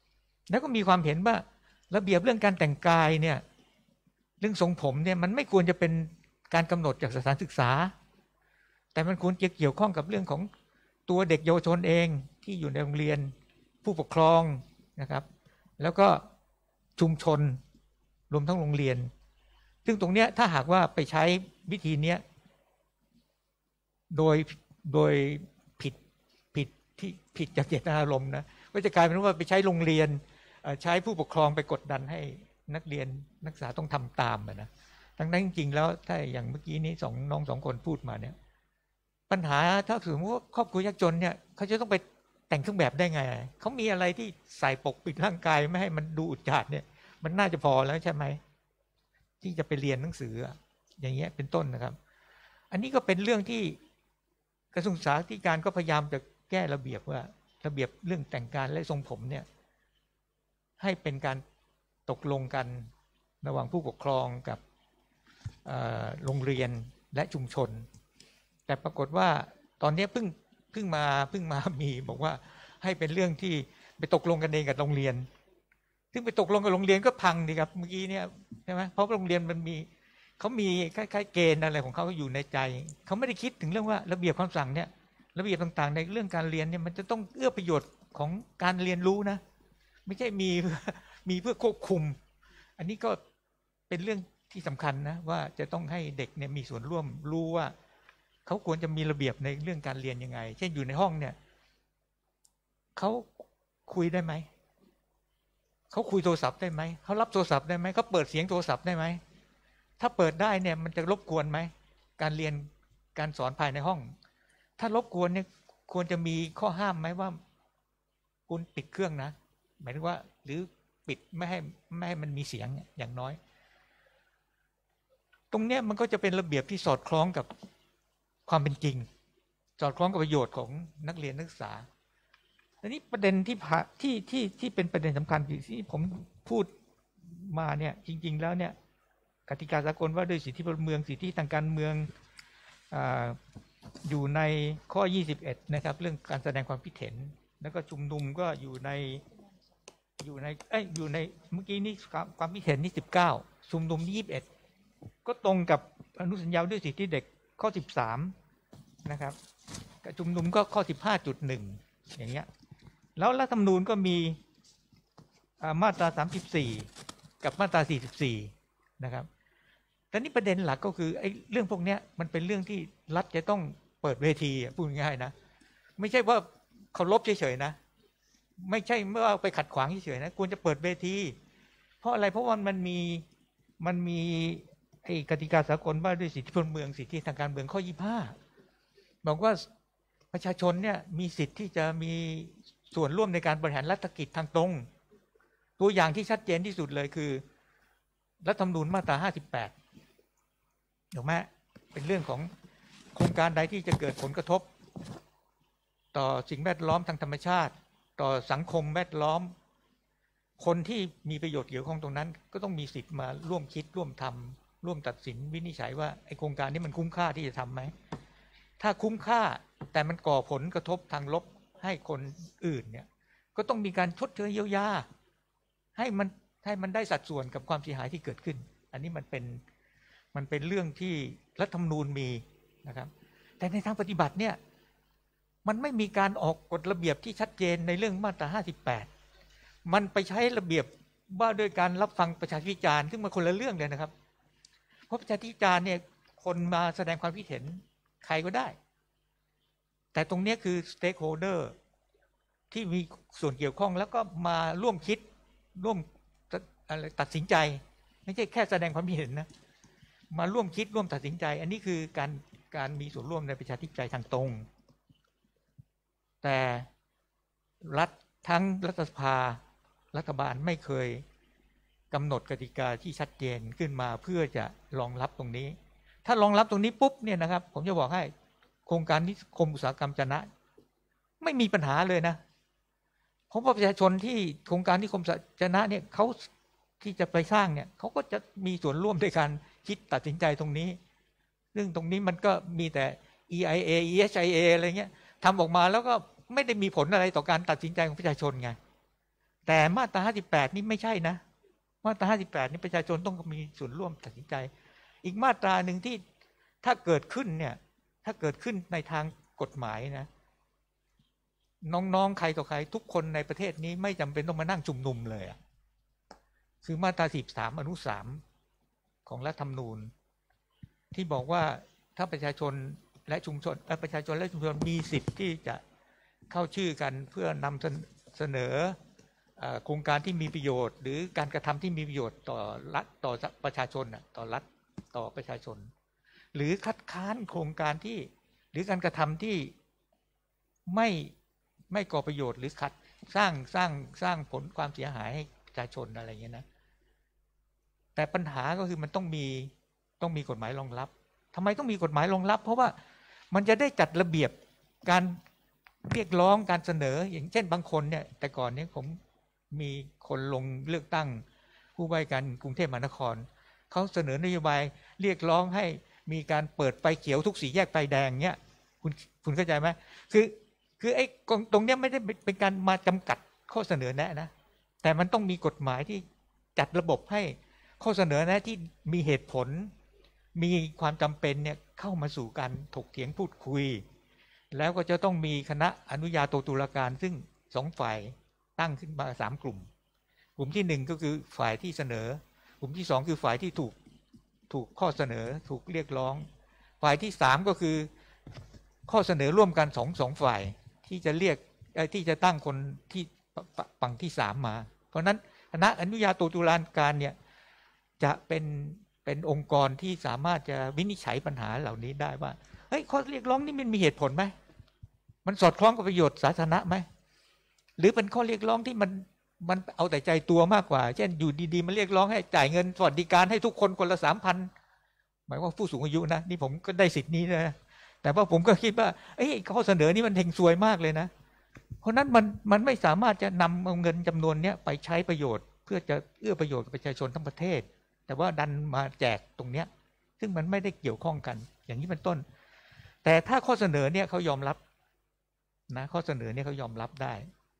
แล้วก็มีความเห็นว่าระเบียบเรื่องการแต่งกายเนี่ยเรื่องทรงผมเนี่ยมันไม่ควรจะเป็นการกำหนดจากสถานศึกษาแต่มันควรจะเกี่ยวข้องกับเรื่องของตัวเด็กเยาวชนเองที่อยู่ในโรงเรียนผู้ปกครองนะครับแล้วก็ชุมชนรวมทั้งโรงเรียนซึ่งตรงเนี้ยถ้าหากว่าไปใช้วิธีเนี้ยโดยโดยผิดผิดที่ผิดจากเจตนารมณ์นะก็จะกลายเป็นว่าไปใช้โรงเรียนใช้ผู้ปกครองไปกดดันให้นักเรียนนักศึกษาต้องทำตามนะทั้งนั้นจริงๆแล้วถ้าอย่างเมื่อกี้นี้สองน้องสองคนพูดมาเนี่ยปัญหาถ้าถือว่าครอบครัวยากจนเนี่ยเขาจะต้องไปแต่งเครื่องแบบได้ไงเขามีอะไรที่ใส่ปกปิดร่างกายไม่ให้มันดูอุจจาระเนี่ยมันน่าจะพอแล้วใช่ไหมที่จะไปเรียนหนังสืออย่างเงี้ยเป็นต้นนะครับอันนี้ก็เป็นเรื่องที่กระทรวงศึกษาธิการก็พยายามจะแก้ระเบียบว่าระเบียบเรื่องแต่งกายและทรงผมเนี่ยให้เป็นการตกลงกันระหว่างผู้ปกครองกับโรงเรียนและชุมชนแต่ปรากฏว่าตอนนี้เพิ่งเพิ่งมาเพิ่งมามีบอกว่าให้เป็นเรื่องที่ไปตกลงกันเองกับโรงเรียนซึ่งไปตกลงกับโรงเรียนก็พังดีครับเมื่อกี้เนี่ยใช่ไหมเพราะโรงเรียนมันมีเขามีคล้ายๆเกณฑ์อะไรของเขาอยู่ในใจเขาไม่ได้คิดถึงเรื่องว่าระเบียบคำสั่งเนี่ยระเบียบต่างๆในเรื่องการเรียนเนี่ยมันจะต้องเอื้อประโยชน์ของการเรียนรู้นะไม่ใช่มีมีเพื่อควบคุมอันนี้ก็เป็นเรื่องที่สำคัญนะว่าจะต้องให้เด็กเนี่ยมีส่วนร่วมรู้ว่าเขาควรจะมีระเบียบในเรื่องการเรียนยังไงเช่นอยู่ในห้องเนี่ยเขาคุยได้ไหมเขาคุยโทรศัพท์ได้ไหมเขารับโทรศัพท์ได้ไหมเขาเปิดเสียงโทรศัพท์ได้ไหมถ้าเปิดได้เนี่ยมันจะรบกวนไหมการเรียนการสอนภายในห้องถ้ารบกวนเนี่ยควรจะมีข้อห้ามไหมว่าคุณปิดเครื่องนะหมายถึงว่าหรือปิดไม่ให้ไม่ให้มันมีเสียงอย่างน้อยตรงเนี้ยมันก็จะเป็นระเบียบที่สอดคล้องกับความเป็นจริงสอดคล้องกับประโยชน์ของนักเรียนนักศึกษาอันนี้ประเด็นที่ที่ที่ที่เป็นประเด็นสำคัญที่ผมพูดมาเนี่ยจริงๆแล้วเนี่ยกติกาสากลว่าด้วยสิทธิพลเมืองสิทธิทางการเมืองอ่าอยู่ในข้อยี่สิบเอ็ดนะครับเรื่องการแสดงความคิดเห็นแล้วก็ชุมนุมก็อยู่ในอยู่ในเอ้ยอยู่ในเมื่อกี้นี้ความคิดเห็นนี่สิบเก้าชุมนุมยี่สิบเอ็ดก็ตรงกับอนุสัญญาด้วยสิทธิเด็กข้อสิบสามนะครับกับชุมนุมก็ข้อสิบห้าจุดหนึ่งอย่างเงี้ยแล้วรัฐธรรมนูญก็มีมาตราสามสิบสี่กับมาตราสี่สิบสี่นะครับแต่นี่ประเด็นหลักก็คือไอ้เรื่องพวกนี้มันเป็นเรื่องที่รัฐจะต้องเปิดเวทีพูดง่ายๆนะไม่ใช่ว่าเคารพเฉยๆนะไม่ใช่เมื่อไปขัดขวางเฉยๆนะควรจะเปิดเวทีเพราะอะไรเพราะว่ามันมีมันมีไอ้กติกาสากลว่าด้วยสิทธิพลเมืองสิทธิทางการเมืองข้อยี่สิบห้าบอกว่าประชาชนเนี่ยมีสิทธิ์ที่จะมีส่วนร่วมในการบริหารรัฐกิจทางตรงตัวอย่างที่ชัดเจนที่สุดเลยคือรัฐธรรมนูญมาตราห้าสิบแปดถูกไหมเป็นเรื่องของโครงการใดที่จะเกิดผลกระทบต่อสิ่งแวดล้อมทางธรรมชาติต่อสังคมแวดล้อมคนที่มีประโยชน์เกี่ยวข้องตรงนั้นก็ต้องมีสิทธิ์มาร่วมคิดร่วมทำร่วมตัดสินวินิจฉัยว่าไอโครงการนี้มันคุ้มค่าที่จะทำไหมถ้าคุ้มค่าแต่มันก่อผลกระทบทางลบให้คนอื่นเนี่ยก็ต้องมีการชดเชยเยียวยาให้มันให้มันได้สัดส่วนกับความเสียหายที่เกิดขึ้นอันนี้มันเป็นมันเป็นเรื่องที่รัฐธรรมนูญมีนะครับแต่ในทางปฏิบัติเนี่ยมันไม่มีการออกกฎระเบียบที่ชัดเจนในเรื่องมาตราห้าสิบแปดมันไปใช้ระเบียบว่าโดยการรับฟังประชาวิจารณ์ซึ่งมันคนละเรื่องเลยนะครับเพราะประชาวิจารณ์เนี่ยคนมาแสดงความคิดเห็นใครก็ได้แต่ตรงนี้คือ stakeholder ที่มีส่วนเกี่ยวข้องแล้วก็มาร่วมคิดร่วมอะไรตัดสินใจไม่ใช่แค่แสดงความคิดเห็นนะมาร่วมคิดร่วมตัดสินใจอันนี้คือการการมีส่วนร่วมในประชาธิปไตยทางตรงแต่รัฐทั้งรัฐสภารัฐบาลไม่เคยกำหนดกติกาที่ชัดเจนขึ้นมาเพื่อจะรองรับตรงนี้ถ้ารองรับตรงนี้ปุ๊บเนี่ยนะครับผมจะบอกให้โครงการนิคมอุตสาหกรรมจะนะไม่มีปัญหาเลยนะเพราะว่าประชาชนที่โครงการนิคมจะนะเนี่ยเขาที่จะไปสร้างเนี่ยเขาก็จะมีส่วนร่วมในการคิดตัดสินใจตรงนี้ซึ่งตรงนี้มันก็มีแต่ อี ไอ เอ อี เอช ไอ เอ อะไรเงี้ยทำออกมาแล้วก็ไม่ได้มีผลอะไรต่อการตัดสินใจของประชาชนไงแต่มาตราห้าสิบแปดนี่ไม่ใช่นะมาตราห้าสิบแปดนี่ประชาชนต้องมีส่วนร่วมตัดสินใจอีกมาตราหนึ่งที่ถ้าเกิดขึ้นเนี่ยถ้าเกิดขึ้นในทางกฎหมายนะน้องๆใครต่อใครทุกคนในประเทศนี้ไม่จำเป็นต้องมานั่งชุมนุมเลยคือมาตราสิบสามอนุสามของรัฐธรรมนูญที่บอกว่าถ้าประชาชนและชุมชนประชาชนและชุมชนมีสิทธิ์ที่จะเข้าชื่อกันเพื่อนำเสนอโครงการที่มีประโยชน์หรือการกระทำที่มีประโยชน์ต่อรัฐต่อประชาชนต่อรัฐต่อประชาชนหรือคัดค้านโครงการที่หรือการกระทำที่ไม่ไม่ก่อประโยชน์หรือขัดสร้างสร้างสร้างผลความเสียหายให้ประชาชนอะไรอย่างเงี้ยนะแต่ปัญหาก็คือมันต้องมีต้องมีกฎหมายรองรับทำไมต้องมีกฎหมายรองรับเพราะว่ามันจะได้จัดระเบียบการเรียกร้องการเสนออย่างเช่นบางคนเนี่ยแต่ก่อนนี้ผมมีคนลงเลือกตั้งผู้ว่าการกรุงเทพมหานครเขาเสนอนโยบายเรียกร้องให้มีการเปิดไฟเขียวทุกสี่แยกไฟแดงเนี่ยคุณคุณเข้าใจไหมคือคือไอ้ตรงเนี้ยไม่ได้เป็นการมาจำกัดข้อเสนอแนะนะแต่มันต้องมีกฎหมายที่จัดระบบให้ข้อเสนอแนะที่มีเหตุผลมีความจำเป็นเนี่ยเข้ามาสู่การถกเถียงพูดคุยแล้วก็จะต้องมีคณะอนุญาโตตุลาการซึ่งสองฝ่ายตั้งขึ้นมาสามกลุ่มกลุ่มที่หนึ่งก็คือฝ่ายที่เสนอกลุ่มที่สองคือฝ่ายที่ถูกถูกข้อเสนอถูกเรียกร้องฝ่ายที่สามก็คือข้อเสนอร่วมกันสองสองฝ่ายที่จะเรียกที่จะตั้งคนที่ฝั่งที่สามมาเพราะนั้นคณะอนุญาโตตุลาการเนี่ยจะเป็นเป็นองค์กรที่สามารถจะวินิจฉัยปัญหาเหล่านี้ได้ว่าเฮ้ยข้อเรียกร้องนี่มันมีเหตุผลไหมมันสอดคล้องกับประโยชน์สาธารณะไหมหรือเป็นข้อเรียกร้องที่มันมันเอาแต่ใจตัวมากกว่าเช่นอยู่ดีๆมันเรียกร้องให้จ่ายเงินสวัสดิการให้ทุกคนคนละสามพันหมายว่าผู้สูงอายุนะนี่ผมก็ได้สิทธินี้นะแต่ว่าผมก็คิดว่าเอ้ยข้อเสนอนี้มันเฮงซวยมากเลยนะเพราะนั้นมันมันไม่สามารถจะนำเอาเงินจำนวนนี้ไปใช้ประโยชน์เพื่อจะเอื้อประโยชน์กับประชาชนทั้งประเทศแต่ว่าดันมาแจกตรงเนี้ยซึ่งมันไม่ได้เกี่ยวข้องกันอย่างนี้เป็นต้นแต่ถ้าข้อเสนอเนี่ยเขายอมรับนะข้อเสนอเนี่ยเขายอมรับได้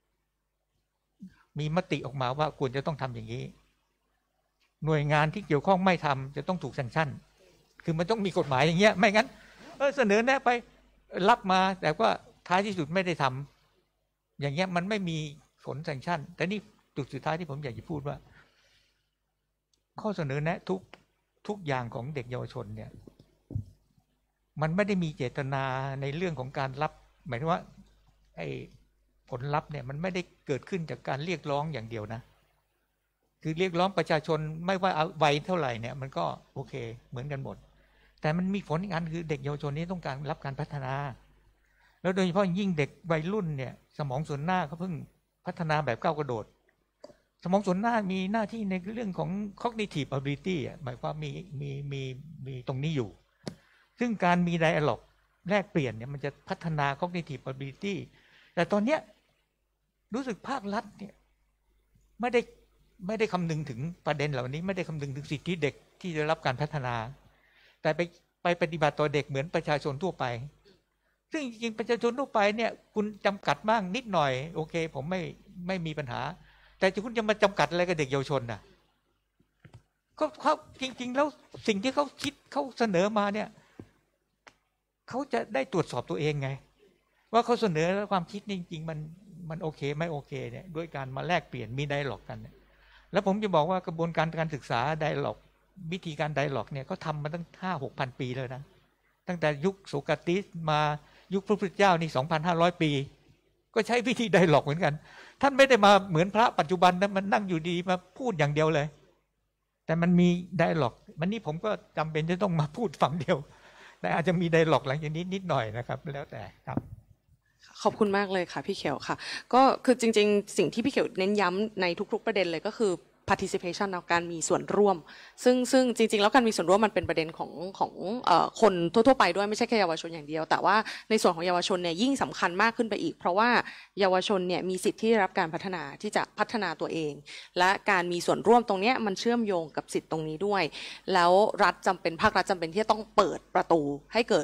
มีมติออกมาว่าควรจะต้องทำอย่างนี้หน่วยงานที่เกี่ยวข้องไม่ทำจะต้องถูกแซงชั่นคือมันต้องมีกฎหมายอย่างเงี้ยไม่งั้นเออเสนอแนะไปรับมาแต่ว่าท้ายที่สุดไม่ได้ทำอย่างเงี้ยมันไม่มีผลแซงชั่นแต่นี่จุดสุดท้ายที่ผมอยากจะพูดว่าข้อเสนอแนะทุกทุกอย่างของเด็กเยาวชนเนี่ยมันไม่ได้มีเจตนาในเรื่องของการรับหมายถึงว่าไอ้ผลลัพธ์เนี่ยมันไม่ได้เกิดขึ้นจากการเรียกร้องอย่างเดียวนะคือเรียกร้องประชาชนไม่ว่าวัยเท่าไหร่เนี่ยมันก็โอเคเหมือนกันหมดแต่มันมีผลอีกอันคือเด็กเยาวชนนี้ต้องการรับการพัฒนาแล้วโดยเฉพาะยิ่งเด็กวัยรุ่นเนี่ยสมองส่วนหน้าเขาเพิ่งพัฒนาแบบก้าวกระโดดสมองส่วนหน้ามีหน้าที่ในเรื่องของ cognitive ability หมายความมีมีมีมีตรงนี้อยู่ซึ่งการมี dialogue แลกเปลี่ยนเนี่ยมันจะพัฒนา cognitive ability แต่ตอนเนี้ยรู้สึกภาครัฐเนี่ยไม่ได้ไม่ได้คำนึงถึงประเด็นเหล่านี้ไม่ได้คำนึงถึงสิทธิเด็กที่ได้รับการพัฒนาแต่ไปไปปฏิบัติต่อเด็กเหมือนประชาชนทั่วไปซึ่งจริงๆประชาชนทั่วไปเนี่ยคุณจำกัดบ้างนิดหน่อยโอเคผมไม่ไม่มีปัญหาแต่คุณจะมาจำกัดอะไรกับเด็กเยาวชนน่ะก็เขาจริงๆแล้วสิ่งที่เขาคิดเขาเสนอมาเนี่ยเขาจะได้ตรวจสอบตัวเองไงว่าเขาเสนอแล้วความคิดจริงๆมันมันโอเคไม่โอเคเนี่ยด้วยการมาแลกเปลี่ยนมีไดร็อกกันเนี่ยแล้วผมจะบอกว่ากระบวนการการศึกษาไดร็อกวิธีการไดร็อกเนี่ยเขาทำมาตั้งห้าหกพันปีแล้วนะตั้งแต่ยุคโสกราติสมายุคพระพุทธเจ้านี่สองพันห้าร้อยปีก็ใช้วิธีไดร็อกเหมือนกันท่านไม่ได้มาเหมือนพระปัจจุบันนะมันนั่งอยู่ดีมาพูดอย่างเดียวเลยแต่มันมีไดร็อกมันนี่ผมก็จำเป็นจะต้องมาพูดฝั่งเดียวแต่อาจจะมีไดร็อกหลังจากนี้นิดหน่อยนะครับแล้วแต่ครับขอบคุณมากเลยค่ะพี่เขียวค่ะก็คือจริงๆสิ่งที่พี่เขียวเน้นย้ำในทุกๆประเด็นเลยก็คือ participation ในการมีส่วนร่วมซึ่งซึ่งจริงๆแล้วการมีส่วนร่วมมันเป็นประเด็นของของเอ่อคนทั่วๆไปด้วยไม่ใช่แค่เยาวชนอย่างเดียวแต่ว่าในส่วนของเยาวชนเนี่ยยิ่งสำคัญมากขึ้นไปอีกเพราะว่าเยาวชนเนี่ยมีสิทธิ์ที่ได้รับการพัฒนาที่จะพัฒนาตัวเองและการมีส่วนร่วมตรงนี้มันเชื่อมโยงกับสิทธิ์ตรงนี้ด้วยแล้วรัฐจำเป็นภาครัฐจำเป็นที่จะต้องเปิดประตูให้เกิด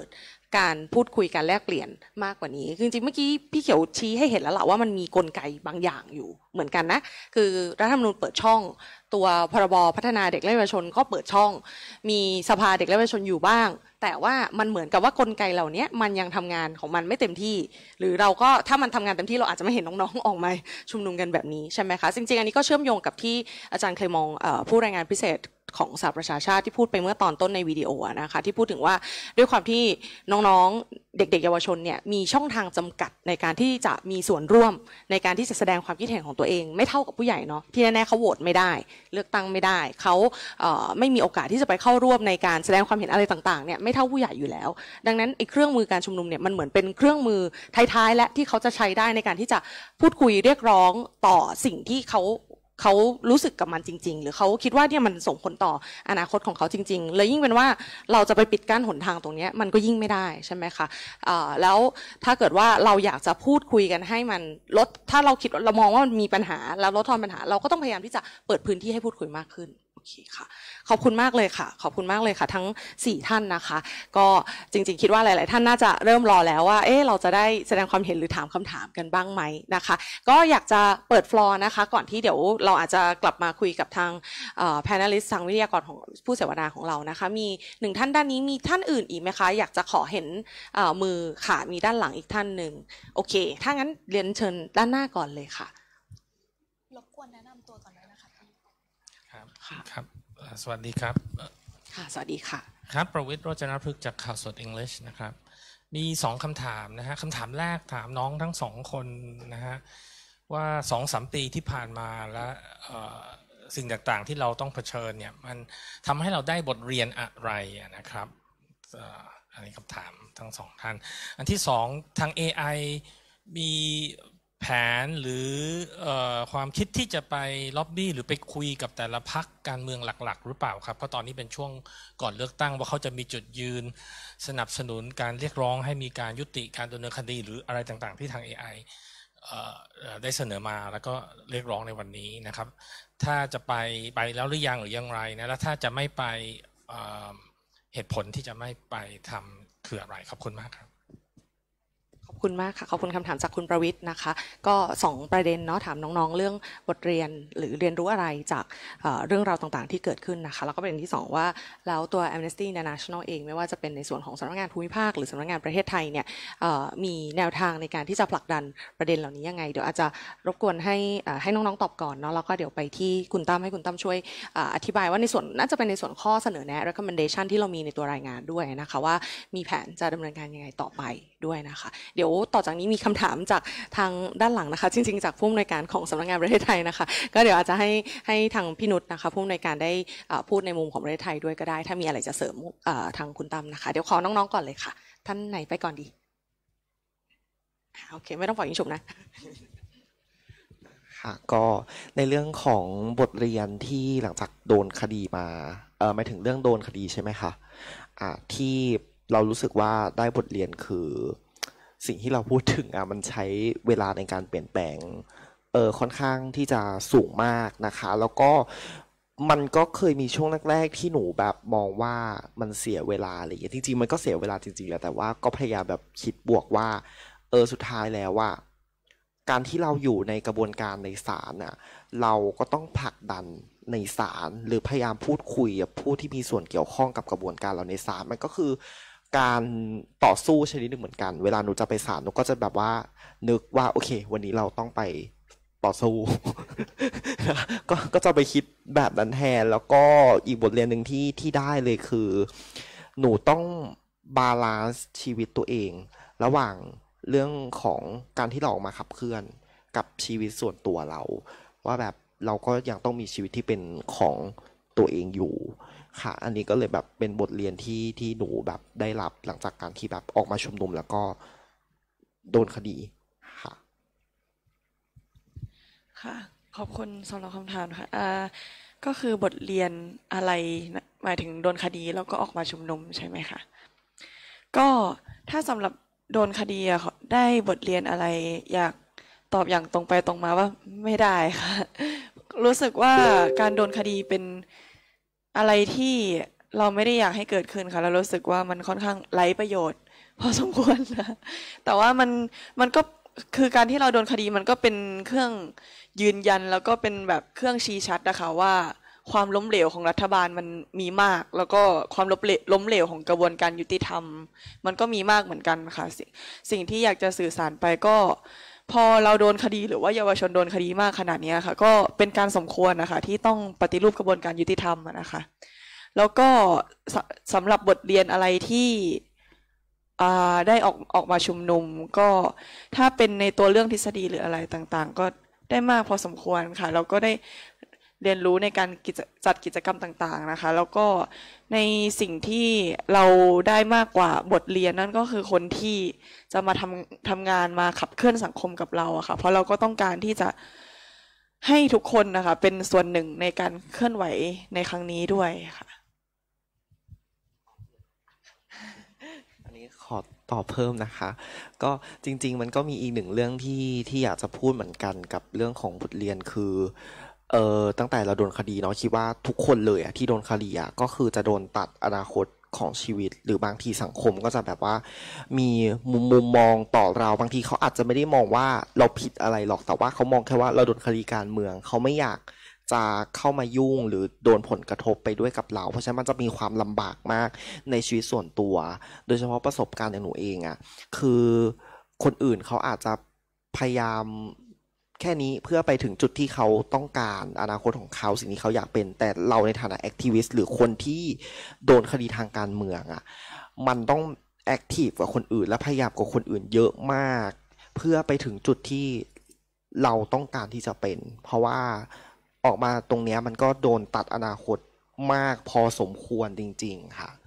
การพูดคุยการแลกเปลี่ยนมากกว่านี้จริงๆเมื่อกี้พี่เขียวชี้ให้เห็นแล้วล่ะว่ามันมีกลไกบางอย่างอยู่เหมือนกันนะคือรัฐธรรมนูญเปิดช่องตัวพรบพัฒนาเด็กและเยาวชนก็เปิดช่องมีสภาเด็กและเยาวชนอยู่บ้างแต่ว่ามันเหมือนกับว่ากลไกเหล่านี้มันยังทำงานของมันไม่เต็มที่หรือเราก็ถ้ามันทำงานเต็มที่เราอาจจะไม่เห็นน้องๆออกมาชุมนุมกันแบบนี้ใช่ไหมคะจริงๆอันนี้ก็เชื่อมโยงกับที่อาจารย์เคยมองผู้รายงานพิเศษของสหประชาชาติที่พูดไปเมื่อตอนต้นในวิดีโอนะคะที่พูดถึงว่าด้วยความที่น้องๆเด็กๆเยาวชนเนี่ยมีช่องทางจำกัดในการที่จะมีส่วนร่วมในการที่จะแสดงความคิดเห็นของตัวเองไม่เท่ากับผู้ใหญ่เนาะที่แน่ๆเขาโหวตไม่ได้เลือกตั้งไม่ได้เขาเอ่อไม่มีโอกาสที่จะไปเข้าร่วมในการแสดงความเห็นอะไรต่างๆเนี่ยไม่เท่าผู้ใหญ่อยู่แล้วดังนั้นไอ้เครื่องมือการชุมนุมเนี่ยมันเหมือนเป็นเครื่องมือท้ายๆและที่เขาจะใช้ได้ในการที่จะพูดคุยเรียกร้องต่อสิ่งที่เขาเขารู้สึกกับมันจริงๆหรือเขาคิดว่าเนี่ยมันส่งผลต่ออนาคตของเขาจริงๆเลยยิ่งเป็นว่าเราจะไปปิดกั้นหนทางตรงนี้มันก็ยิ่งไม่ได้ใช่ไหมคะแล้วถ้าเกิดว่าเราอยากจะพูดคุยกันให้มันลดถ้าเราคิดเรามองว่ามันมีปัญหาแล้วลดทอนปัญหาเราก็ต้องพยายามที่จะเปิดพื้นที่ให้พูดคุยมากขึ้นโอเคค่ะขอบคุณมากเลยค่ะขอบคุณมากเลยค่ะทั้งสี่ท่านนะคะก็จริงๆคิดว่าหลายๆท่านน่าจะเริ่มรอแล้วว่าเอ๊ะเราจะได้แสดงความเห็นหรือถามคำถามกันบ้างไหมนะคะก็อยากจะเปิดฟลอร์นะคะก่อนที่เดี๋ยวเราอาจจะกลับมาคุยกับทางแพนเนลิสต์ทางวิทยากรของผู้เสวนาของเรานะคะมีหนึ่งท่านด้านนี้มีท่านอื่นอีกไหมคะอยากจะขอเห็นมือค่ะมีด้านหลังอีกท่านหนึ่งโอเคถ้างั้นเรียนเชิญด้านหน้าก่อนเลยค่ะรบกวนแนะนำตัวก่อนเลยนะคะครับครับสวัสดีครับค่ะสวัสดีค่ะครับประวิตร โรจนพฤกษ์จากข่าวสด English นะครับมีสองคำถามนะฮะคำถามแรกถามน้องทั้งสองคนนะฮะว่าสองสามปีที่ผ่านมาและสิ่งต่างๆที่เราต้องเผชิญเนี่ยมันทำให้เราได้บทเรียนอะไรนะครับอันนี้คำถามทั้งสองท่านอันที่สองทาง เอ ไอ มีแผนหรือเอ่อความคิดที่จะไปล็อบบี้หรือไปคุยกับแต่ละพรรคการเมืองหลักๆหรือเปล่าครับเพราะตอนนี้เป็นช่วงก่อนเลือกตั้งว่าเขาจะมีจุดยืนสนับสนุนการเรียกร้องให้มีการยุติการดำเนินคดีหรืออะไรต่างๆที่ทาง เอ ไอ เอ่อได้เสนอมาแล้วก็เรียกร้องในวันนี้นะครับถ้าจะไปไปแล้วหรือยังหรือยังไรนะแล้วถ้าจะไม่ไปเอ่อเหตุผลที่จะไม่ไปทำคืออะไรขอบคุณมากครับขอบคุณมากค่ะขอบคุณคำถามจากคุณประวิตรนะคะก็สองประเด็นเนาะถามน้องๆเรื่องบทเรียนหรือเรียนรู้อะไรจากเอ่อเรื่องราวต่างๆที่เกิดขึ้นนะคะแล้วก็ประเด็นที่สองว่าแล้วตัว Amnesty International เองไม่ว่าจะเป็นในส่วนของสำนักงานภูมิภาคหรือสำนักงานประเทศไทยเนี่ยเอ่อมีแนวทางในการที่จะผลักดันประเด็นเหล่านี้ยังไงเดี๋ยวอาจจะรบกวนให้ให้น้องๆตอบก่อนเนาะแล้วก็เดี๋ยวไปที่คุณตั้มให้คุณตั้มช่วยอธิบายว่าในส่วนน่าจะเป็นในส่วนข้อเสนอแนะ recommendation ที่เรามีในตัวรายงานด้วยนะคะว่ามีแผนจะดำเนินการยังไงต่อไปด้วยนะคะเดี๋ยวต่อจากนี้มีคำถามจากทางด้านหลังนะคะจริงๆจากผู้อำนวยการของสำนักงานประเทศไทยนะคะก็เดี๋ยวอาจจะให้ให้ทางพี่นุชนะคะผู้อำนวยการได้พูดในมุมของประเทศไทยด้วยก็ได้ถ้ามีอะไรจะเสริมทางคุณตั้มนะคะเดี๋ยวขอน้องๆก่อนเลยค่ะท่านไหนไปก่อนดีโอเคไม่ต้องปล่อยยิงฉุบนะค่ะก็ในเรื่องของบทเรียนที่หลังจากโดนคดีมาเอ่อหมายถึงเรื่องโดนคดีใช่ไหมคะอ่าที่เรารู้สึกว่าได้บทเรียนคือสิ่งที่เราพูดถึงอ่ะมันใช้เวลาในการเปลี่ยนแปลงเออค่อนข้างที่จะสูงมากนะคะแล้วก็มันก็เคยมีช่วงแรกๆที่หนูแบบมองว่ามันเสียเวลาอะไรอย่างเงี้ยจริงๆมันก็เสียเวลาจริงๆแหละแต่ว่าก็พยายามแบบคิดบวกว่าเออสุดท้ายแล้วว่าการที่เราอยู่ในกระบวนการในศาลน่ะเราก็ต้องผลักดันในศาลหรือพยายามพูดคุยกับผู้ที่มีส่วนเกี่ยวข้องกับกระบวนการเราในศาลมันก็คือการต่อสู้ชนิดหนึ่งเหมือนกันเวลาหนูจะไปศาลหนูก็จะแบบว่านึกว่าโอเควันนี้เราต้องไปต่อสู้ ก็ก็จะไปคิดแบบนั้นแทนแล้วก็อีกบทเรียนหนึ่งที่ที่ได้เลยคือหนูต้องบาลานซ์ชีวิตตัวเองระหว่างเรื่องของการที่เราออกมาขับเคลื่อนกับชีวิตส่วนตัวเราว่าแบบเราก็ยังต้องมีชีวิตที่เป็นของตัวเองอยู่ค่ะอันนี้ก็เลยแบบเป็นบทเรียนที่ที่หนูแบบได้รับหลังจากการที่แบบออกมาชุมนุมแล้วก็โดนคดีค่ะค่ะขอบคุณสำหรับคำถามค่ะอ่าก็คือบทเรียนอะไรหมายถึงโดนคดีแล้วก็ออกมาชุมนุมใช่ไหมคะก็ถ้าสำหรับโดนคดีอะได้บทเรียนอะไรอยากตอบอย่างตรงไปตรงมาว่าไม่ได้ค่ะรู้สึกว่าการโดนคดีเป็นอะไรที่เราไม่ได้อยากให้เกิดขึ้นค่ะแล้วรู้สึกว่ามันค่อนข้างไร้ประโยชน์พอสมควรนะแต่ว่ามันมันก็คือการที่เราโดนคดีมันก็เป็นเครื่องยืนยันแล้วก็เป็นแบบเครื่องชี้ชัดนะคะว่าความล้มเหลวของรัฐบาลมันมีมากแล้วก็ความล้มเหลวล้มเหลวของกระบวนการยุติธรรมมันก็มีมากเหมือนกันค่ะสิ่งสิ่งที่อยากจะสื่อสารไปก็พอเราโดนคดีหรือว่าเยาวชนโดนคดีมากขนาดนี้ค่ะก็เป็นการสมควรนะคะที่ต้องปฏิรูปกระบวนการยุติธรรมนะคะแล้วก็สำหรับบทเรียนอะไรที่ได้ออกออกมาชุมนุมก็ถ้าเป็นในตัวเรื่องทฤษฎีหรืออะไรต่างๆก็ได้มากพอสมควรค่ะแล้วก็ได้เรียนรู้ในการจัดกิจกรรมต่างๆนะคะแล้วก็ในสิ่งที่เราได้มากกว่าบทเรียนนั่นก็คือคนที่จะมาทำทำงานมาขับเคลื่อนสังคมกับเราอะค่ะเพราะเราก็ต้องการที่จะให้ทุกคนนะคะเป็นส่วนหนึ่งในการเคลื่อนไหวในครั้งนี้ด้วยค่ะอันนี้ขอตอบเพิ่มนะคะก็จริงๆมันก็มีอีกหนึ่งเรื่องที่ที่อยากจะพูดเหมือนกันกับเรื่องของบทเรียนคือเอ่อตั้งแต่เราโดนคดีเนาะคิดว่าทุกคนเลยอะที่โดนคดีอะก็คือจะโดนตัดอนาคตของชีวิตหรือบางทีสังคมก็จะแบบว่ามีมุมมุมมองต่อเราบางทีเขาอาจจะไม่ได้มองว่าเราผิดอะไรหรอกแต่ว่าเขามองแค่ว่าเราโดนคดีการเมืองเขาไม่อยากจะเข้ามายุ่งหรือโดนผลกระทบไปด้วยกับเราเพราะฉะนั้นมันจะมีความลำบากมากในชีวิตส่วนตัวโดยเฉพาะประสบการณ์อย่างหนูเองอะคือคนอื่นเขาอาจจะพยายามแค่นี้เพื่อไปถึงจุดที่เขาต้องการอนาคตของเขาสิ่งที่เขาอยากเป็นแต่เราในฐานะแอคทิวิสต์หรือคนที่โดนคดีทางการเมืองอ่ะมันต้องแอคทีฟกว่าคนอื่นและพยายามกว่าคนอื่นเยอะมากเพื่อไปถึงจุดที่เราต้องการที่จะเป็นเพราะว่าออกมาตรงนี้มันก็โดนตัดอนาคตมากพอสมควรจริงๆค่ะ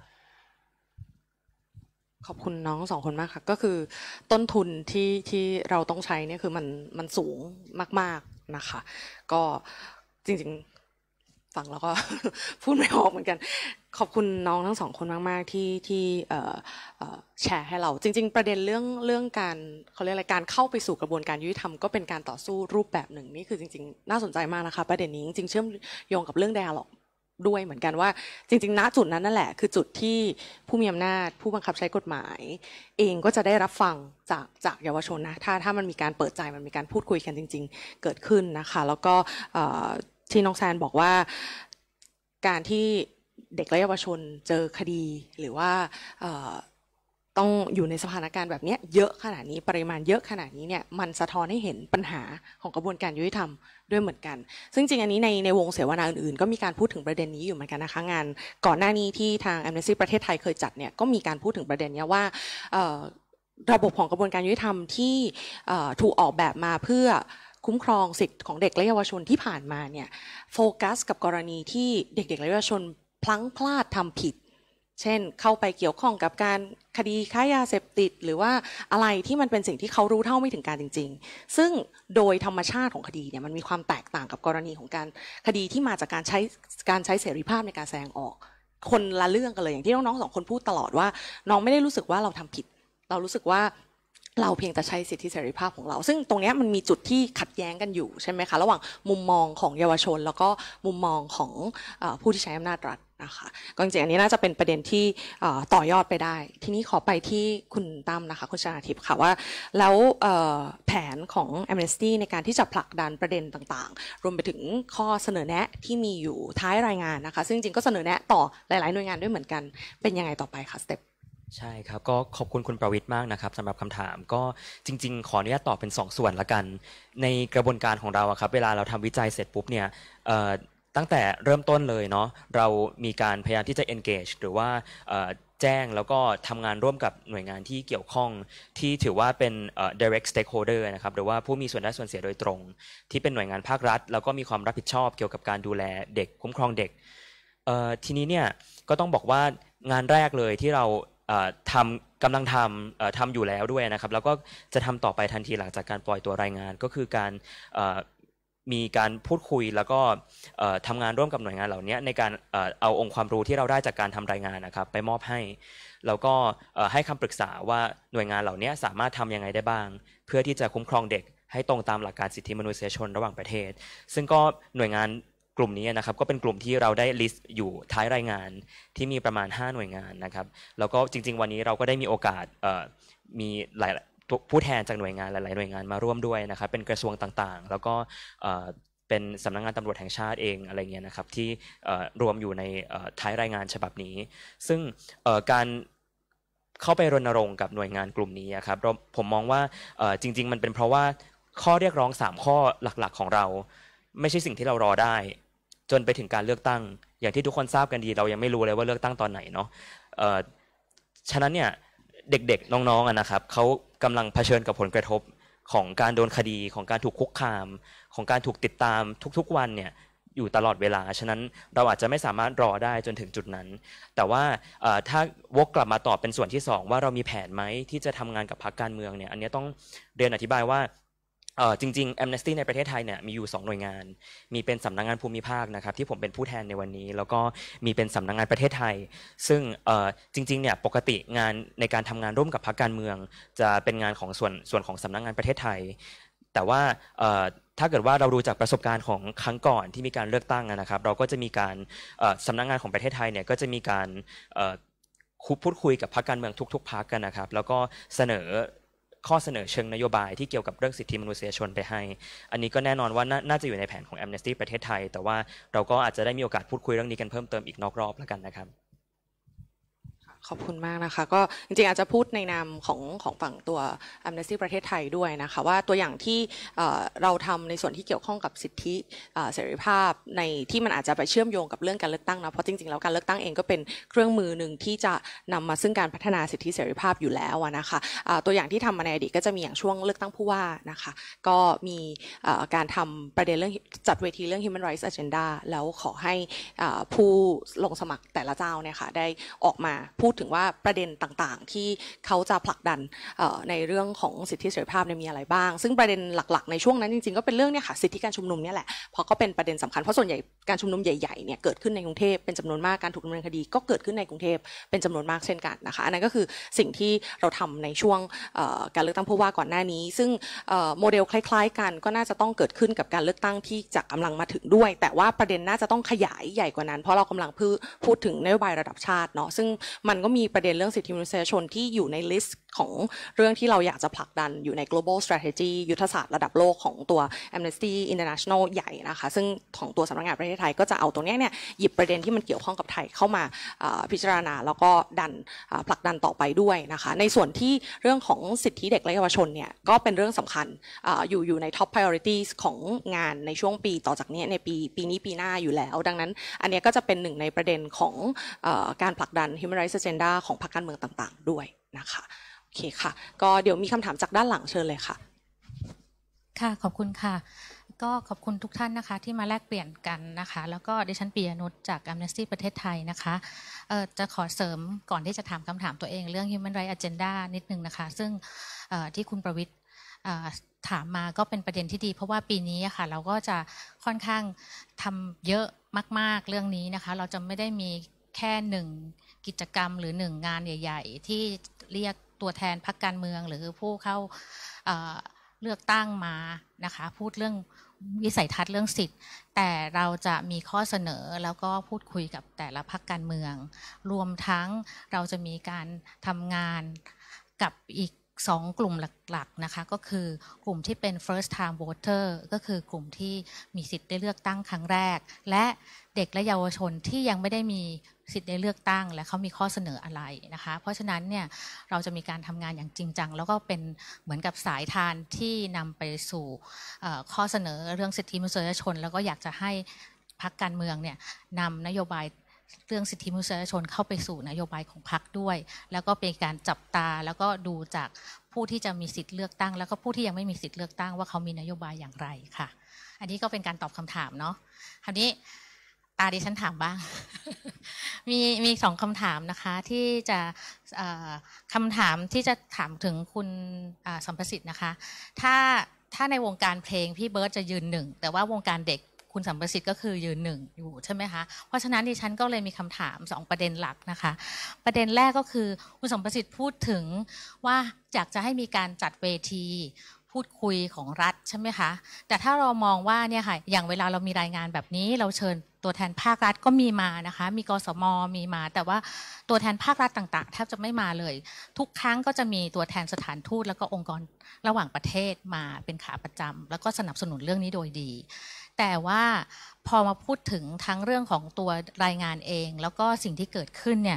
ขอบคุณน้องสองคนมากค่ะก็คือต้นทุนที่ที่เราต้องใช้เนี่ยคือมันมันสูงมากๆนะคะก็จริงๆฟังแล้วก็ พูดไม่ออกเหมือนกันขอบคุณน้องทั้งสองคนมากๆที่ที่แชร์ให้เราจริงๆประเด็นเรื่องเรื่องการเขาเรียกอะไรการเข้าไปสู่กระบวนการยุติธรรมก็เป็นการต่อสู้รูปแบบหนึ่งนี่คือจริงๆน่าสนใจมากนะคะประเด็นนี้จริงๆเชื่อมโยงกับเรื่อง dialogueด้วยเหมือนกันว่าจริงๆณจุดนั้นนั่นแหละคือจุดที่ผู้มีอำนาจผู้บังคับใช้กฎหมายเองก็จะได้รับฟังจากจากเยาวชนนะถ้าถ้ามันมีการเปิดใจมันมีการพูดคุยกันจริงๆเกิดขึ้นนะคะแล้วก็ที่น้องแซนบอกว่าการที่เด็กและเยาวชนเจอคดีหรือว่าต้องอยู่ในสถานการณ์แบบนี้เยอะขนาดนี้ปริมาณเยอะขนาดนี้เนี่ยมันสะท้อนให้เห็นปัญหาของกระบวนการยุติธรรมด้วยเหมือนกันซึ่งจริงอันนี้ในในวงเสวนาอื่นๆก็มีการพูดถึงประเด็นนี้อยู่เหมือนกันนะคะงานก่อนหน้านี้ที่ทาง Amnesty ประเทศไทยเคยจัดเนี่ยก็มีการพูดถึงประเด็นนี้ว่าระบบของกระบวนการยุติธรรมที่ถูกออกแบบมาเพื่อคุ้มครองสิทธิของเด็กและเยาวชนที่ผ่านมาเนี่ยโฟกัสกับกรณีที่เด็กๆและเยาวชนพลั้งพลาดทำผิดเช่นเข้าไปเกี่ยวข้องกับการคดีค้ายาเสพติดหรือว่าอะไรที่มันเป็นสิ่งที่เขารู้เท่าไม่ถึงการจริงๆซึ่งโดยธรรมชาติของคดีเนี่ยมันมีความแตกต่างกับกรณีของการคดีที่มาจากการใช้การใช้เสรีภาพในการแสดงออกคนละเรื่องกันเลยอย่างที่น้องๆสองคนพูดตลอดว่าน้องไม่ได้รู้สึกว่าเราทำผิดเรารู้สึกว่าเราเพียงแต่ใช้สิทธิเสรีภาพของเราซึ่งตรงนี้มันมีจุดที่ขัดแย้งกันอยู่ใช่ไหมคะระหว่างมุมมองของเยาวชนแล้วก็มุมมองของผู้ที่ใช้อำนาจรัฐนะคะก็จริงๆอันนี้น่าจะเป็นประเด็นที่ต่อยอดไปได้ทีนี้ขอไปที่คุณตั้มนะคะคุณชนาทิพย์ค่ะว่าแล้วแผนของ Amnesty ในการที่จะผลักดันประเด็นต่างๆรวมไปถึงข้อเสนอแนะที่มีอยู่ท้ายรายงานนะคะซึ่งจริงๆก็เสนอแนะต่อหลายๆหน่วยงานด้วยเหมือนกันเป็นยังไงต่อไปคะสเต็ปใช่ครับก็ขอบคุณคุณประวิตรมากนะครับสำหรับคำถามก็จริงๆขออนุญาตตอบเป็นสองส่วนละกันในกระบวนการของเราครับเวลาเราทำวิจัยเสร็จปุ๊บเนี่ยตั้งแต่เริ่มต้นเลยเนาะเรามีการพยายามที่จะ engage หรือว่าแจ้งแล้วก็ทำงานร่วมกับหน่วยงานที่เกี่ยวข้องที่ถือว่าเป็น direct stakeholder นะครับหรือว่าผู้มีส่วนได้ส่วนเสียโดยตรงที่เป็นหน่วยงานภาครัฐแล้วก็มีความรับผิดชอบเกี่ยวกับการดูแลเด็กคุ้มครองเด็กทีนี้เนี่ยก็ต้องบอกว่างานแรกเลยที่เราทำกำลังทำทำอยู่แล้วด้วยนะครับแล้วก็จะทำต่อไปทันทีหลังจากการปล่อยตัวรายงานก็คือการมีการพูดคุยแล้วก็ทำงานร่วมกับหน่วยงานเหล่านี้ในการเอาองค์ความรู้ที่เราได้จากการทำรายงานนะครับไปมอบให้แล้วก็ให้คำปรึกษาว่าหน่วยงานเหล่านี้สามารถทำยังไงได้บ้างเพื่อที่จะคุ้มครองเด็กให้ตรงตามหลักการสิทธิมนุษยชนระหว่างประเทศซึ่งก็หน่วยงานกลุ่มนี้นะครับก็เป็นกลุ่มที่เราได้ list อยู่ท้ายรายงานที่มีประมาณห้าหน่วยงานนะครับแล้วก็จริงๆวันนี้เราก็ได้มีโอกาสมีหลายผู้แทนจากหน่วยงานหลายๆหน่วยงานมาร่วมด้วยนะครับเป็นกระทรวงต่างๆแล้วก็เป็นสำนักงานตำรวจแห่งชาติเองอะไรเงี้ยนะครับที่รวมอยู่ในท้ายรายงานฉบับนี้ซึ่งการเข้าไปรณรงค์กับหน่วยงานกลุ่มนี้ครับผมมองว่าจริงๆมันเป็นเพราะว่าข้อเรียกร้องสามข้อหลักๆของเราไม่ใช่สิ่งที่เรารอได้จนไปถึงการเลือกตั้งอย่างที่ทุกคนทราบกันดีเรายังไม่รู้เลยว่าเลือกตั้งตอนไหนเนาะฉะนั้นเนี่ยเด็กๆน้องๆนะครับเขากำลังเผชิญกับผลกระทบของการโดนคดีของการถูกคุกคามของการถูกติดตามทุกๆวันเนี่ยอยู่ตลอดเวลาฉะนั้นเราอาจจะไม่สามารถรอได้จนถึงจุดนั้นแต่ว่าถ้าวกกลับมาตอบเป็นส่วนที่สองว่าเรามีแผนไหมที่จะทำงานกับพรรคการเมืองเนี่ยอันนี้ต้องเรียนอธิบายว่าจริงๆ Amnesty ในประเทศไทยเนี่ยมีอยู่สองหน่วยงานมีเป็นสำนักงานภูมิภาคนะครับที่ผมเป็นผู้แทนในวันนี้แล้วก็มีเป็นสำนักงานประเทศไทยซึ่งจริงๆเนี่ยปกติงานในการทำงานร่วมกับพรรคการเมืองจะเป็นงานของส่วนส่วนของสำนักงานประเทศไทยแต่ว่าถ้าเกิดว่าเราดูจากประสบการณ์ของครั้งก่อนที่มีการเลือกตั้งนะครับเราก็จะมีการสำนักงานของประเทศไทยเนี่ยก็จะมีการพูดคุยกับพรรคการเมืองทุกๆพรรคกันนะครับแล้วก็เสนอข้อเสนอเชิงนโยบายที่เกี่ยวกับเรื่องสิทธิมนุษยชนไปให้อันนี้ก็แน่นอนว่าน่าจะอยู่ในแผนของ Amnesty ประเทศไทยแต่ว่าเราก็อาจจะได้มีโอกาสพูดคุยเรื่องนี้กันเพิ่มเติมอีกนอกรอบแล้วกันนะครับขอบคุณมากนะคะก็จริงๆอาจจะพูดในนามของของฝั่งตัว Amnesty ประเทศไทยด้วยนะคะว่าตัวอย่างที่เราทำในส่วนที่เกี่ยวข้องกับสิทธิเสรีภาพในที่มันอาจจะไปเชื่อมโยงกับเรื่องการเลือกตั้งนะเพราะจริงๆแล้วการเลือกตั้งเองก็เป็นเครื่องมือหนึ่งที่จะนำมาซึ่งการพัฒนาสิทธิเสรีภาพอยู่แล้วนะคะตัวอย่างที่ทำมาในอดีตก็จะมีอย่างช่วงเลือกตั้งผู้ว่านะคะก็มีการทำประเด็นเรื่องจัดเวทีเรื่อง Human Rights Agenda แล้วขอให้ผู้ลงสมัครแต่ละเจ้าเนี่ยค่ะได้ออกมาพูดถึงว่าประเด็นต่างๆที่เขาจะผลักดันในเรื่องของสิทธิเสรีภาพมีอะไรบ้างซึ่งประเด็นหลักๆในช่วงนั้นจริงๆก็เป็นเรื่องเนี่ยค่ะสิทธิการชุมนุมเนี่ยแหละเพราะก็เป็นประเด็นสำคัญเพราะส่วนใหญ่การชุมนุมใหญ่ๆเนี่ยเกิดขึ้นในกรุงเทพเป็นจำนวนมากการถูกดำเนินคดีก็เกิดขึ้นในกรุงเทพเป็นจำนวนมากเช่นกันนะคะอันนั้นก็คือสิ่งที่เราทำในช่วงการเลือกตั้งผู้ว่าก่อนหน้านี้ซึ่งโมเดลคล้ายๆกันก็น่าจะต้องเกิดขึ้นกับการเลือกตั้งที่จะกำลังมาถึงด้วยแต่ว่าประเด็นน่าจะต้องขยายใหญ่กว่านั้นเพราะเรากำลังพูดถึงนโยบายระดับชาติเนาะซึ่งมันก็มีประเด็นเรื่องสิทธิมนุษยชนที่อยู่ในลิสต์ของเรื่องที่เราอยากจะผลักดันอยู่ใน global strategy ยุทธศาสตร์ระดับโลกของตัว Amnesty International ใหญ่นะคะซึ่งของตัวสำนักงานประเทศไทยก็จะเอาตรงนี้เนี่ยหยิบประเด็นที่มันเกี่ยวข้องกับไทยเข้ามาพิจารณาแล้วก็ดันผลักดันต่อไปด้วยนะคะในส่วนที่เรื่องของสิทธิเด็กและเยาวชนเนี่ยก็เป็นเรื่องสำคัญอยู่อยู่ใน top priorities ของงานในช่วงปีต่อจากนี้ในปีปีนี้ปีหน้าอยู่แล้วดังนั้นอันนี้ก็จะเป็นหนึ่งในประเด็นของการผลักดัน Human Rights Agenda ของพรรคการเมืองต่างๆด้วยนะคะโอเคค่ะก็เดี๋ยวมีคำถามจากด้านหลังเชิญเลยค่ะค่ะขอบคุณค่ะก็ขอบคุณทุกท่านนะคะที่มาแลกเปลี่ยนกันนะคะแล้วก็ดิฉันปิยนุชจาก Amnesty ประเทศไทยนะคะเอ่อจะขอเสริมก่อนที่จะถามคำถามตัวเองเรื่อง Human Rights Agenda นิดนึงนะคะซึ่งเอ่อที่คุณประวิตรเอ่อถามมาก็เป็นประเด็นที่ดีเพราะว่าปีนี้ค่ะเราก็จะค่อนข้างทำเยอะมากๆเรื่องนี้นะคะเราจะไม่ได้มีแค่หนึ่งกิจกรรมหรือหนึ่งงานใหญ่ๆที่เรียกตัวแทนพรรคการเมืองหรือผู้เข้าเอ่อเลือกตั้งมานะคะพูดเรื่องวิสัยทัศน์เรื่องสิทธิ์แต่เราจะมีข้อเสนอแล้วก็พูดคุยกับแต่ละพรรคการเมืองรวมทั้งเราจะมีการทำงานกับอีกสองกลุ่มหลักๆนะคะก็คือกลุ่มที่เป็น first time voter ก็คือกลุ่มที่มีสิทธิ์ได้เลือกตั้งครั้งแรกและเด็กและเยาวชนที่ยังไม่ได้มีสิทธิ์ได้เลือกตั้งและเขามีข้อเสนออะไรนะคะเพราะฉะนั้นเนี่ยเราจะมีการทำงานอย่างจริงจังแล้วก็เป็นเหมือนกับสายทานที่นำไปสู่ข้อเสนอเรื่องสิทธิมนุษยชนแล้วก็อยากจะให้พรรคการเมืองเนี่ยนำนโยบายเรื่องสิทธิมนุษยชนเข้าไปสู่นโยบายของพรรคด้วยแล้วก็เป็นการจับตาแล้วก็ดูจากผู้ที่จะมีสิทธิ์เลือกตั้งแล้วก็ผู้ที่ยังไม่มีสิทธิ์เลือกตั้งว่าเขามีนโยบายอย่างไรค่ะอันนี้ก็เป็นการตอบคำถามเนาะคราวนี้ตาดิฉันถามบ้าง มีมีสองคำถามนะคะที่จะคำถามที่จะถามถึงคุณสัมประสิทธิ์นะคะถ้าถ้าในวงการเพลงพี่เบิร์ตจะยืนหนึ่งแต่ว่าวงการเด็กคุณสัมประสิทธิ์ก็คือยืนหนึ่งอยู่ใช่ไหมคะเพราะฉะนั้นดิฉันก็เลยมีคำถามสองประเด็นหลักนะคะประเด็นแรกก็คือคุณสัมประสิทธิ์พูดถึงว่าอยากจะให้มีการจัดเวทีพูดคุยของรัฐใช่ไหมคะแต่ถ้าเรามองว่าเนี่ยค่ะอย่างเวลาเรามีรายงานแบบนี้เราเชิญตัวแทนภาครัฐก็มีมานะคะมีกสมมีมาแต่ว่าตัวแทนภาครัฐต่างๆแทบจะไม่มาเลยทุกครั้งก็จะมีตัวแทนสถานทูตแล้วก็องค์กรระหว่างประเทศมาเป็นขาประจำแล้วก็สนับสนุนเรื่องนี้โดยดีแต่ว่าพอมาพูดถึงทั้งเรื่องของตัวรายงานเองแล้วก็สิ่งที่เกิดขึ้นเนี่ย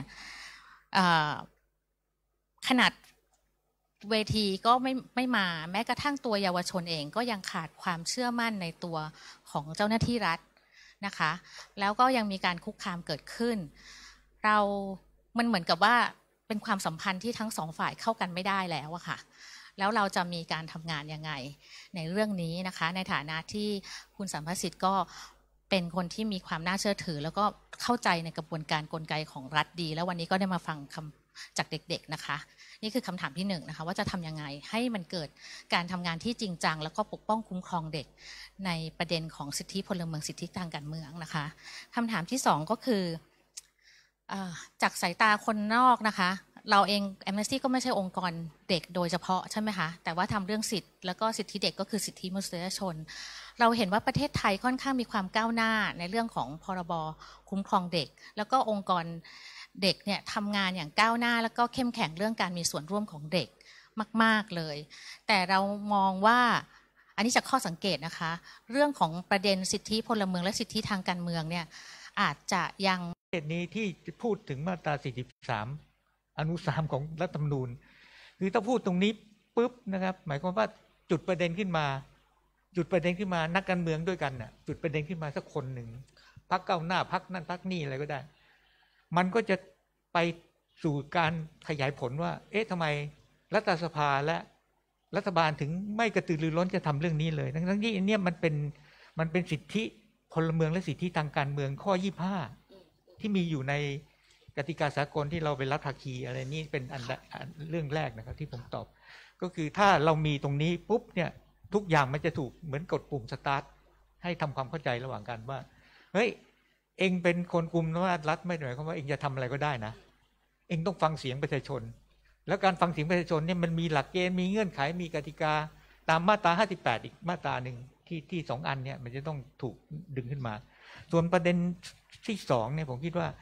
ขนาดเวทีก็ไม่ไม่มาแม้กระทั่งตัวเยาวชนเองก็ยังขาดความเชื่อมั่นในตัวของเจ้าหน้าที่รัฐนะคะแล้วก็ยังมีการคุกคามเกิดขึ้นเรามันเหมือนกับว่าเป็นความสัมพันธ์ที่ทั้งสองฝ่ายเข้ากันไม่ได้แล้วอะค่ะแล้วเราจะมีการทำงานยังไงในเรื่องนี้นะคะในฐานะที่คุณสัมภสิทธิ์ก็เป็นคนที่มีความน่าเชื่อถือแล้วก็เข้าใจในกระบวนการกลไกของรัฐดีแล้ววันนี้ก็ได้มาฟังคำจากเด็กๆนะคะนี่คือคำถามที่หนึ่งนะคะว่าจะทำยังไงให้มันเกิดการทำงานที่จริงจังแล้วก็ปกป้องคุ้มครองเด็กในประเด็นของสิทธิพลเมืองสิทธิทางการเมืองนะคะคำถามที่สองก็คือจากสายตาคนนอกนะคะเราเอง Amnesty ก็ไม่ใช่องค์กรเด็กโดยเฉพาะใช่ไหมคะแต่ว่าทำเรื่องสิทธิ์แล้วก็สิทธิเด็กก็คือสิทธิมนุษยชนเราเห็นว่าประเทศไทยค่อนข้างมีความก้าวหน้าในเรื่องของพรบคุ้มครองเด็กแล้วก็องค์กรเด็กเนี่ยทำงานอย่างก้าวหน้าแล้วก็เข้มแข็งเรื่องการมีส่วนร่วมของเด็กมากๆเลยแต่เรามองว่าอันนี้จากข้อสังเกตนะคะเรื่องของประเด็นสิทธิพลเมืองและสิทธิทางการเมืองเนี่ยอาจจะยังเหตุนี้ที่พูดถึงมาตราสี่สิบสามอนุสามของรัฐธรรมนูญคือถ้าพูดตรงนี้ปุ๊บนะครับหมายความว่าจุดประเด็นขึ้นมาจุดประเด็นขึ้นมานักการเมืองด้วยกันน่ะจุดประเด็นขึ้นมาสักคนหนึ่งพรรคก้าวหน้าพรรคนั่นพรรคนี่อะไรก็ได้มันก็จะไปสู่การขยายผลว่าเอ๊ะทำไมรัฐสภาและรัฐบาลถึงไม่กระตือรือร้นจะทำเรื่องนี้เลยทั้งที่อันนี้มันเป็นมันเป็นสิทธิพลเมืองและสิทธิทางการเมืองข้อยี่สิบห้าที่มีอยู่ในกติกาสากลที่เราเป็นรัฐภาคีอะไรนี่เป็นอันเรื่องแรกนะครับที่ผมตอบก็คือถ้าเรามีตรงนี้ปุ๊บเนี่ยทุกอย่างมันจะถูกเหมือนกดปุ่มสตาร์ทให้ทำความเข้าใจระหว่างกันว่าเฮ้ยเองเป็นคนกลุ่มอำนาจรัฐไม่หมายความว่าเองจะทำอะไรก็ได้นะเองต้องฟังเสียงประชาชนแล้วการฟังเสียงประชาชนเนี่ยมันมีหลักเกณฑ์มีเงื่อนไขมีกติกาตามมาตราห้าสิบแปดอีกมาตราหนึ่งที่ที่สองอันเนี่ยมันจะต้องถูกดึงขึ้นมาส่วนประเด็นที่สองเนี่ยผมคิดว่า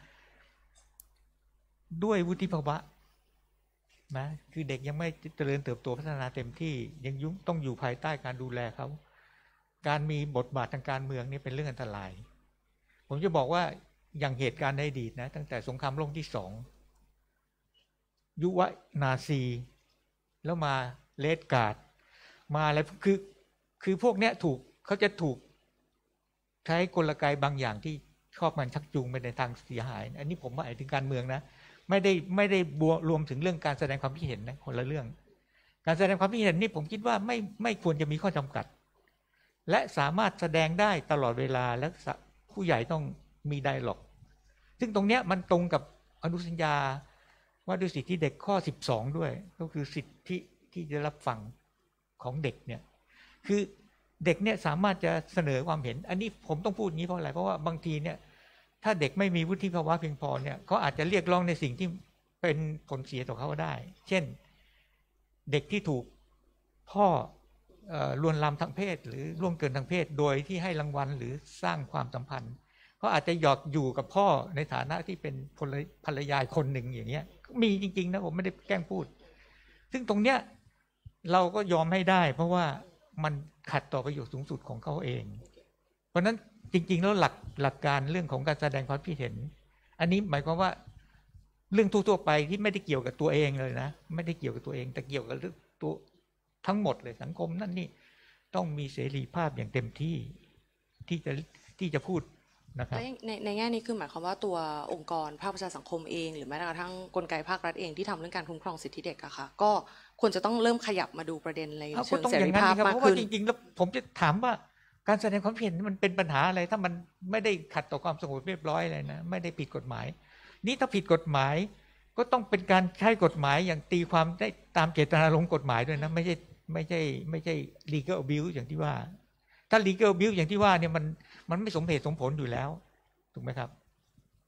ด้วยวุฒิภาวะนะคือเด็กยังไม่เจริญเติบโตพัฒนาเต็มที่ยังยุ่งต้องอยู่ภายใต้การดูแลเขาการมีบทบาททางการเมืองนี่เป็นเรื่องอันตรายผมจะบอกว่าอย่างเหตุการณ์ในอดีตนะตั้งแต่สงครามโลกที่สองยุวนาซีแล้วมาเลดการ์ดมาอะไรคือคือพวกเนี้ยถูกเขาจะถูกใช้กลไกบางอย่างที่ชอบมันชักจูงไปในทางเสียหายอันนี้ผมหมายถึงการเมืองนะไม่ได้ไม่ได้บวรวมถึงเรื่องการแสดงความคิดเห็นนะคนละเรื่องการแสดงความคิดเห็นนี่ผมคิดว่าไม่ไม่ควรจะมีข้อจำกัดและสามารถแสดงได้ตลอดเวลาและผู้ใหญ่ต้องมีไดอะล็อกซึ่งตรงเนี้ยมันตรงกับอนุสัญญาว่าด้วยสิทธิเด็กข้อสิบสองด้วยก็คือสิทธิที่จะรับฟังของเด็กเนี่ยคือเด็กเนี่ยสามารถจะเสนอความเห็นอันนี้ผมต้องพูดอย่างนี้เพราะอะไรเพราะว่าบางทีเนี่ยถ้าเด็กไม่มีวุฒิภาวะเพียงพอเนี่ยเขาอาจจะเรียกร้องในสิ่งที่เป็นผลเสียต่อเขาได้เช่นเด็กที่ถูกพ่อลวนลามทางเพศหรือล่วงเกินทางเพศโดยที่ให้รางวัลหรือสร้างความสัมพันธ์เขาอาจจะหยอกอยู่กับพ่อในฐานะที่เป็นภรรยาคนหนึ่งอย่างเงี้ยมีจริงๆนะผมไม่ได้แกล้งพูดซึ่งตรงเนี้ยเราก็ยอมให้ได้เพราะว่ามันขัดต่อประโยชน์สูงสุดของเขาเองเพราะนั้นจริงๆแล้วหลักหลักการเรื่องของการแสดงความคิดเห็นอันนี้หมายความว่าเรื่องทั่วๆไปที่ไม่ได้เกี่ยวกับตัวเองเลยนะไม่ได้เกี่ยวกับตัวเองแต่เกี่ยวกับเรื่องตัวทั้งหมดเลยสังคมนั่นนี่ต้องมีเสรีภาพอย่างเต็มที่ที่จะที่จะพูดนะครับในในแง่นี้คือหมายความว่าตัวองค์กรภาคประชาสังคมเองหรือแม้กระทั่งกลไกภาครัฐเองที่ทำเรื่องการคุ้มครองสิทธิเด็กอะค่ะก็ควรจะต้องเริ่มขยับมาดูประเด็นในเชิงเสรีภาพมากขึ้นเพราะว่าจริงๆแล้วผมจะถามว่าการแสดงความเห็นมันเป็นปัญหาอะไรถ้ามันไม่ได้ขัดต่อความสงบเรียบร้อยเลยนะไม่ได้ผิดกฎหมายนี่ถ้าผิดกฎหมายก็ต้องเป็นการใช้กฎหมายอย่างตีความได้ตามเจตนารมณ์กฎหมายด้วยนะไม่ใช่ไม่ใช่ไม่ใช่ legal abuse อย่างที่ว่าถ้า legal abuse อย่างที่ว่าเนี่ยมันมันไม่สมเหตุสมผลอยู่แล้วถูกไหมครับ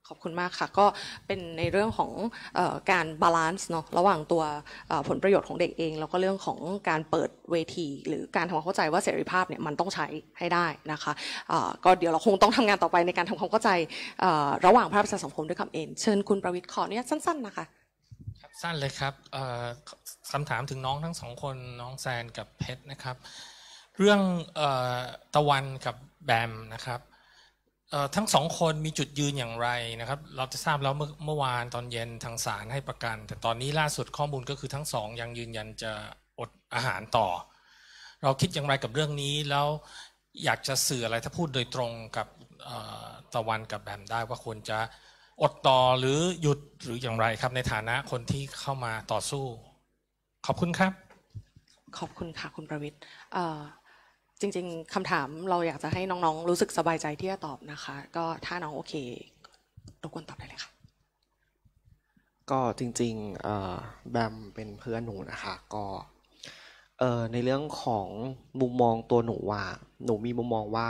ขอบคุณมากค่ะก็เป็นในเรื่องของเอ่อการบาลานซ์เนาะระหว่างตัวเอ่อผลประโยชน์ของเด็กเองแล้วก็เรื่องของการเปิดเวทีหรือการทำความเข้าใจว่าเสรีภาพเนี่ยมันต้องใช้ให้ได้นะคะเอ่อก็เดี๋ยวเราคงต้องทำงานต่อไปในการทำความเข้าใจเอ่อระหว่างภาคประชาสังคมด้วยคำเองเชิญคุณประวิตรขออนุญาตสั้นๆนะคะสั้นเลยครับเอ่อคำถามถึงน้องทั้งสองคนน้องแซนกับเพชรนะครับเรื่องเอ่อตะวันกับแบมนะครับทั้งสองคนมีจุดยืนอย่างไรนะครับเราจะทราบแล้วเมื่อเมื่อวานตอนเย็นทางศาลให้ประกันแต่ตอนนี้ล่าสุดข้อมูลก็คือทั้งสองยังยืนยันจะอดอาหารต่อเราคิดอย่างไรกับเรื่องนี้แล้วอยากจะสื่ออะไรถ้าพูดโดยตรงกับตะวันกับแบมได้ว่าควรจะอดต่อหรือหยุดหรืออย่างไรครับในฐานะคนที่เข้ามาต่อสู้ขอบคุณครับขอบคุณค่ะคุณประวิตรจริงๆคำถามเราอยากจะให้น้องๆรู้สึกสบายใจที่จะตอบนะคะก็ถ้าน้องโอเครบกวนตอบได้เลยค่ะก็จริงๆแบมเป็นเพื่อนหนูนะคะก็ในเรื่องของมุมมองตัวหนูว่าหนูมีมุมมองว่า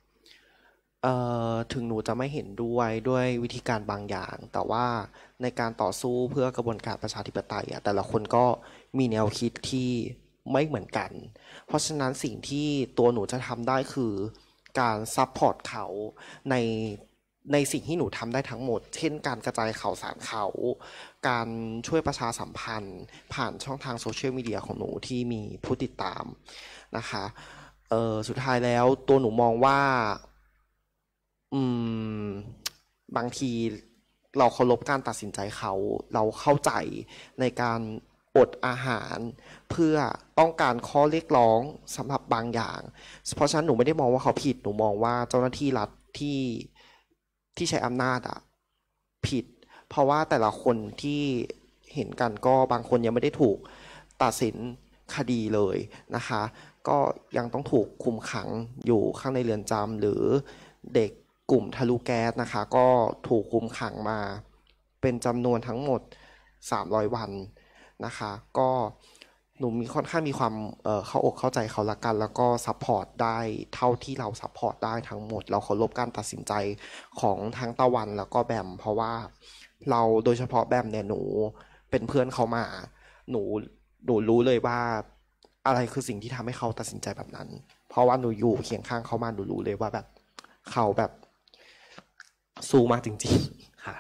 ถึงหนูจะไม่เห็นด้วยด้วยวิธีการบางอย่างแต่ว่าในการต่อสู้เพื่อกระบวนการประชาธิปไตยแต่ละคนก็มีแนวคิดที่ไม่เหมือนกันเพราะฉะนั้นสิ่งที่ตัวหนูจะทำได้คือการซัพพอร์ตเขาในในสิ่งที่หนูทำได้ทั้งหมดเช่นการกระจายข่าวสารเขาการช่วยประชาสัมพันธ์ผ่านช่องทางโซเชียลมีเดียของหนูที่มีผู้ติดตามนะคะเออสุดท้ายแล้วตัวหนูมองว่าอืมบางทีเราเคารพการตัดสินใจเขาเราเข้าใจในการอดอาหารเพื่อต้องการข้อเรียกร้องสำหรับบางอย่างเพราะฉะนั้นหนูไม่ได้มองว่าเขาผิดหนูมองว่าเจ้าหน้าที่รัฐที่ที่ใช้อำนาจอะผิดเพราะว่าแต่ละคนที่เห็นกันก็บางคนยังไม่ได้ถูกตัดสินคดีเลยนะคะก็ยังต้องถูกคุมขังอยู่ข้างในเรือนจำหรือเด็กกลุ่มทะลุแก๊สนะคะก็ถูกคุมขังมาเป็นจำนวนทั้งหมดสามร้อยวันนะคะก็หนูมีค่อนข้างมีความเอ่อเข้าอกเข้าใจเขาละกันแล้วก็ซัพพอร์ตได้เท่าที่เราซัพพอร์ตได้ทั้งหมดเราเคารพการตัดสินใจของทั้งตะวันแล้วก็แบมเพราะว่าเราโดยเฉพาะแบมเนี่ยหนูเป็นเพื่อนเขามาหนูหนูรู้เลยว่าอะไรคือสิ่งที่ทำให้เขาตัดสินใจแบบนั้นเพราะว่าหนูอยู่เคียงข้างเขามาหนูรู้เลยว่าแบบเขาแบบสู้มากจริงๆค่ะ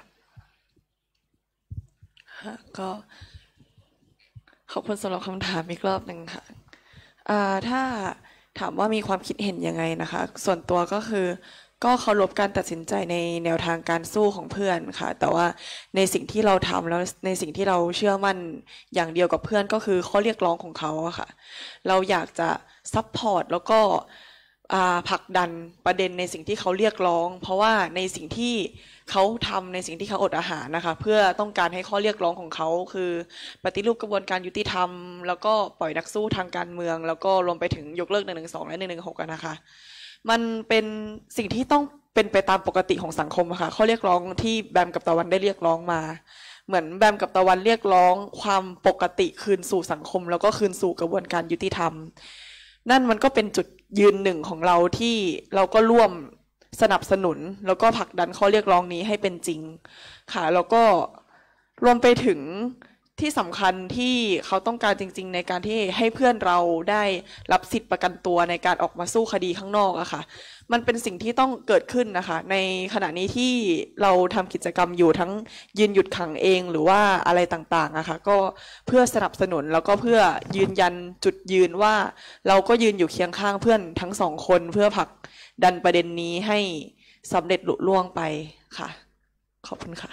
ก็ขอบคุณสำหรับคำถามอีกรอบหนึ่งค่ะถ้าถามว่ามีความคิดเห็นยังไงนะคะส่วนตัวก็คือก็เคารพการตัดสินใจในแนวทางการสู้ของเพื่อนค่ะแต่ว่าในสิ่งที่เราทำแล้วในสิ่งที่เราเชื่อมั่นอย่างเดียวกับเพื่อนก็คือข้อเรียกร้องของเขาอะค่ะเราอยากจะซัพพอร์ตแล้วก็ผลักดันประเด็นในสิ่งที่เขาเรียกร้องเพราะว่าในสิ่งที่เขาทำในสิ่งที่เขาอดอาหารนะคะเพื่อต้องการให้ข้อเรียกร้องของเขาคือปฏิรูปกระบวนการยุติธรรมแล้วก็ปล่อยนักสู้ทางการเมืองแล้วก็รวมไปถึงยกเลิกหนึ่งหนึ่งสองและหนึ่งหนึ่งหกนะคะมันเป็นสิ่งที่ต้องเป็นไปตามปกติของสังคมค่ะข้อเรียกร้องที่แบมกับตะวันได้เรียกร้องมาเหมือนแบมกับตะวันเรียกร้องความปกติคืนสู่สังคมแล้วก็คืนสู่กระบวนการยุติธรรมนั่นมันก็เป็นจุดยืนหนึ่งของเราที่เราก็ร่วมสนับสนุนแล้วก็ผลักดันข้อเรียกร้องนี้ให้เป็นจริงค่ะแล้วก็รวมไปถึงที่สำคัญที่เขาต้องการจริงๆในการที่ให้เพื่อนเราได้รับสิทธิประกันตัวในการออกมาสู้คดีข้างนอกอะค่ะมันเป็นสิ่งที่ต้องเกิดขึ้นนะคะในขณะนี้ที่เราทำกิจกรรมอยู่ทั้งยืนหยุดขังเองหรือว่าอะไรต่างๆอะค่ะก็เพื่อสนับสนุนแล้วก็เพื่อยืนยันจุดยืนว่าเราก็ยืนอยู่เคียงข้างเพื่อนทั้งสองคนเพื่อผลักดันประเด็นนี้ให้สำเร็จลุล่วงไปค่ะขอบคุณค่ะ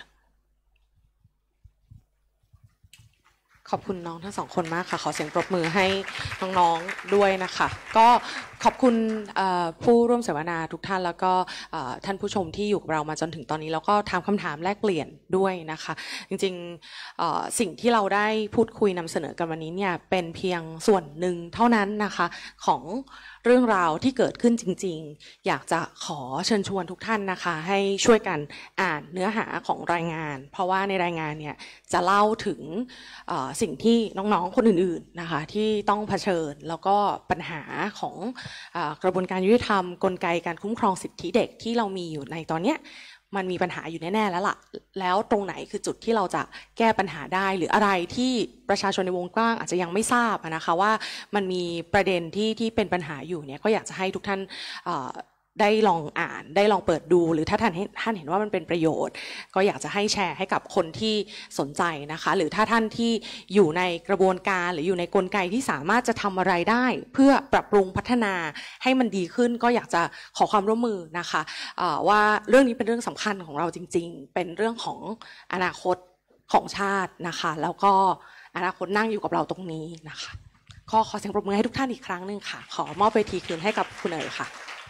ขอบคุณน้องทั้งสองคนมากค่ะขอเสียงปรบมือให้น้องๆด้วยนะคะก็ขอบคุณผู้ร่วมเสวนาทุกท่านแล้วก็ท่านผู้ชมที่อยู่กับเรามาจนถึงตอนนี้แล้วก็ถามคำถามแลกเปลี่ยนด้วยนะคะจริงๆสิ่งที่เราได้พูดคุยนำเสนอกันวันนี้เนี่ยเป็นเพียงส่วนหนึ่งเท่านั้นนะคะของเรื่องราวที่เกิดขึ้นจริงๆอยากจะขอเชิญชวนทุกท่านนะคะให้ช่วยกันอ่านเนื้อหาของรายงานเพราะว่าในรายงานเนี่ยจะเล่าถึงสิ่งที่น้องๆคนอื่นๆนะคะที่ต้องเผชิญแล้วก็ปัญหาของกระบวนการยุติธรรมกลไกการคุ้มครองสิทธิเด็กที่เรามีอยู่ในตอนนี้มันมีปัญหาอยู่แน่ๆแล้วล่ะแล้วตรงไหนคือจุดที่เราจะแก้ปัญหาได้หรืออะไรที่ประชาชนในวงกว้างอาจจะยังไม่ทราบนะคะว่ามันมีประเด็นที่ที่เป็นปัญหาอยู่เนี่ยก็อยากจะให้ทุกท่านได้ลองอ่านได้ลองเปิดดูหรือถ้าท่านท่านเห็นว่ามันเป็นประโยชน์ก็อยากจะให้แชร์ให้กับคนที่สนใจนะคะหรือถ้าท่านที่อยู่ในกระบวนการหรืออยู่ในกลไกที่สามารถจะทำอะไรได้เพื่อปรับปรุงพัฒนาให้มันดีขึ้นก็อยากจะขอความร่วมมือนะคะว่าเรื่องนี้เป็นเรื่องสำคัญของเราจริงๆเป็นเรื่องของอนาคตของชาตินะคะแล้วก็อนาคตนั่งอยู่กับเราตรงนี้นะคะขอขอเสียงปรบมือให้ทุกท่านอีกครั้งหนึ่งค่ะขอมอบเวทีคืนให้กับคุณเอ๋ยค่ะ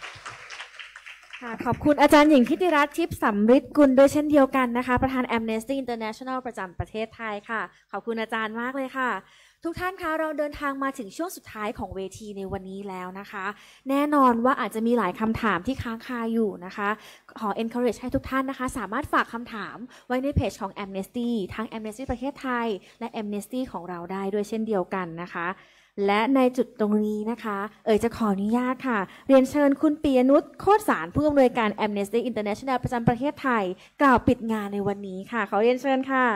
ขอบคุณอาจารย์หญิงทิติรัตน์ทิพย์สำริดกุลด้วยเช่นเดียวกันนะคะประธาน Amnesty International ประจำประเทศไทยค่ะขอบคุณอาจารย์มากเลยค่ะทุกท่านคะเราเดินทางมาถึงช่วงสุดท้ายของเวทีในวันนี้แล้วนะคะแน่นอนว่าอาจจะมีหลายคำถามที่ค้างคาอยู่นะคะขอ encourage ให้ทุกท่านนะคะสามารถฝากคำถามไว้ในเพจของ Amnesty ทั้ง Amnesty ประเทศไทยและ Amnesty ของเราได้ด้วยเช่นเดียวกันนะคะและในจุดตรงนี้นะคะเอ๋ยจะขออนุญาตค่ะเรียนเชิญคุณปียนุชโคตรสารผู้อำนวยการ Amnesty International ประจำประเทศไทยกล่าวปิดงานในวันนี้ค่ะขอเรียนเชิญค่ะ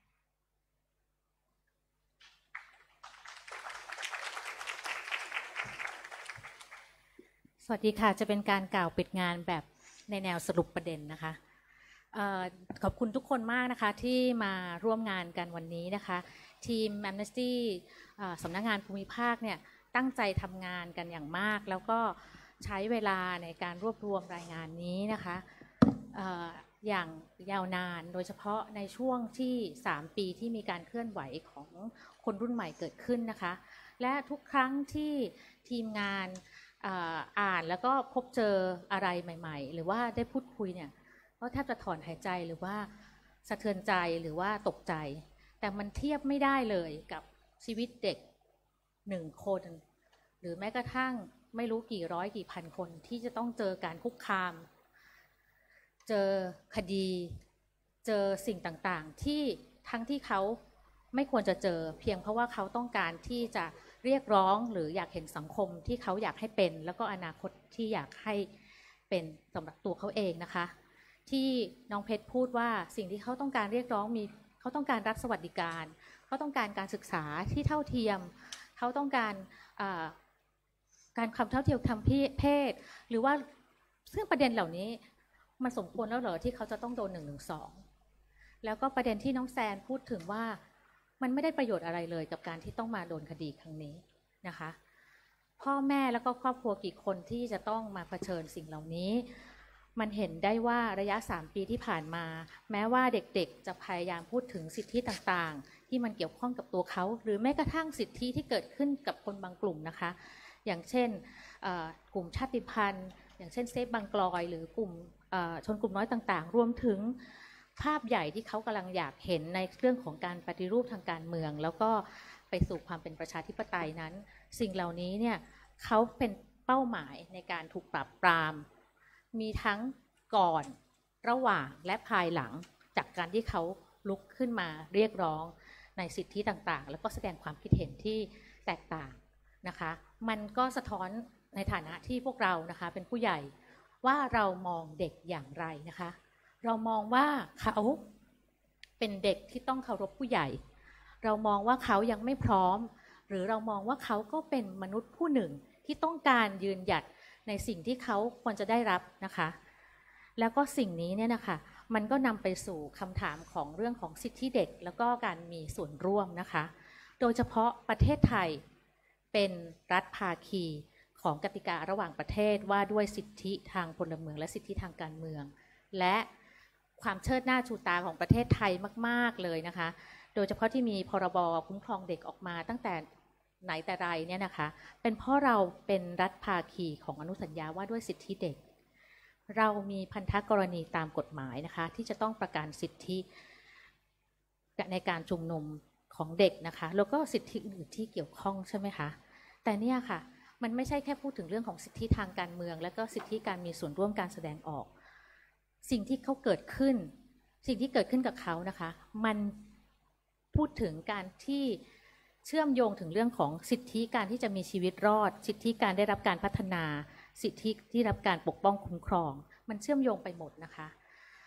สวัสดีค่ะจะเป็นการกล่าวปิดงานแบบในแนวสรุปประเด็นนะคะขอบคุณทุกคนมากนะคะที่มาร่วมงานกันวันนี้นะคะทีม Amnesty สำนักงานภูมิภาคเนี่ยตั้งใจทำงานกันอย่างมากแล้วก็ใช้เวลาในการรวบรวมรายงานนี้นะคะอย่างยาวนานโดยเฉพาะในช่วงที่สามปีที่มีการเคลื่อนไหวของคนรุ่นใหม่เกิดขึ้นนะคะและทุกครั้งที่ทีมงานอ่านแล้วก็พบเจออะไรใหม่ๆหรือว่าได้พูดคุยเนี่ยก็แทบจะถอนหายใจหรือว่าสะเทือนใจหรือว่าตกใจแต่มันเทียบไม่ได้เลยกับชีวิตเด็กหนึ่งคนหรือแม้กระทั่งไม่รู้กี่ร้อยกี่พันคนที่จะต้องเจอการคุกคามเจอคดีเจอสิ่งต่างๆที่ทั้งที่เขาไม่ควรจะเจอเพียงเพราะว่าเขาต้องการที่จะเรียกร้องหรืออยากเห็นสังคมที่เขาอยากให้เป็นแล้วก็อนาคตที่อยากให้เป็นสำหรับตัวเขาเองนะคะที่น้องเพชรพูดว่าสิ่งที่เขาต้องการเรียกร้องมีเขาต้องการรัฐสวัสดิการเขาต้องการการศึกษาที่เท่าเทียมเขาต้องการการความเท่าเทียมทางเพศหรือว่าซึ่งประเด็นเหล่านี้มันสมควรแล้วเหรอที่เขาจะต้องโดนหนึ่งหนึ่งสองแล้วก็ประเด็นที่น้องแซนพูดถึงว่ามันไม่ได้ประโยชน์อะไรเลยกับการที่ต้องมาโดนคดีครั้งนี้นะคะพ่อแม่แล้วก็ครอบครัวกี่คนที่จะต้องมาเผชิญสิ่งเหล่านี้มันเห็นได้ว่าระยะสามปีที่ผ่านมาแม้ว่าเด็กๆจะพยายามพูดถึงสิทธิต่างๆที่มันเกี่ยวข้องกับตัวเขาหรือแม้กระทั่งสิทธิที่เกิดขึ้นกับคนบางกลุ่มนะคะอย่างเช่นกลุ่มชาติพันธุ์อย่างเช่นเซฟบางกลอยหรือกลุ่มชนกลุ่มน้อยต่างๆรวมถึงภาพใหญ่ที่เขากำลังอยากเห็นในเรื่องของการปฏิรูปทางการเมืองแล้วก็ไปสู่ความเป็นประชาธิปไตยนั้นสิ่งเหล่านี้เนี่ยเขาเป็นเป้าหมายในการถูกปราบปรามมีทั้งก่อนระหว่างและภายหลังจากการที่เขาลุกขึ้นมาเรียกร้องในสิทธิต่างๆแล้วก็แสดงความคิดเห็นที่แตกต่างนะคะมันก็สะท้อนในฐานะที่พวกเรานะคะเป็นผู้ใหญ่ว่าเรามองเด็กอย่างไรนะคะเรามองว่าเขาเป็นเด็กที่ต้องเคารพผู้ใหญ่เรามองว่าเขายังไม่พร้อมหรือเรามองว่าเขาก็เป็นมนุษย์ผู้หนึ่งที่ต้องการยืนหยัดในสิ่งที่เขาควรจะได้รับนะคะแล้วก็สิ่งนี้เนี่ยนะคะมันก็นำไปสู่คำถามของเรื่องของสิทธิเด็กแล้วก็การมีส่วนร่วมนะคะโดยเฉพาะประเทศไทยเป็นรัฐภาคีของกติการะหว่างประเทศว่าด้วยสิทธิทางพลเมืองและสิทธิทางการเมืองและความเชิดหน้าชูตาของประเทศไทยมากๆเลยนะคะโดยเฉพาะที่มีพรบคุ้มครองเด็กออกมาตั้งแต่ไหนแต่ไรเนี่ยนะคะเป็นเพราะเราเป็นรัฐภาคีของอนุสัญญาว่าด้วยสิทธิเด็กเรามีพันธกรณีตามกฎหมายนะคะที่จะต้องประกันสิทธิในการชุมนุมของเด็กนะคะแล้วก็สิทธิอื่นที่เกี่ยวข้องใช่ไหมคะแต่เนี่ยค่ะมันไม่ใช่แค่พูดถึงเรื่องของสิทธิทางการเมืองและก็สิทธิการมีส่วนร่วมการแสดงออกสิ่งที่เขาเกิดขึ้นสิ่งที่เกิดขึ้นกับเขานะคะมันพูดถึงการที่เชื่อมโยงถึงเรื่องของสิทธิการที่จะมีชีวิตรอดสิทธิการได้รับการพัฒนาสิทธิที่รับการปกป้องคุ้มครองมันเชื่อมโยงไปหมดนะคะ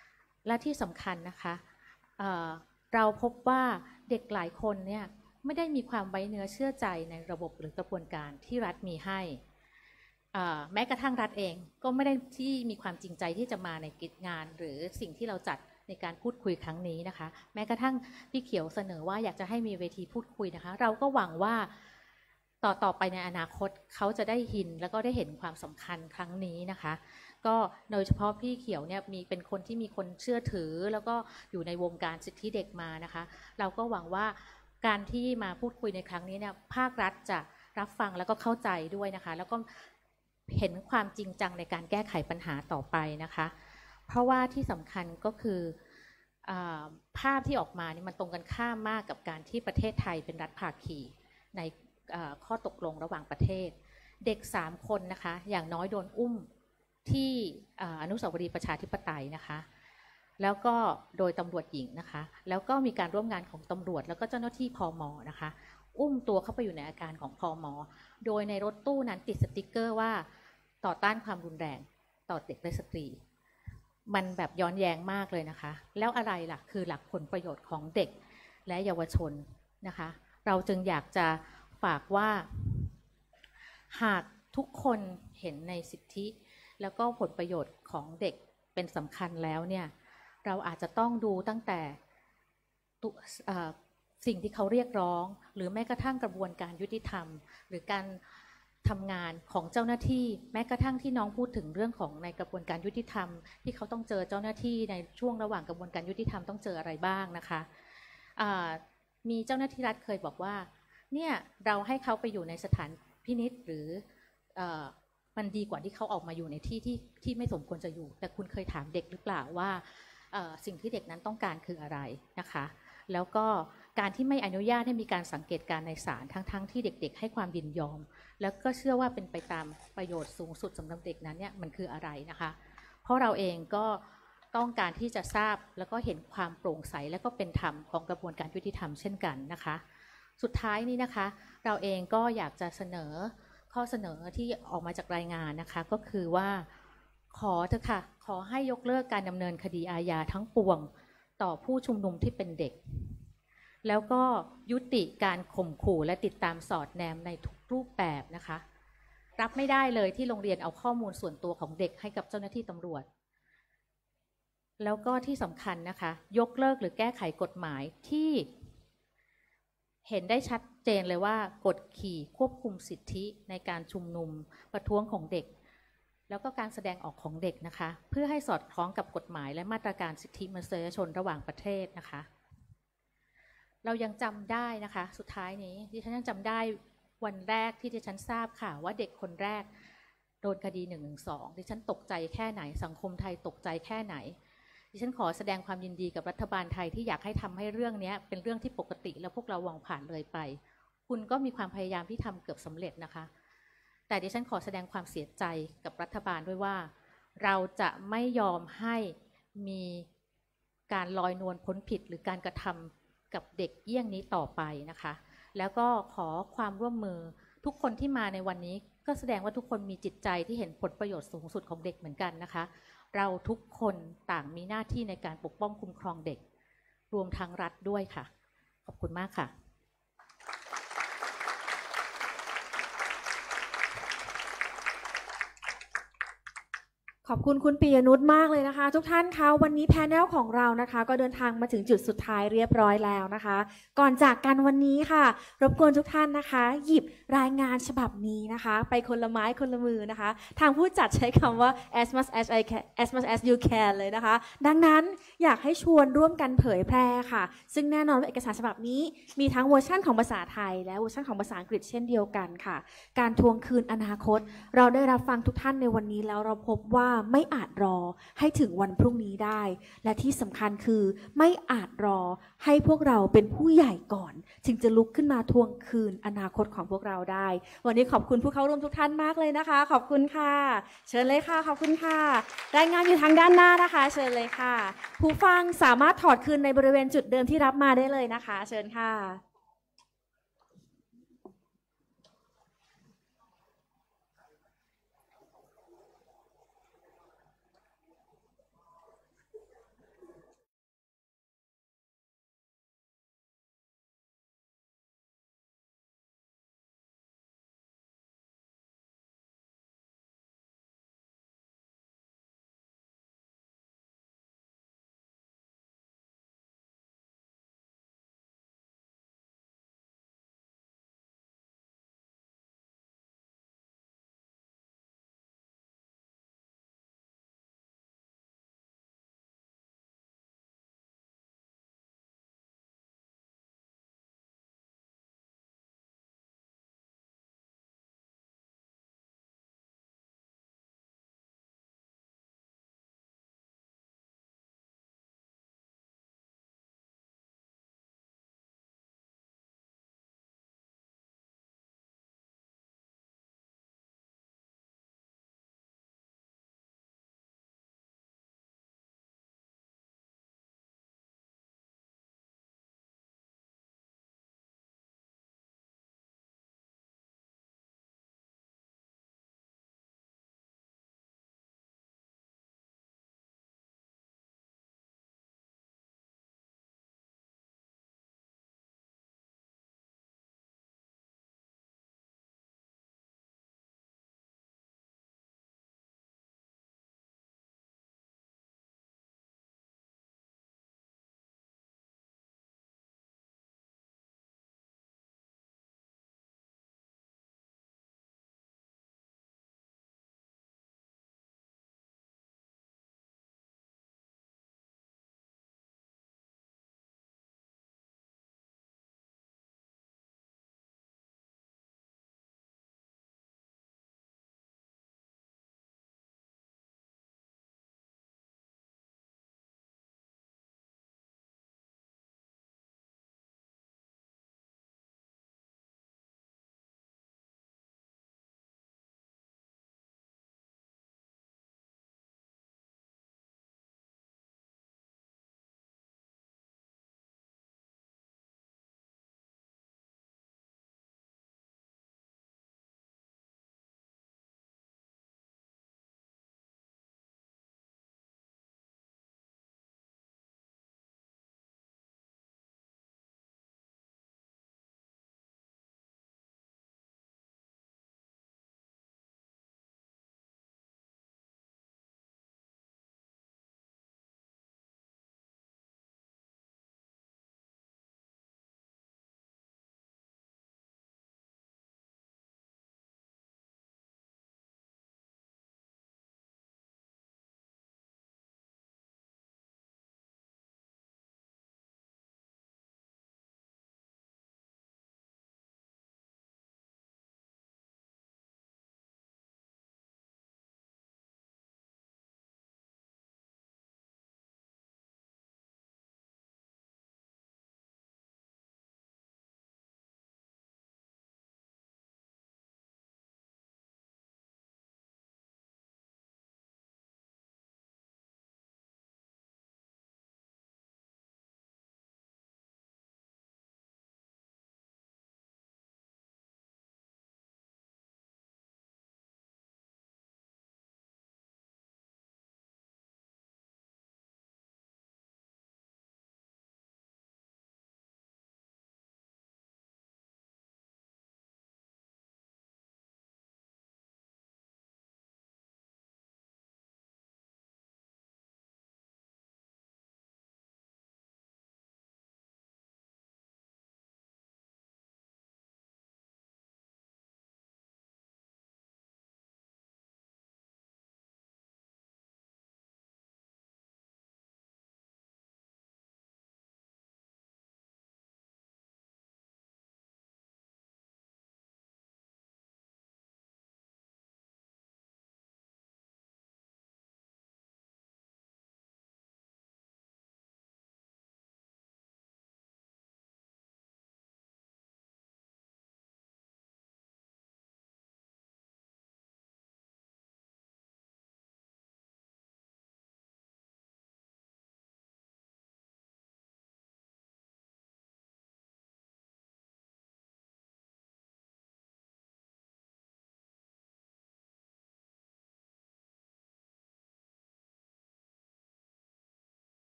และที่สำคัญนะคะเอ่อเราพบว่าเด็กหลายคนเนี่ยไม่ได้มีความไว้เนื้อเชื่อใจในระบบหรือกระบวนการที่รัฐมีให้แม้กระทั่งรัฐเองก็ไม่ได้ที่มีความจริงใจที่จะมาในกิจงานหรือสิ่งที่เราจัดในการพูดคุยครั้งนี้นะคะแม้กระทั่งพี่เขียวเสนอว่าอยากจะให้มีเวทีพูดคุยนะคะเราก็หวังว่าต่อต่อไปในอนาคตเขาจะได้เห็นแล้วก็ได้เห็นความสำคัญครั้งนี้นะคะก็โดยเฉพาะพี่เขียวเนี่ยมีเป็นคนที่มีคนเชื่อถือแล้วก็อยู่ในวงการสิทธิเด็กมานะคะเราก็หวังว่าการที่มาพูดคุยในครั้งนี้เนี่ยภาครัฐจะรับฟังแล้วก็เข้าใจด้วยนะคะแล้วก็เห็นความจริงจังในการแก้ไขปัญหาต่อไปนะคะเพราะว่าที่สำคัญก็คือภาพที่ออกมานี่มันตรงกันข้ามมากกับการที่ประเทศไทยเป็นรัฐภาคีในข้อตกลงระหว่างประเทศเด็กสามคนนะคะอย่างน้อยโดนอุ้มที่อนุสาวรีย์ประชาธิปไตยนะคะแล้วก็โดยตำรวจหญิงนะคะแล้วก็มีการร่วมงานของตำรวจแล้วก็เจ้าหน้าที่พม.นะคะอุ้มตัวเข้าไปอยู่ในอาการของพม.โดยในรถตู้นั้นติดสติกเกอร์ว่าต่อต้านความรุนแรงต่อเด็กและสตรีมันแบบย้อนแย้งมากเลยนะคะแล้วอะไรล่ะคือหลักผลประโยชน์ของเด็กและเยาวชนนะคะเราจึงอยากจะฝากว่าหากทุกคนเห็นในสิทธิแล้วก็ผลประโยชน์ของเด็กเป็นสำคัญแล้วเนี่ยเราอาจจะต้องดูตั้งแต่สิ่งที่เขาเรียกร้องหรือแม้กระทั่งกระบวนการยุติธรรมหรือการทำงานของเจ้าหน้าที่แม้กระทั่งที่น้องพูดถึงเรื่องของในกระบวนการยุติธรรมที่เขาต้องเจอเจ้าหน้าที่ในช่วงระหว่างกระบวนการยุติธรรมต้องเจออะไรบ้างนะคะมีเจ้าหน้าที่รัฐเคยบอกว่าเนี่ยเราให้เขาไปอยู่ในสถานพินิจหรือมันดีกว่าที่เขาออกมาอยู่ในที่ที่ที่ไม่สมควรจะอยู่แต่คุณเคยถามเด็กหรือเปล่าว่าสิ่งที่เด็กนั้นต้องการคืออะไรนะคะแล้วก็การที่ไม่อนุญาตให้มีการสังเกตการในศาลทั้งๆ ท, ที่เด็กๆให้ความยินยอมแล้วก็เชื่อว่าเป็นไปตามประโยชน์สูงสุดสำหรับเด็กนั้นเนี่ยมันคืออะไรนะคะเพราะเราเองก็ต้องการที่จะทราบแล้วก็เห็นความโปร่งใสและก็เป็นธรรมของกระบวนการยุติธรรมเช่นกันนะคะสุดท้ายนี้นะคะเราเองก็อยากจะเสนอข้อเสนอที่ออกมาจากรายงานนะคะก็คือว่าขอเถอะค่ะขอให้ยกเลิกการดำเนินคดีอาญาทั้งปวงต่อผู้ชุมนุมที่เป็นเด็กแล้วก็ยุติการข่มขู่และติดตามสอดแนมในทุกรูปแบบนะคะรับไม่ได้เลยที่โรงเรียนเอาข้อมูลส่วนตัวของเด็กให้กับเจ้าหน้าที่ตำรวจแล้วก็ที่สำคัญนะคะยกเลิกหรือแก้ไขกฎหมายที่เห็นได้ชัดเจนเลยว่ากดขี่ควบคุมสิทธิในการชุมนุมประท้วงของเด็กแล้วก็การแสดงออกของเด็กนะคะเพื่อให้สอดคล้องกับกฎหมายและมาตรการสิทธิมนุษยชนระหว่างประเทศนะคะเรายังจำได้นะคะสุดท้ายนี้ดิฉันยังจำได้วันแรกที่ดิฉันทราบค่ะว่าเด็กคนแรกโดนคดีหนึ่งหนึ่งสองดิฉันตกใจแค่ไหนสังคมไทยตกใจแค่ไหนดิฉันขอแสดงความยินดีกับรัฐบาลไทยที่อยากให้ทำให้เรื่องนี้เป็นเรื่องที่ปกติแล้วพวกเราวางผ่านเลยไปคุณก็มีความพยายามที่ทำเกือบสำเร็จนะคะแต่ดิฉันขอแสดงความเสียใจกับรัฐบาลด้วยว่าเราจะไม่ยอมให้มีการลอยนวลพ้นผิดหรือการกระทำกับเด็กเยี่ยงนี้ต่อไปนะคะแล้วก็ขอความร่วมมือทุกคนที่มาในวันนี้ก็แสดงว่าทุกคนมีจิตใจที่เห็นผลประโยชน์สูงสุดของเด็กเหมือนกันนะคะเราทุกคนต่างมีหน้าที่ในการปกป้องคุ้มครองเด็กรวมทั้งรัฐด้วยค่ะขอบคุณมากค่ะขอบคุณคุณปิยนุชมากเลยนะคะทุกท่านคะวันนี้แพนเนลของเรานะคะก็เดินทางมาถึงจุดสุดท้ายเรียบร้อยแล้วนะคะก่อนจากกันวันนี้ค่ะรบกวนทุกท่านนะคะหยิบรายงานฉบับนี้นะคะไปคนละไม้คนละมือนะคะทางผู้จัดใช้คำว่า as much as I can as much as you can เลยนะคะดังนั้นอยากให้ชวนร่วมกันเผยแพร่ค่ะซึ่งแน่นอนว่าเอกสารฉบับนี้มีทั้งเวอร์ชันของภาษาไทยและเวอร์ชันของภาษาอังกฤษเช่นเดียวกันค่ะการทวงคืนอนาคตเราได้รับฟังทุกท่านในวันนี้แล้วเราพบว่าไม่อาจรอให้ถึงวันพรุ่งนี้ได้และที่สำคัญคือไม่อาจรอให้พวกเราเป็นผู้ใหญ่ก่อนจึงจะลุกขึ้นมาทวงคืนอนาคตของพวกเราได้วันนี้ขอบคุณผู้เข้าร่วมทุกท่านมากเลยนะคะขอบคุณค่ะเชิญเลยค่ะขอบคุณค่ะรายงานอยู่ทางด้านหน้านะคะเชิญเลยค่ะผู้ฟังสามารถถอดคืนในบริเวณจุดเดิมที่รับมาได้เลยนะคะเชิญค่ะ